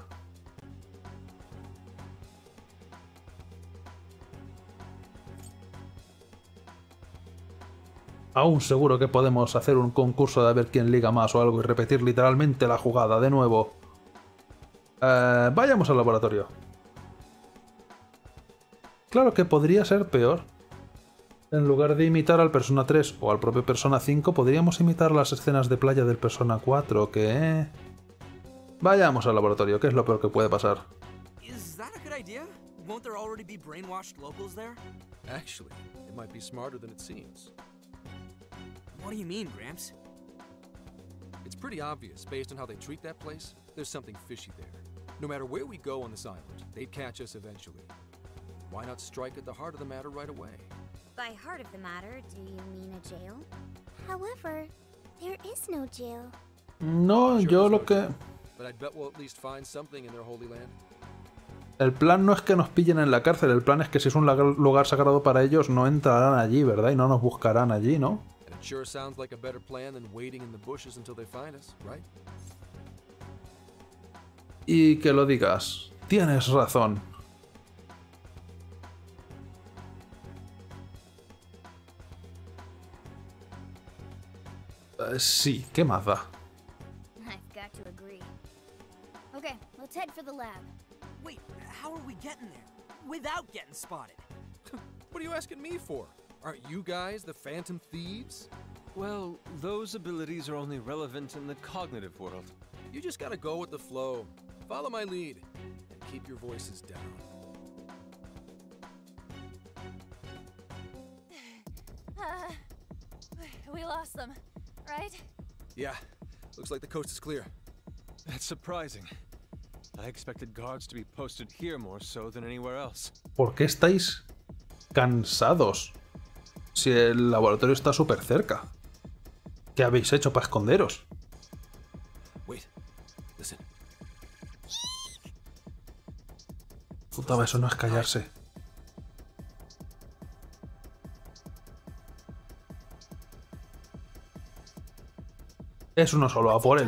Aún seguro que podemos hacer un concurso de ver quién liga más o algo y repetir literalmente la jugada de nuevo. Eh, vayamos al laboratorio. Claro que podría ser peor. En lugar de imitar al Persona tres o al propio Persona cinco, podríamos imitar las escenas de playa del Persona cuatro, que... Vayamos al laboratorio, que es lo peor que puede pasar. Is that a good idea? Won't there already be brainwashed locals there? Actually, it might be smarter than it seems. What do you mean, Gramps? It's pretty obvious, based on how they treat that place, there's something fishy there. No matter where we go on this island, they'd catch us eventually. Why not strike at the heart of the matter right away? By heart of the matter, do you mean a jail? However, there is no jail. No, yo lo que... But I'd bet we'll at least find something in their holy land. El plan no es que nos pillen en la cárcel, el plan es que si es un lugar sagrado para ellos no entrarán allí, ¿verdad? Y no nos buscarán allí, ¿no? And it sure sounds like a better plan than waiting in the bushes until they find us, right? Y que lo digas. Tienes razón. Uh, sí, ¿qué más da? I've got to agree. Okay, let's head for the lab. Wait, how are we getting there? Without getting spotted? What are you asking me for? Aren't you guys the Phantom Thieves? Well, those abilities are only relevant in the cognitive world. You just gotta go with the flow. Follow my lead, and keep your voices down. Uh, we lost them, right? Yeah, looks like the coast is clear. That's surprising. I expected guards to be posted here more so than anywhere else. ¿Por qué estáis cansados? Si el laboratorio está súper cerca. ¿Qué habéis hecho para esconderos? Wait, listen. Puta, eso no es callarse. Es uno solo, a por él.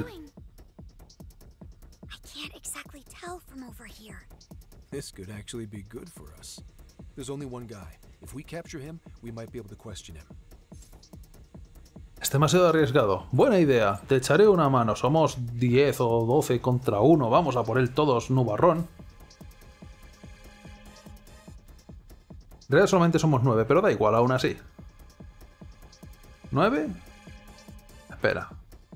This could actually be good for us. There's only one guy. If we capture him, we might be able to question him. Es demasiado arriesgado. Buena idea. Te echaré una mano. Somos diez o doce contra uno. Vamos a por él todos, nubarrón. En realidad solamente somos nueve, pero da igual, aún así. ¿Nueve? Espera.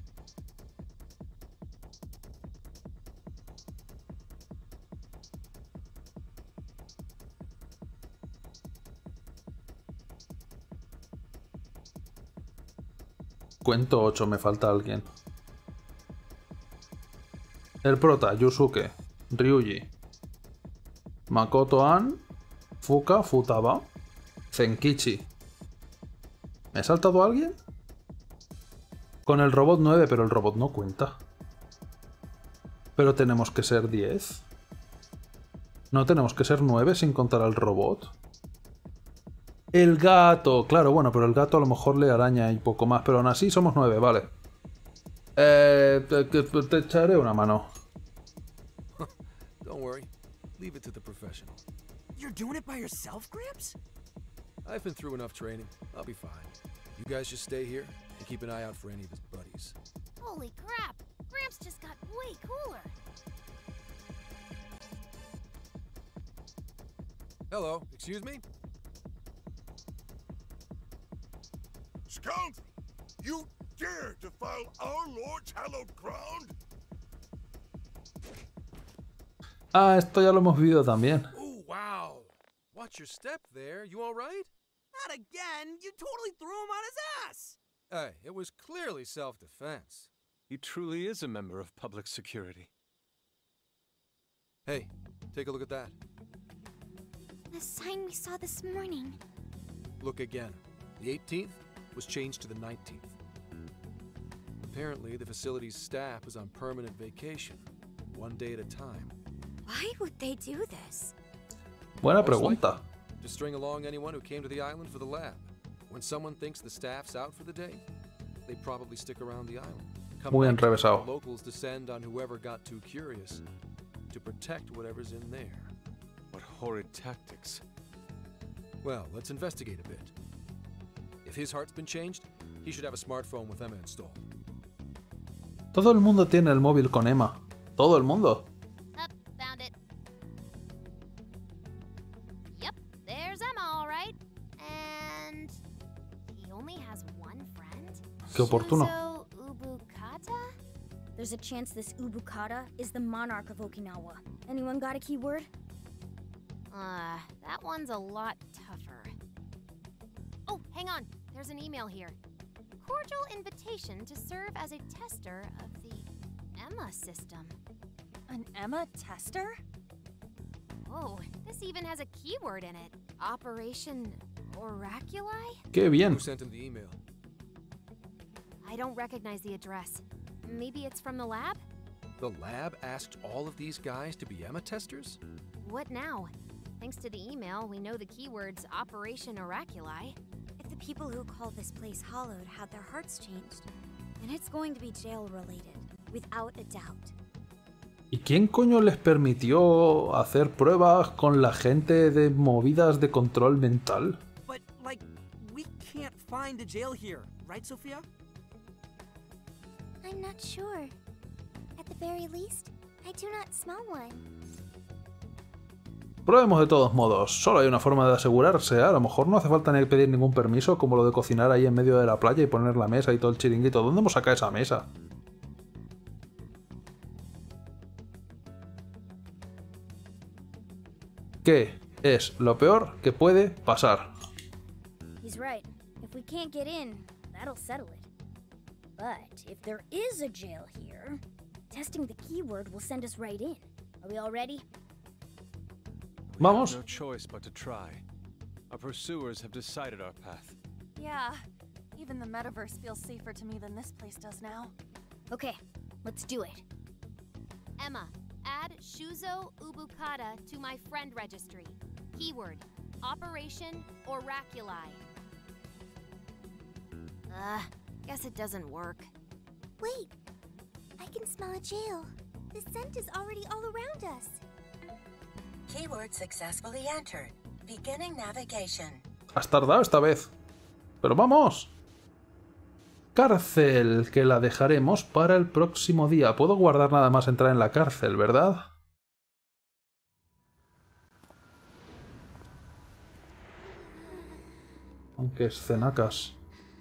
Cuento ocho, me falta alguien. El prota, Yusuke, Ryuji, Makoto An, Fuka, Futaba, Zenkichi. ¿Me he saltado a alguien? Con el robot nueve, pero el robot no cuenta. Pero tenemos que ser diez. No tenemos que ser nueve sin contar al robot. El gato, claro, bueno, pero el gato a lo mejor le araña y poco más, pero aún así somos nueve, vale. Eh, te, te, te echaré una mano. Don't worry, leave it to the professional. You're doing it by yourself, Gramps? I've been through enough training. I'll be fine. You guys just stay here and keep an eye out for any of his buddies. Holy crap! Gramps just got way cooler. Hello, excuse me? Scoundrel! You dare defile our Lord's hallowed ground? Ah, esto ya lo hemos vivido también. Oh, wow. Watch your step there. You all right? Not again. You totally threw him on his ass. Hey, it was clearly self-defense. He truly is a member of public security. Hey, take a look at that. The sign we saw this morning. Look again. The eighteenth was changed to the nineteenth. Apparently, the facility's staff is on permanent vacation, one day at a time. Why would they do this? Buena pregunta. To string along anyone who came to the island for the lab. When someone thinks the staff's out for the day, they probably stick around the island. Come Muy back, enrevesado. the locals descend on whoever got too curious to protect whatever's in there. What horrid tactics. Well, let's investigate a bit. If his heart's been changed, he should have a smartphone with Emma installed. Todo el mundo tiene el móvil con Emma. Todo el mundo. Up, found it. Yep, there's Emma, all right. And he only has one friend. Qué oportuno. Shuzo Ubukata? There's a chance this Ubukata is the monarch of Okinawa. Anyone got a keyword? Uh, that one's a lot tougher. Oh, hang on. There's an email here. Cordial invitation to serve as a tester of the Emma system. An Emma tester? Oh, this even has a keyword in it. Operation Oraculi? Qué bien. Who sent him the email? I don't recognize the address. Maybe it's from the lab? The lab asked all of these guys to be Emma testers? What now? Thanks to the email, we know the keywords Operation Oraculi. If the people who call this place hallowed had their hearts changed, then it's going to be jail-related, without a doubt. ¿Y quién coño les permitió hacer pruebas con la gente de movidas de control mental? But, like, we can't find a jail here, right, Sophia? I'm not sure. At the very least, I do not smell one. Probemos de todos modos. Solo hay una forma de asegurarse. A lo mejor no hace falta ni pedir ningún permiso, como lo de cocinar ahí en medio de la playa y poner la mesa y todo el chiringuito. ¿Dónde hemos sacado esa mesa? ¿Qué es lo peor que puede pasar? He's right. If we can't get in, that'll settle it. But if there is a jail here, testing the keyword will send us right in. Are we all ready? Vamos. No choice but to try. Our pursuers have decided our path. Yeah, even the metaverse feels safer to me than this place does now. Okay, let's do it. Emma, add Shuzo Ubukata to my friend registry. Keyword, Operation Oraculi. Uh, guess it doesn't work. Wait, I can smell a jail. The scent is already all around us. Keyword successfully entered. Beginning navigation. Has tardado esta vez. Pero vamos. Cárcel, que la dejaremos para el próximo día. Puedo guardar nada más entrar en la cárcel, ¿verdad? Aunque escenacas.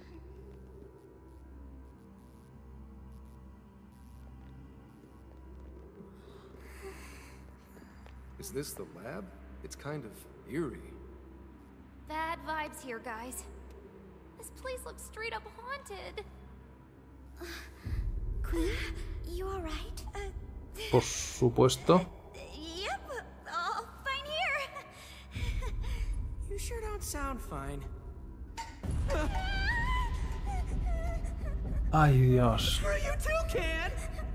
Is this the lab? It's kind of eerie. Bad vibes here, guys. This place looks straight up haunted. Queen, you alright? Uh, Por supuesto. Yep, all fine here. You sure don't sound fine. Ay, Dios. Screw you too, Can!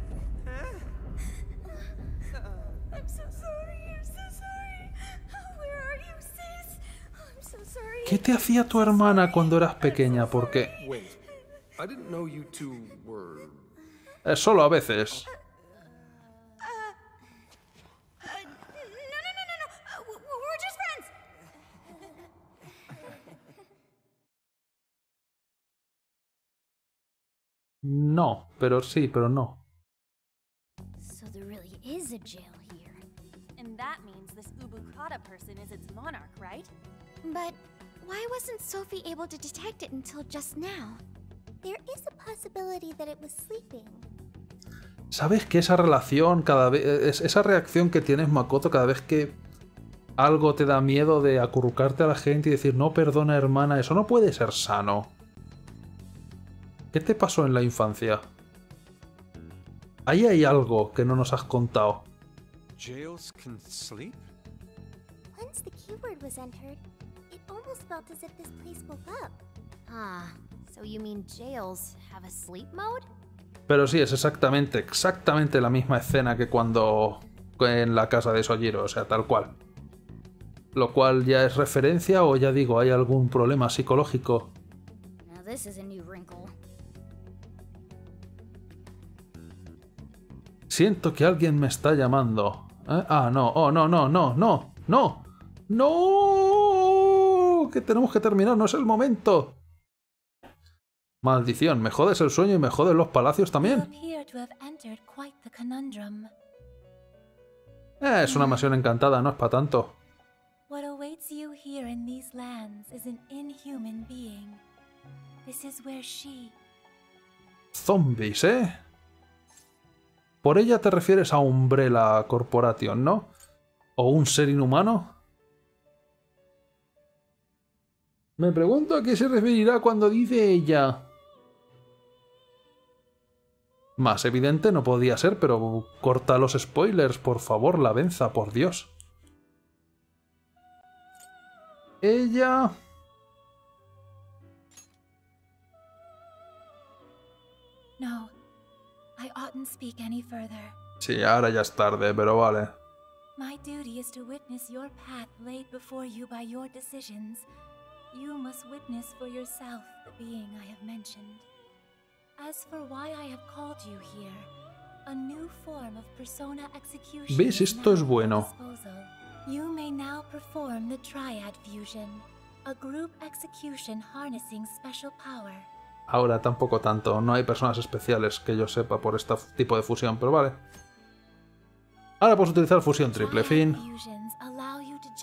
I'm so sorry, I'm so sorry. Where are you, sis? I'm so sorry. ¿Qué te hacía tu hermana cuando eras pequeña? Porque Wait, I didn't know you two were... eh, solo a veces. No, pero sí, pero no. So there really is a jail here. And that means this Ubukata person is its monarch, right? But why wasn't Sophie able to detect it until just now? There is a possibility that it was sleeping. ¿Sabes que esa relación, cada vez, esa reacción que tienes, Makoto, cada vez que algo te da miedo de acurrucarte a la gente y decir, no, perdona, hermana, eso no puede ser sano? ¿Qué te pasó en la infancia? Ahí hay algo que no nos has contado. Jails can sleep? Once the keyword was entered, it almost felt as if this place woke up. Ah, so you mean jails have a sleep mode? Pero sí, es exactamente, exactamente la misma escena que cuando en la casa de Sojiro, o sea, tal cual. Lo cual ya es referencia o ya digo, hay algún problema psicológico. Now this is a new wrinkle. Siento que alguien me está llamando. ¿Eh? Ah, no, oh, no, no, no, no, no, no, que tenemos que terminar, no es el momento. Maldición, me jodes el sueño y me jodes los palacios también. Eh, es una mansión encantada, no es para tanto. What awaits you here in these lands is an inhuman being. This is where she... Zombies, ¿eh? Por ella te refieres a Umbrella Corporation, ¿no? ¿O un ser inhumano? Me pregunto a qué se referirá cuando dice ella. Más evidente no podía ser, pero corta los spoilers, por favor, la Venza, por Dios. Ella... No, I oughtn't speak any further. Sí, ahora ya es tarde, pero vale. My duty is to witness your path laid before you by your decisions. You must witness for yourself the being I have mentioned. As for why I have called you here, a new form of persona execution. ¿Ves? Esto es bueno. You may now perform the Triad Fusion, a group execution harnessing special power. Ahora tampoco tanto, no hay personas especiales que yo sepa por este tipo de fusión, pero vale. Ahora puedes utilizar fusión triple, fin. Fusions allow you to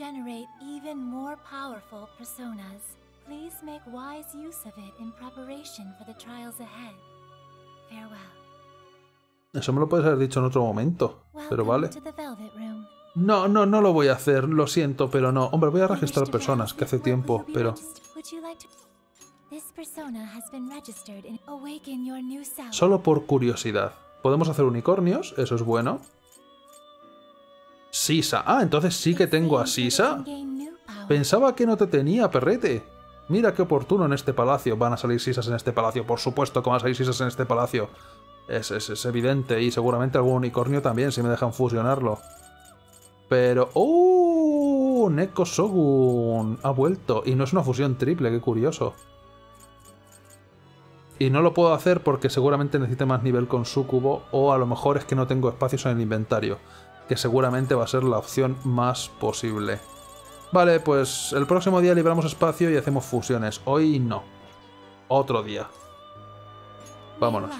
even more powerful personas. Please make wise use of it in preparation for the trials ahead. Farewell. Eso me lo puedes haber dicho en otro momento, pero vale. To the Velvet Room. No, no, no lo voy a hacer, lo siento, pero no. Hombre, voy a registrar personas, que hace tiempo, pero... Solo por curiosidad. Podemos hacer unicornios, eso es bueno. Sisa. Ah, entonces sí que tengo a Sisa. Pensaba que no te tenía, perrete. Mira qué oportuno en este palacio. Van a salir Sisas en este palacio. Por supuesto que van a salir Sisas en este palacio. Es, es, es evidente. Y seguramente algún unicornio también, si me dejan fusionarlo. Pero... ¡Oh! Neko Shogun ha vuelto. Y no es una fusión triple, qué curioso. Y no lo puedo hacer porque seguramente necesite más nivel con Sukubo. O a lo mejor es que no tengo espacios en el inventario. Que seguramente va a ser la opción más posible. Vale, pues el próximo día libramos espacio y hacemos fusiones. Hoy no. Otro día. Vámonos.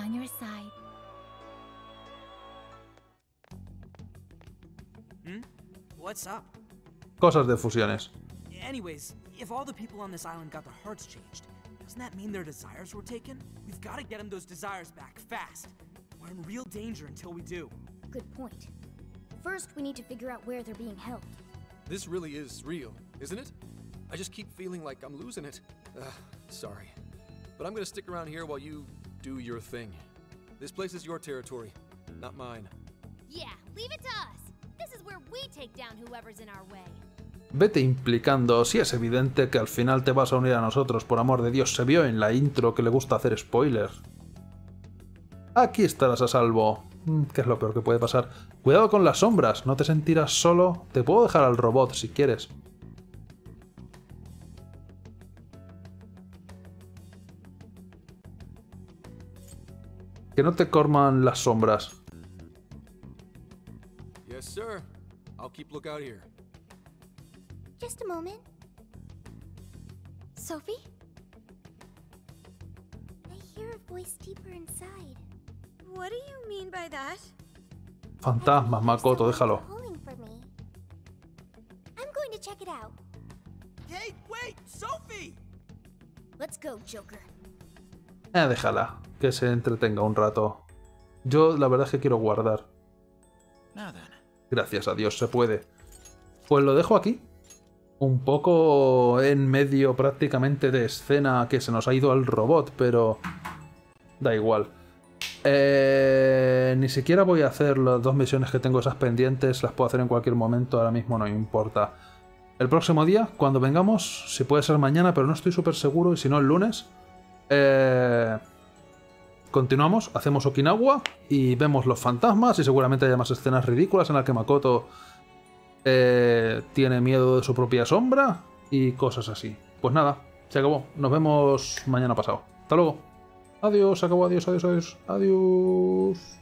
What's up? Cosas de fusiones. Anyways, if all the people on this island got their hearts changed, doesn't that mean their desires were taken? We've got to get them those desires back fast. We're in real danger until we do. Good point. First, we need to figure out where they're being held. This really is real, isn't it? I just keep feeling like I'm losing it. Uh, sorry. But I'm gonna stick around here while you do your thing. This place is your territory, not mine. Yeah, leave it to us. This is where we take down whoever's in our way. Vete implicando, si es evidente que al final te vas a unir a nosotros, por amor de Dios, se vio en la intro que le gusta hacer spoilers. Aquí estarás a salvo. ¿Qué es lo peor que puede pasar? Cuidado con las sombras, no te sentirás solo. Te puedo dejar al robot si quieres. Que no te corman las sombras. Yes, sir. I'll keep lookout here. Just a moment. Sophie? I hear a voice deeper inside. What do you mean by that? Fantasmas, Makoto, déjalo. I'm going to check it out. Hey, wait, Sophie! Let's go, Joker. Eh, déjala, que se entretenga un rato. Yo la verdad es que quiero guardar. Gracias a Dios se puede. Pues lo dejo aquí. Un poco en medio prácticamente de escena que se nos ha ido al robot, pero da igual. Eh, ni siquiera voy a hacer las dos misiones que tengo esas pendientes, las puedo hacer en cualquier momento, ahora mismo no importa. El próximo día, cuando vengamos, si puede ser mañana, pero no estoy súper seguro, y si no el lunes, eh, continuamos, hacemos Okinawa y vemos los fantasmas y seguramente haya más escenas ridículas en las que Makoto eh, tiene miedo de su propia sombra y cosas así. Pues nada, se acabó, nos vemos mañana pasado. Hasta luego. Adiós, se acabó, adiós, adiós, adiós, adiós.